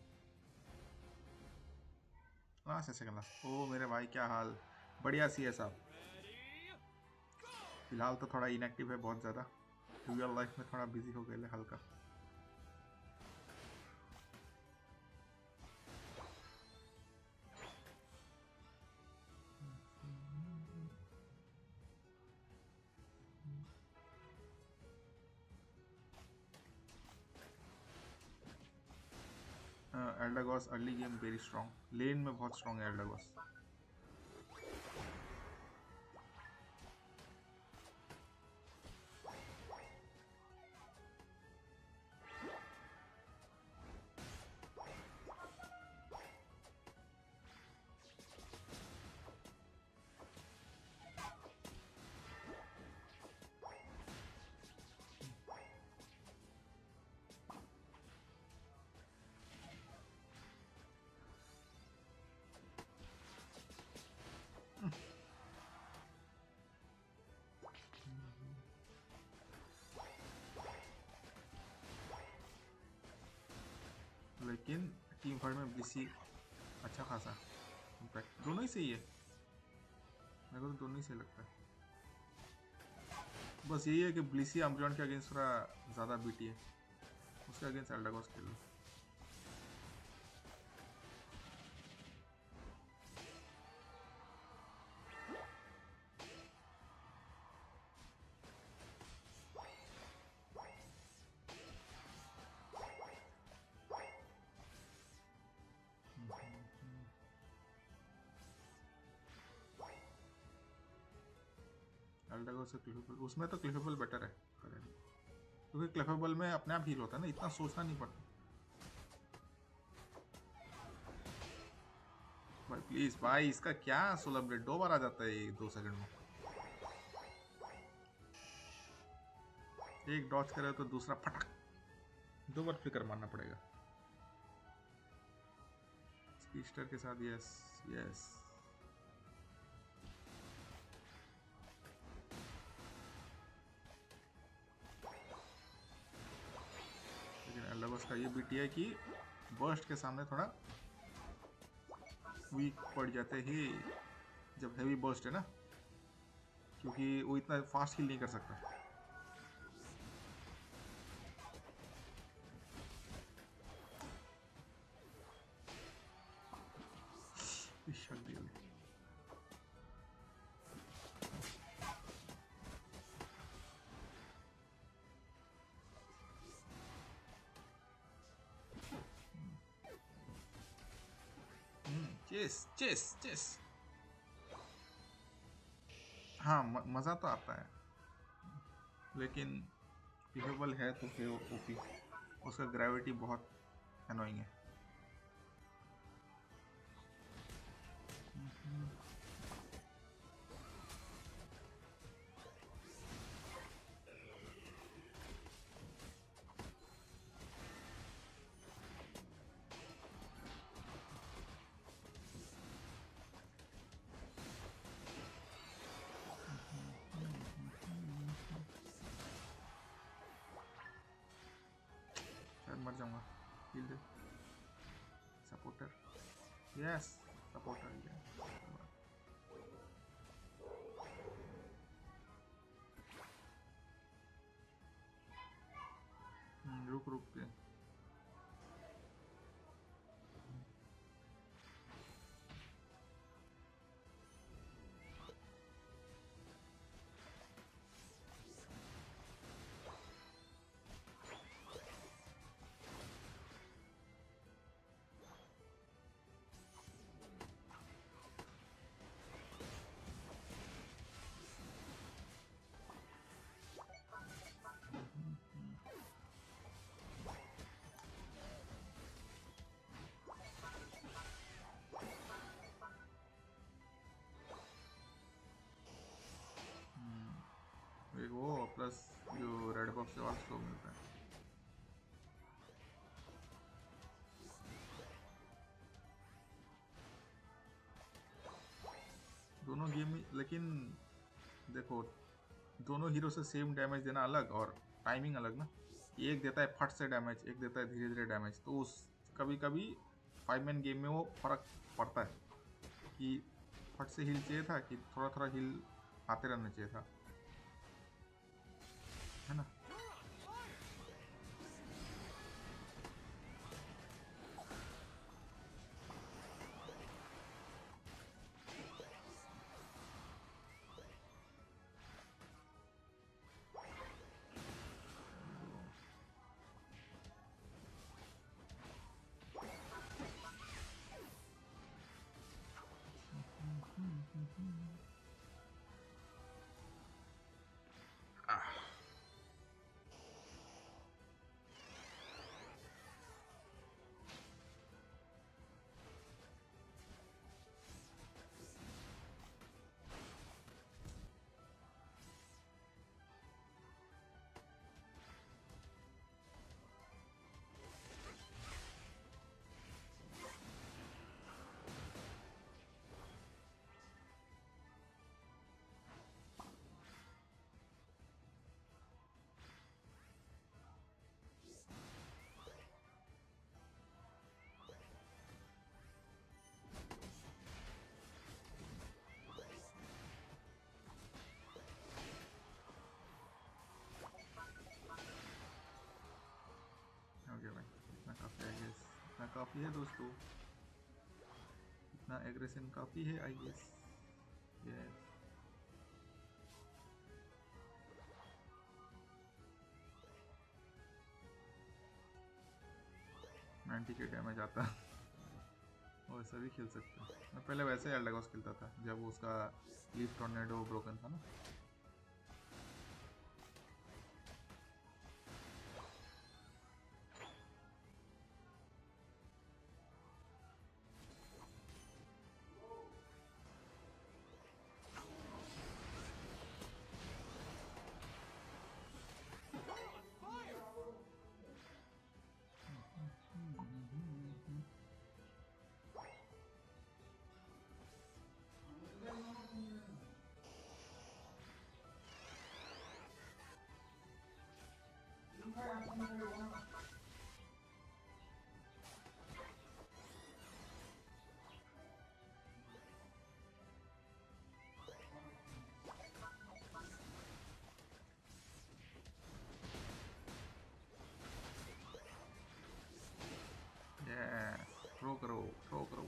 लास्ट है सेकंड लास्ट। ओ मेरे भाई क्या हाल, बढ़िया सी है साहब। फिलहाल तो थोड़ा इनएक्टिव है बहुत ज़्यादा, रियल लाइफ में थोड़ा बिजी हो गए हल्का। Eldegoss early game very strong, lane में बहुत स्ट्रॉन्ग है एल्डागोस। लेकिन टीम फाइट में ब्लिसी अच्छा खासा इम्पैक्ट, दोनों ही सही है, मेरे को तो दोनों ही सही लगता है। बस यही है कि ब्लिसी अम्ब्रियन के अगेंस्ट थोड़ा ज़्यादा बीटी है, उसके अगेंस्ट एल्डागोस खेल लो। एल्डागोस से क्लिफेबल, उसमें तो क्लिफेबल बेटर है क्योंकि क्लिफेबल में अपने आप हील होता है ना, इतना सोचना नहीं पड़ता। भाई प्लीज भाई, इसका क्या सोलह ब्लेड दो बार आ जाता है ये दो सेकंड में, एक डॉच करे तो दूसरा फटक, दो बार फ्लिकर मारना पड़ेगा। स्पीडस्टर के साथ यस यस। एल्डागोस का ये बीटी है कि बर्स्ट के सामने थोड़ा वीक पड़ जाते हैं जब हेवी बर्स्ट है ना, क्योंकि वो इतना फास्ट हील नहीं कर सकता। चेस चेस चेस, हाँ म, मज़ा तो आता है, लेकिन पिकेबल है तो फिर ओपी, उसका ग्रेविटी बहुत एनोइंग है। मर जाऊंगा, हील दे सपोर्टर, यस सपोर्टर। रुक रुक के। एक वो प्लस जो रेड बॉक्स से और स्लो मिलता है। दोनों गेम में लेकिन देखो दोनों हीरो से सेम डैमेज देना अलग और टाइमिंग अलग ना। एक देता है फट से डैमेज, एक देता है धीरे धीरे डैमेज। तो उस कभी कभी फाइव मैन गेम में वो फर्क पड़ता है कि फट से हील चाहिए था कि थोड़ा थोड़ा हील आते रहना चाहिए था, है ना। ओके भाई, इतना काफ़ी आई गेस, इतना काफ़ी है दोस्तों, इतना एग्रेशन काफ़ी है I guess. Yes ninety K damage आता और ऐसा भी खेल सकते हैं। मैं पहले वैसे एल्डेगोस खेलता था जब उसका लीफ टॉर्नेडो ब्रोकन था ना। यस थ्रो करो थ्रो करो।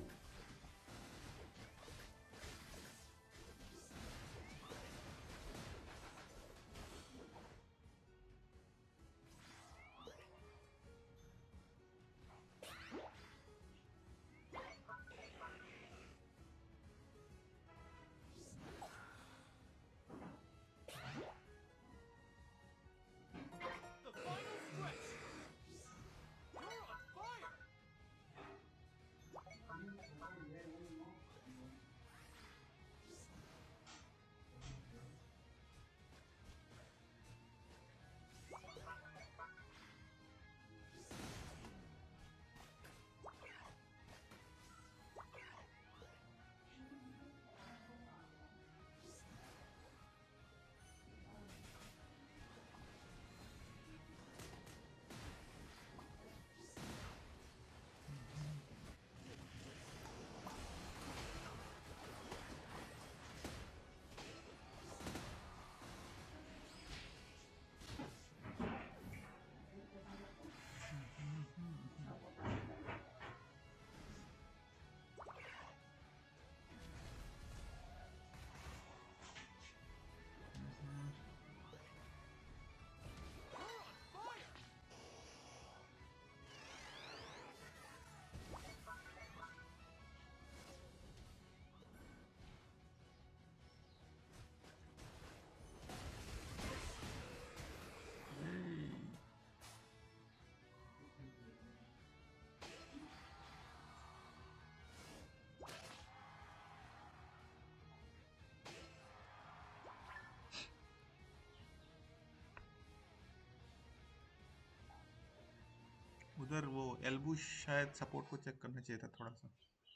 उधर वो एल्बू शायद सपोर्ट को चेक करना चाहिए था थोड़ा सा।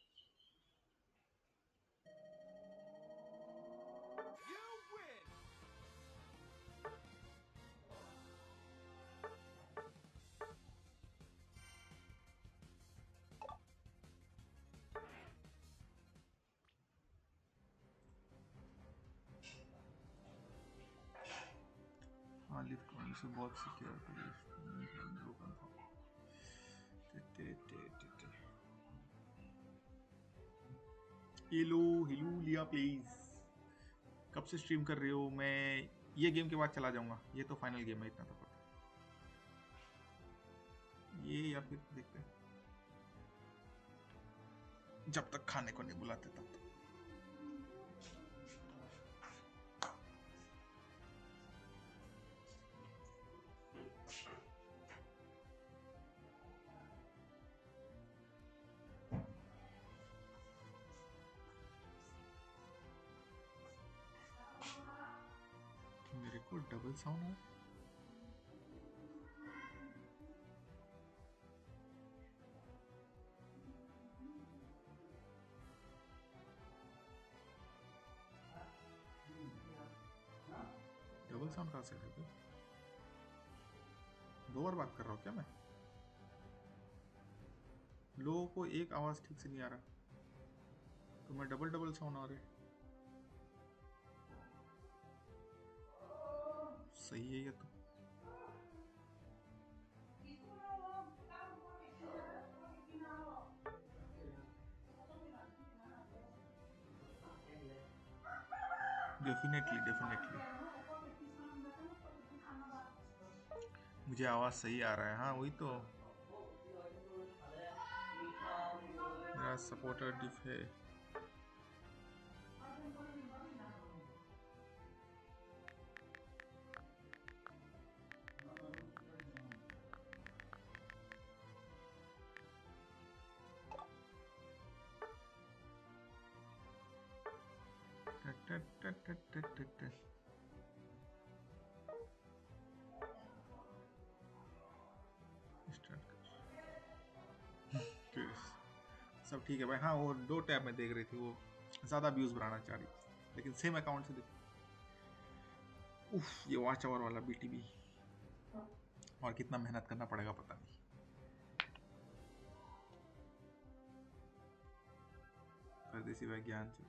हाँ लिफ्ट करने से बहुत सिक्योर हेलो हेलो लिया प्लीज। कब से स्ट्रीम कर रहे हो? मैं ये गेम के बाद चला जाऊंगा, ये तो फाइनल गेम है, इतना तो पता है। ये या फिर देखते हैं, जब तक खाने को नहीं बुलाते तब तक। मेरे को डबल साउंड है। डबल साउंड कहाँ से है? दो बार बात कर रहा हूँ क्या मैं? लोगों को एक आवाज ठीक से नहीं आ रहा, तो मैं डबल डबल साउंड आ रहे। सही है ये तो। डेफिनेटली डेफिनेटली मुझे आवाज सही आ रहा है। हाँ वही तो, मेरा सपोर्टर डिफ है। सब ठीक है भाई। हाँ वो दो टैब में देख रही थी, वो ज्यादा व्यूज बढ़ाना चाह रही थी, लेकिन सेम अकाउंट से देख। उफ, ये वॉच आवर वाला बीटीबी, और कितना मेहनत करना पड़ेगा पता नहीं। परदेसी भाई ज्ञान से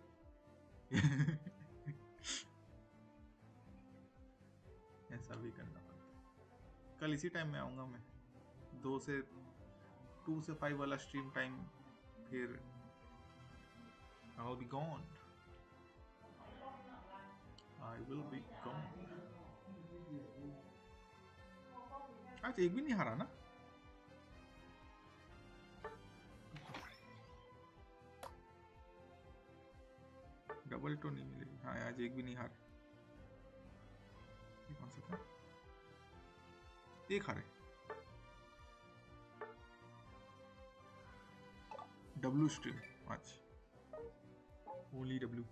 ऐसा भी करना पड़ता है। कल इसी टाइम में आऊंगा मैं, दो से टू से फाइव वाला स्ट्रीम टाइम, फिर I'll be gone. I will be gone. आज एक भी नहीं हारा ना? डबल तो नहीं मिलेगी। हाँ आज एक भी नहीं हारे। ये कौन सा था? एक हारे। डब्लू स्ट्रीम आज, ओनली डब्लू।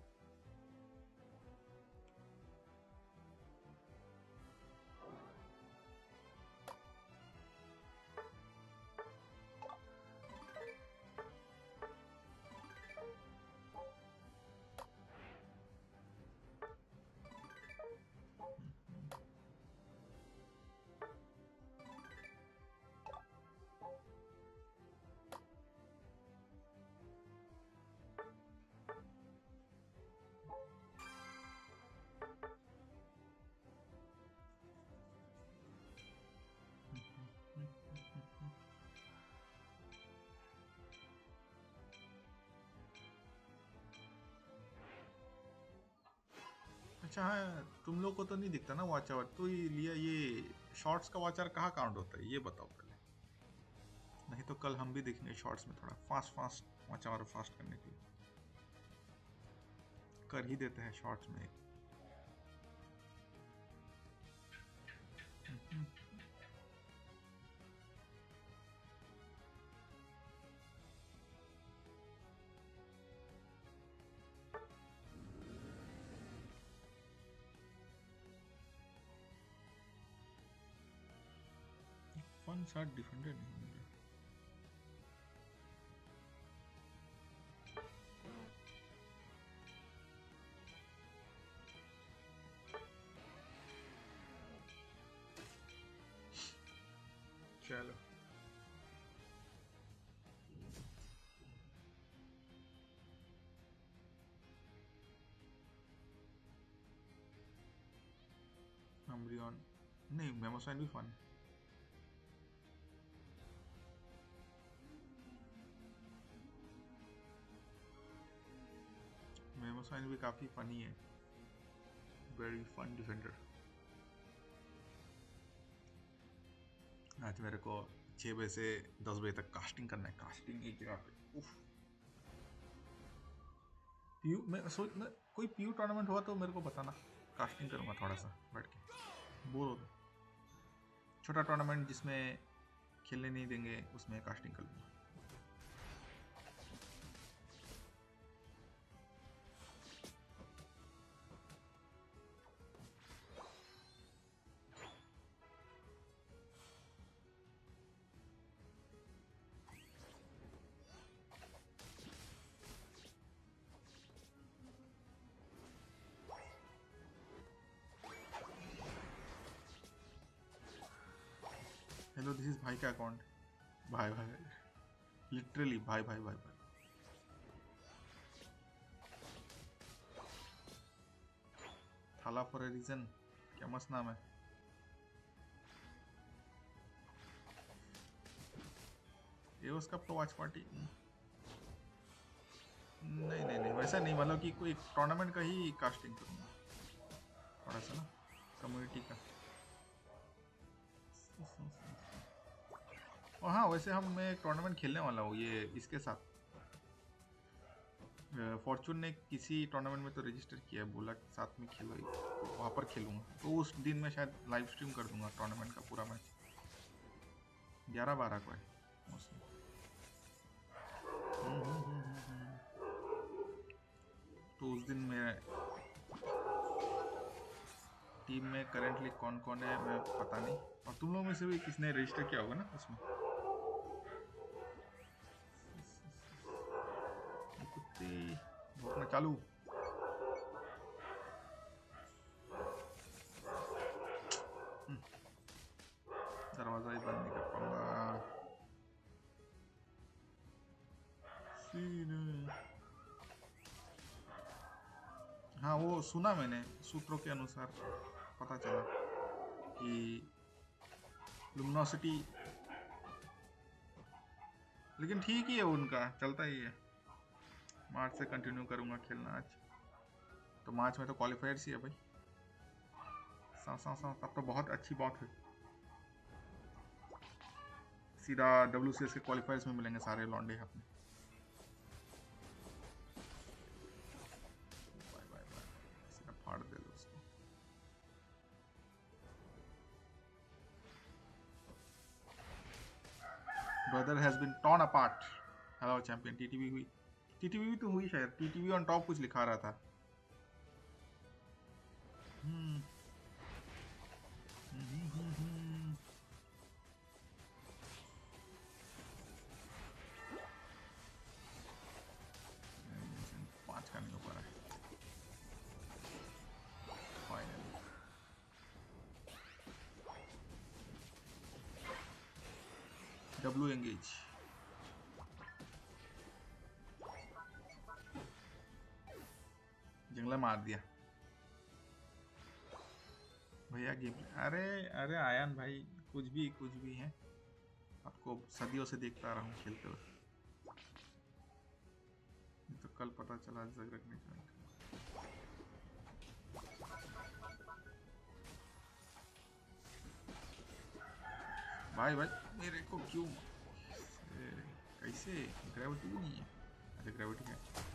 अच्छा हाँ, तुम लोग को तो नहीं दिखता ना वॉच आवर, तो ये लिया, ये शॉर्ट्स का वॉच आवर कहाँ काउंट होता है ये बताओ पहले, नहीं तो कल हम भी देखेंगे शॉर्ट्स में थोड़ा fast fast watch hour fast करने के लिए कर ही देते हैं शॉर्ट्स में। फन शॉट डिफेंडर नहीं मिल रहा। चलो एम्ब्रियन नहीं, मेमोसाइन भी फन है। मेमोसाइन भी काफी फनी है, वेरी फन डिफेंडर। आज मेरे को छः बजे से दस बजे तक कास्टिंग करना है, कास्टिंग एक जगह पे। उफ। पीयू मैं सोच मैं कोई पीयू टूर्नामेंट हुआ तो मेरे को बताना, कास्टिंग करूँगा थोड़ा सा बैठ के, बोर हो गया। छोटा टूर्नामेंट जिसमें खेलने नहीं देंगे उसमें कास्टिंग कर लूँगा। हेलो, दिस इज भाई का अकाउंट। भाई भाई लिटरली भाई भाई भाई भाई। थाला फॉर ए रीजन, क्या मस्त नाम है। ये उसका तो वॉच पार्टी नहीं नहीं नहीं वैसा नहीं, मतलब कि कोई टूर्नामेंट का ही कास्टिंग करूँगा थोड़ा सा ना, कम्युनिटी का। और हाँ, वैसे हम मैं एक टूर्नामेंट खेलने वाला हूँ ये इसके साथ। फॉर्चून ने किसी टूर्नामेंट में तो रजिस्टर किया है, बोला कि साथ में खेलो, वहाँ पर खेलूँगा। तो उस दिन मैं शायद लाइव स्ट्रीम कर दूंगा टूर्नामेंट का पूरा मैच। ग्यारह बारह को है मोस्टली। तो उस दिन मैं टीम में करेंटली कौन कौन है मैं पता नहीं, और तुम लोगों में से भी किसने रजिस्टर किया होगा ना उसमें। कुत्ते भौंकना चालू। दरवाजा ही बंद नहीं कर पाऊंगा। हाँ, वो सुना मैंने, सूत्रों के अनुसार पता चला कि लुमिनोसिटी, लेकिन ठीक ही है, उनका चलता ही है। मार्च से कंटिन्यू करूंगा खेलना आज तो। मार्च में तो क्वालिफायर्स ही है भाई। सा सा सा तब तो बहुत अच्छी बात है, सीधा डब्ल्यू सी एस के क्वालिफायर्स में मिलेंगे सारे लॉन्डे अपने। बाय बाय बाय, सीधा फाड़ दे लो उसको। Brother has been torn apart. Hello champion. TTV हुई, टीटीवी भी तो हुई शायद। टीटीवी ऑन टॉप कुछ लिखा रहा था। हम्म पांच का नहीं हो पा रहा है फाइनली। W engage. जंगला मार दिया भैया गेम। अरे अरे आयन भाई, कुछ भी कुछ भी है, आपको सदियों से देखता रहा हूँ खेलते हुए। तो कल पता चला जग रखने का। भाई भाई मेरे को क्यों कैसे? ग्रेविटी भी नहीं है। अच्छा ग्रेविटी है।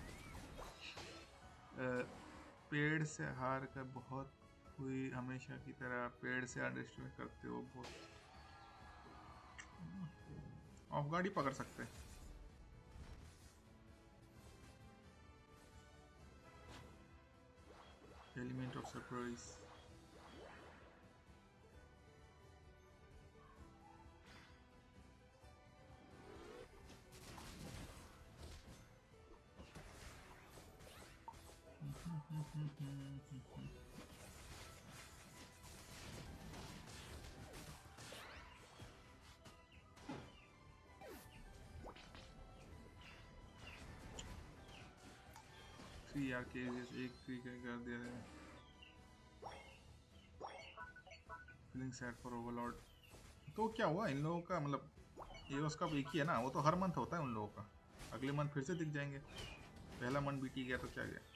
पेड़ से हार कर बहुत हुई, हमेशा की तरह पेड़ से अंडरस्टैंड करते हो बहुत। ऑफ गार्ड ही पकड़ सकते हैं। Element of surprise. Three R के एक थ्री के कर दे रहे हैं। Feeling sad for overlord. तो क्या हुआ इन लोगों का, मतलब ये उसका एक ही है ना, वो तो हर मंथ होता है उन लोगों का। अगले मंथ फिर से दिख जाएंगे। पहला मंथ बीती गया तो क्या गया।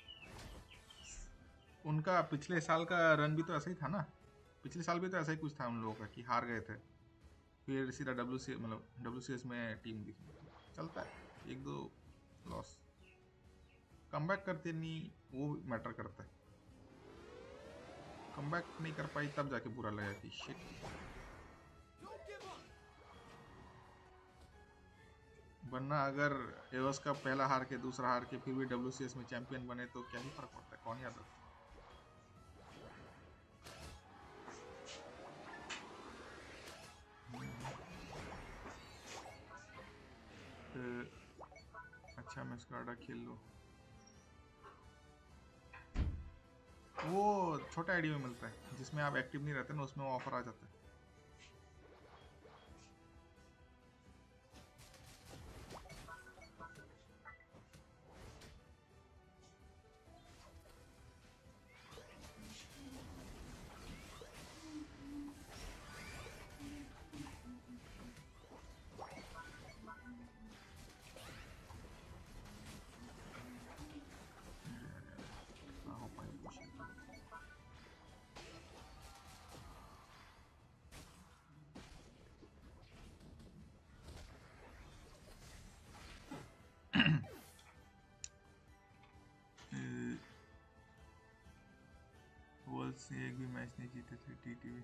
उनका पिछले साल का रन भी तो ऐसा ही था ना, पिछले साल भी तो ऐसा ही कुछ था उन लोगों का कि हार गए थे, फिर सीधा डब्ल्यू सी मतलब डब्ल्यू सी एस में टीम दिखी। चलता है, एक दो लॉस कमबैक करते नहीं वो मैटर करता है। कमबैक नहीं कर पाई तब जाके बुरा लगा कि शिट। वरना अगर एवस का पहला हार के दूसरा हार के फिर भी डब्ल्यू सी एस में चैंपियन बने तो क्या ही फर्क पड़ता है, कौन याद रखता है। अच्छा मैं स्काडा खेल लो, वो छोटा आईडी में मिलता है जिसमें आप एक्टिव नहीं रहते ना, उसमें वो ऑफर आ जाता है। वर्ल्ड से एक भी मैच नहीं जीते थे टीटीवी।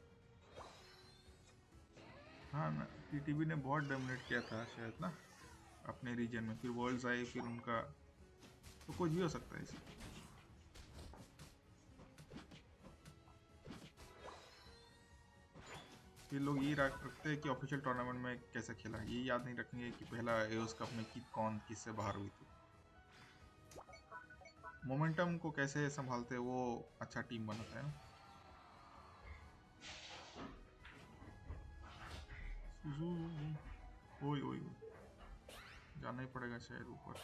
हाँ ना, टीटीवी ने बहुत डोमिनेट किया था शायद ना अपने रीजन में, फिर वर्ल्ड्स आए, फिर उनका तो कुछ भी हो सकता है इसमें। फिर लोग ये रखते हैं कि ऑफिशियल टूर्नामेंट में कैसे खेला, ये याद नहीं रखेंगे कि पहला एओस कप में कि कौन किससे बाहर हुई थी। मोमेंटम को कैसे संभालते वो अच्छा टीम बनाता है ना। ओए ओए जाना ही पड़ेगा शायद ऊपर।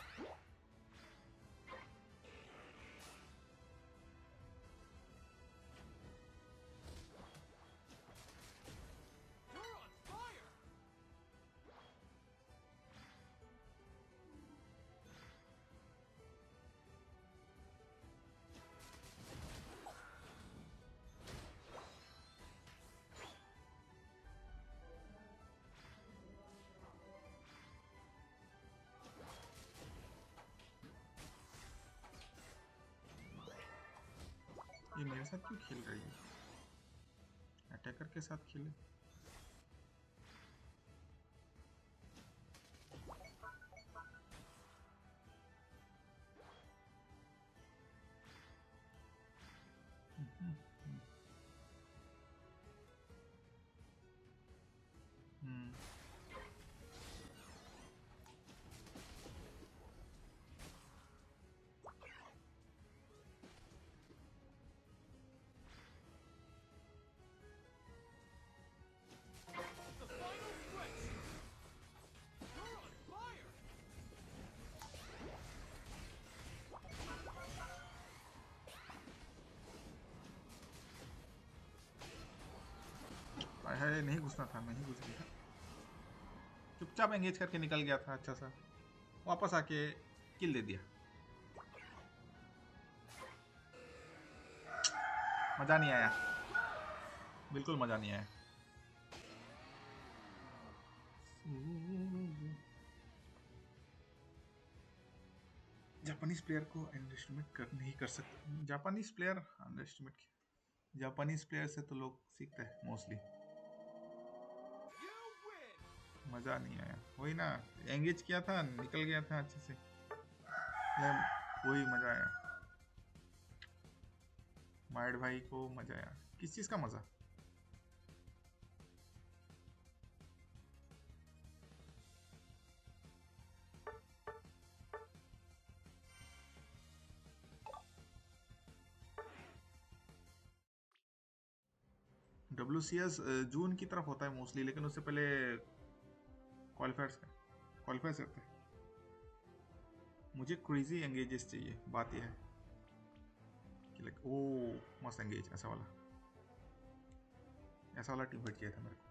ये मेरे साथ क्यों खेल रही है, अटैकर के साथ खेले। हम्म है, नहीं घुसना था, नहीं घुस गया, चुपचाप एंगेज करके निकल गया था। अच्छा सा वापस आके किल दे दिया। मजा नहीं आया, बिल्कुल मजा नहीं आया। जापानीज प्लेयर को अंडरएस्टिमेट कर नहीं कर सकते। Japanese player underestimate, Japanese player से तो लोग सीखते हैं मोस्टली। मजा नहीं आया, वही ना, एंगेज किया था निकल गया था अच्छे से, वही मजा आया। माइड भाई को मजा आया, किस चीज का मजा। डब्ल्यू सी एस जून की तरफ होता है मोस्टली, लेकिन उससे पहले क्वालिफायर्स का क्वालिफायर्स रहते हैं। मुझे क्रेजी एंगेजेस चाहिए, बात यह है कि लाइक ओ मस्त एंगेज, ऐसा वाला ऐसा वाला टीम फाइट चाहिए था मेरे को।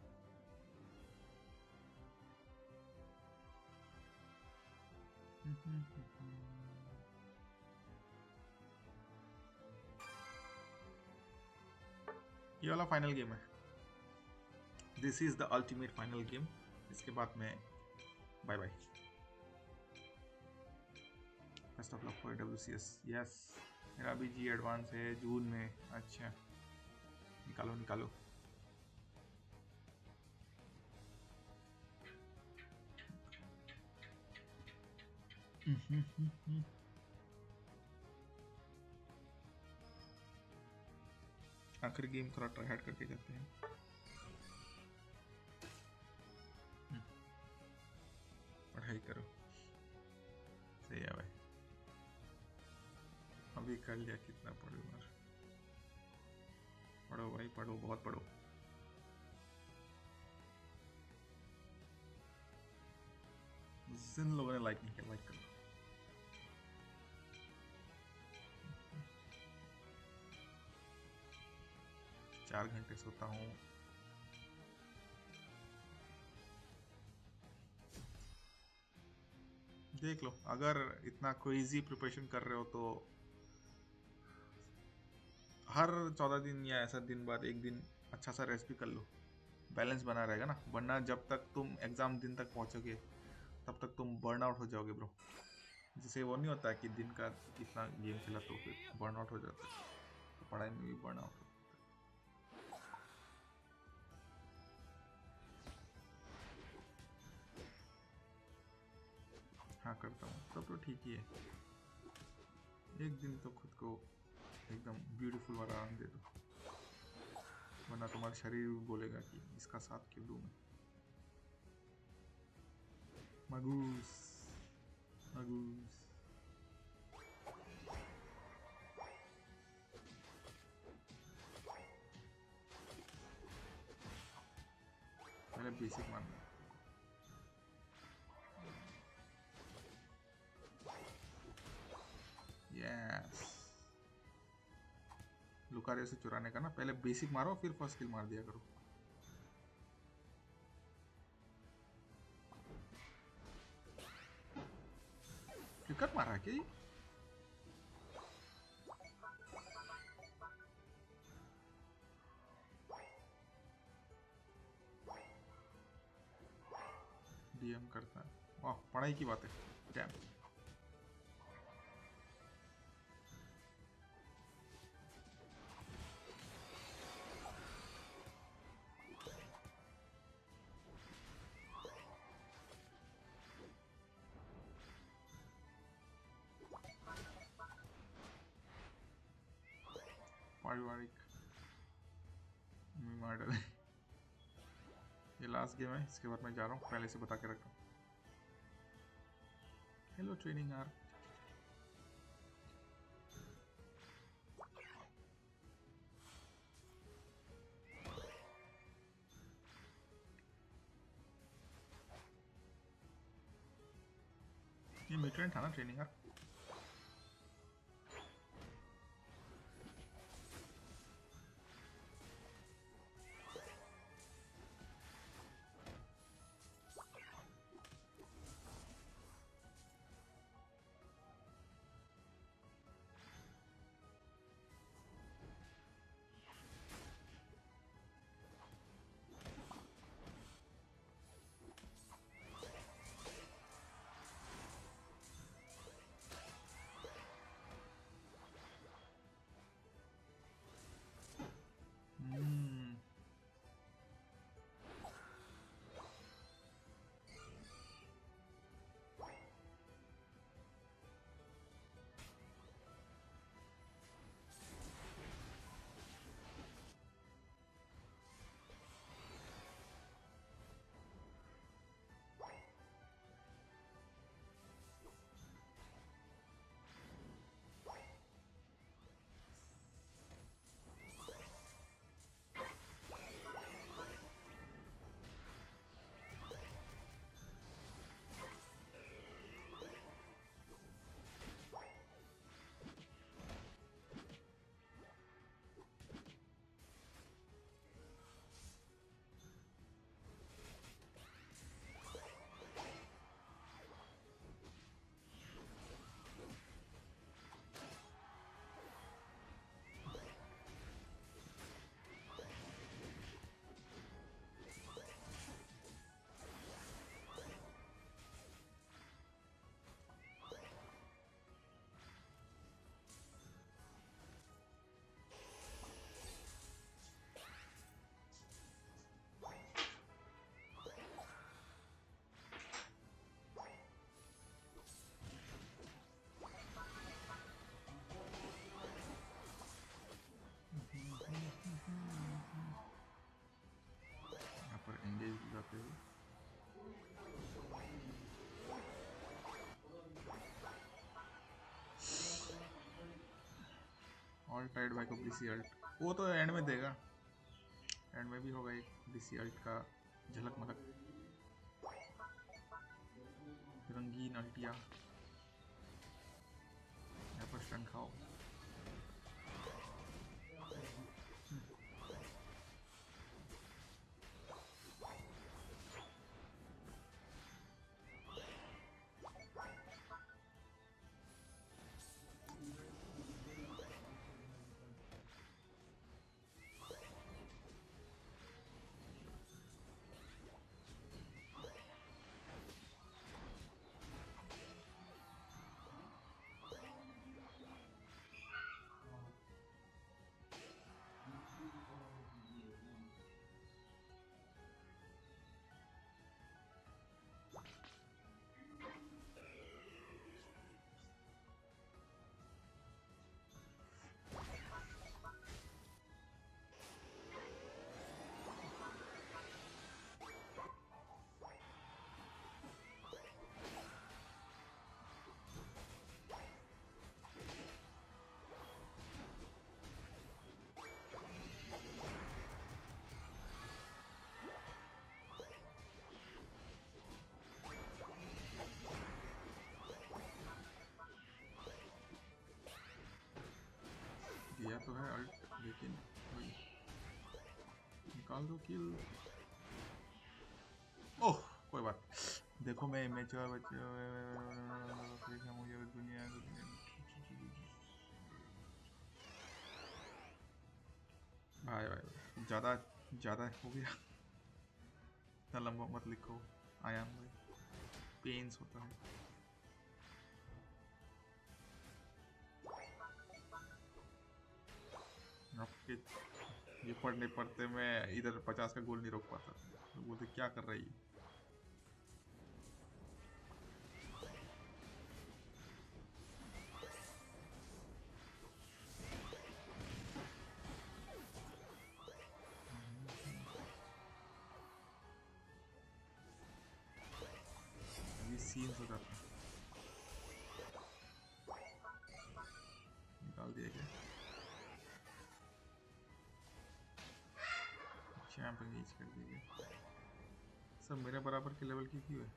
ये वाला फाइनल गेम है, this is the ultimate final game. इसके बाद में bye bye, best of luck for W C S. Yes, मेरा भी जी एडवांस है जून में। अच्छा, निकालो निकालो। आखिरी गेम थोड़ा ट्राई हार्ड करके जाते हैं। पढ़ाई करो, सही है भाई। अभी कर लिया, कितना पढ़ो यार, पढ़ो भाई पढ़ो, बहुत पढ़ो। जिन लोगों ने लाइक नहीं किया, लाइक करो। चार घंटे सोता हूँ। देख लो, अगर इतना क्रेजी प्रिपरेशन कर रहे हो तो हर चौदह दिन या ऐसा दिन बाद एक दिन अच्छा सा रेस्ट भी कर लो, बैलेंस बना रहेगा ना। वरना जब तक तुम एग्जाम दिन तक पहुंचोगे तब तक तुम बर्न आउट हो जाओगे ब्रो। जिसे वो नहीं होता कि दिन का इतना गेम खेला तो फिर बर्न आउट हो जाता है, तो पढ़ाई में भी बर्न आउट होता है। हाँ करता हूँ, तब तो ठीक ही है। एक दिन तो खुद को एकदम ब्यूटीफुल वाला आराम दे दो, वरना तुम्हारा शरीर भी बोलेगा कि इसका साथ क्यों दूं मैं। मगूस मगूस। पहले बेसिक मानना। यस, लुकारियो से चुराने का ना, पहले बेसिक मारो फिर फर्स्ट किल मार दिया करो। फ्लिकर मारा क्या ये? डीएम करता है, वाह पढ़ाई की बात है। डैम, पारिवारिक में मार डाले। ये लास्ट गेम है, इसके बाद मैं जा रहा हूँ, पहले से बता के रखा हूँ। हेलो ट्रेनिंग आर, ये मिड था ना ट्रेनिंग आर। ऑल टाइड भाई को डीसी अल्ट, वो तो एंड में देगा, एंड में भी होगा एक डीसी अल्ट का झलक मलक, रंगीन अल्टिया। यहाँ पर स्टन खाओ। दिया तो है अल्ट, लेकिन वही निकाल दो किल। ओह कोई बात, देखो मैं इमेचर बच्चे मुझे दुनिया भाई भाई ज़्यादा ज़्यादा हो गया, इतना लंबा मत लिखो आयाम भाई, पेन्स होता है। आपके ये पढ़ने पढ़ते मैं इधर पचास का गोल नहीं रोक पाता, तो बोलते क्या कर रही है। ये सीन्स हो जाता है, निकाल दिया गया। चैंप एंगेज कर दिए सब मेरे बराबर के लेवल की क्यों है।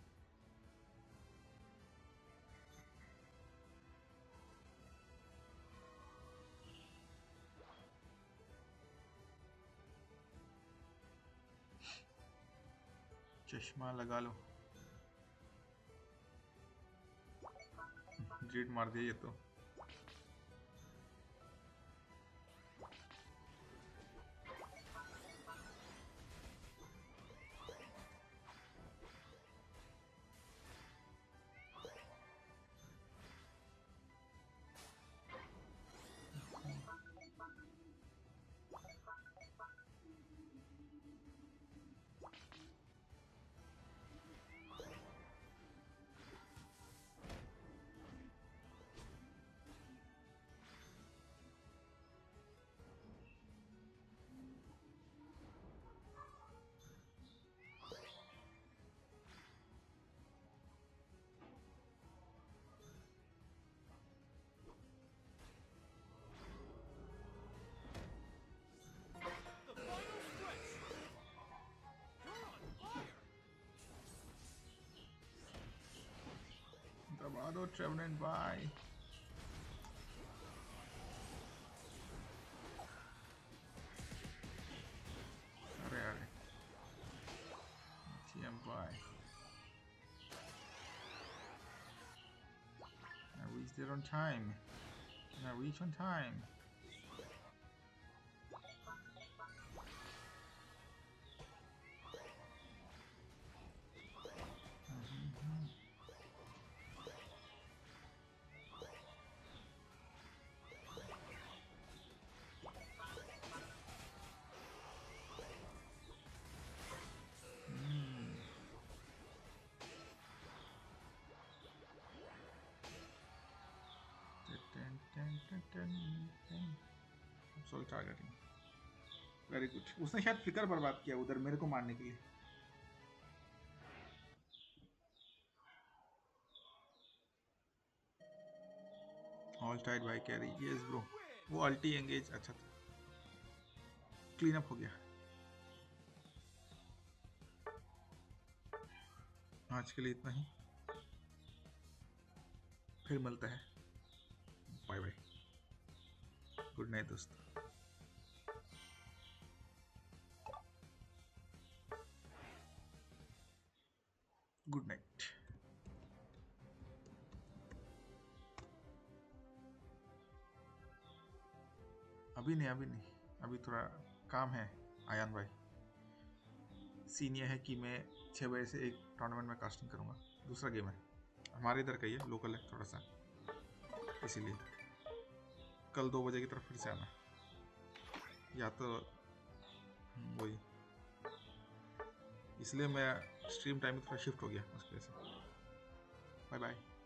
चश्मा लगा लो, ड्रीट मार दिया ये तो। दबा दो ट्रेवलेंट भाई। अरे अरे टीएम भाई, I reached there on time. I reach on time. Soul targeting very good. उसने शायद फ्लिकर बर्बाद किया उधर मेरे को मारने के लिए। All tide by carry, yes bro. वो अल्टी एंगेज अच्छा था, क्लीन अप हो गया। आज के लिए इतना ही, फिर मिलता है। बाय बाय, गुड नाइट दोस्तों। Good night. अभी नहीं अभी नहीं, अभी थोड़ा काम है आयान भाई। सीन ये है कि मैं छः बजे से एक टूर्नामेंट में कास्टिंग करूँगा, दूसरा गेम है हमारे इधर का ही है, लोकल है थोड़ा सा, इसीलिए कल दो बजे की तरफ फिर से आना, या तो वही, इसलिए मैं स्ट्रीम टाइम थोड़ा शिफ्ट हो गया उसकी वजह से। Bye bye.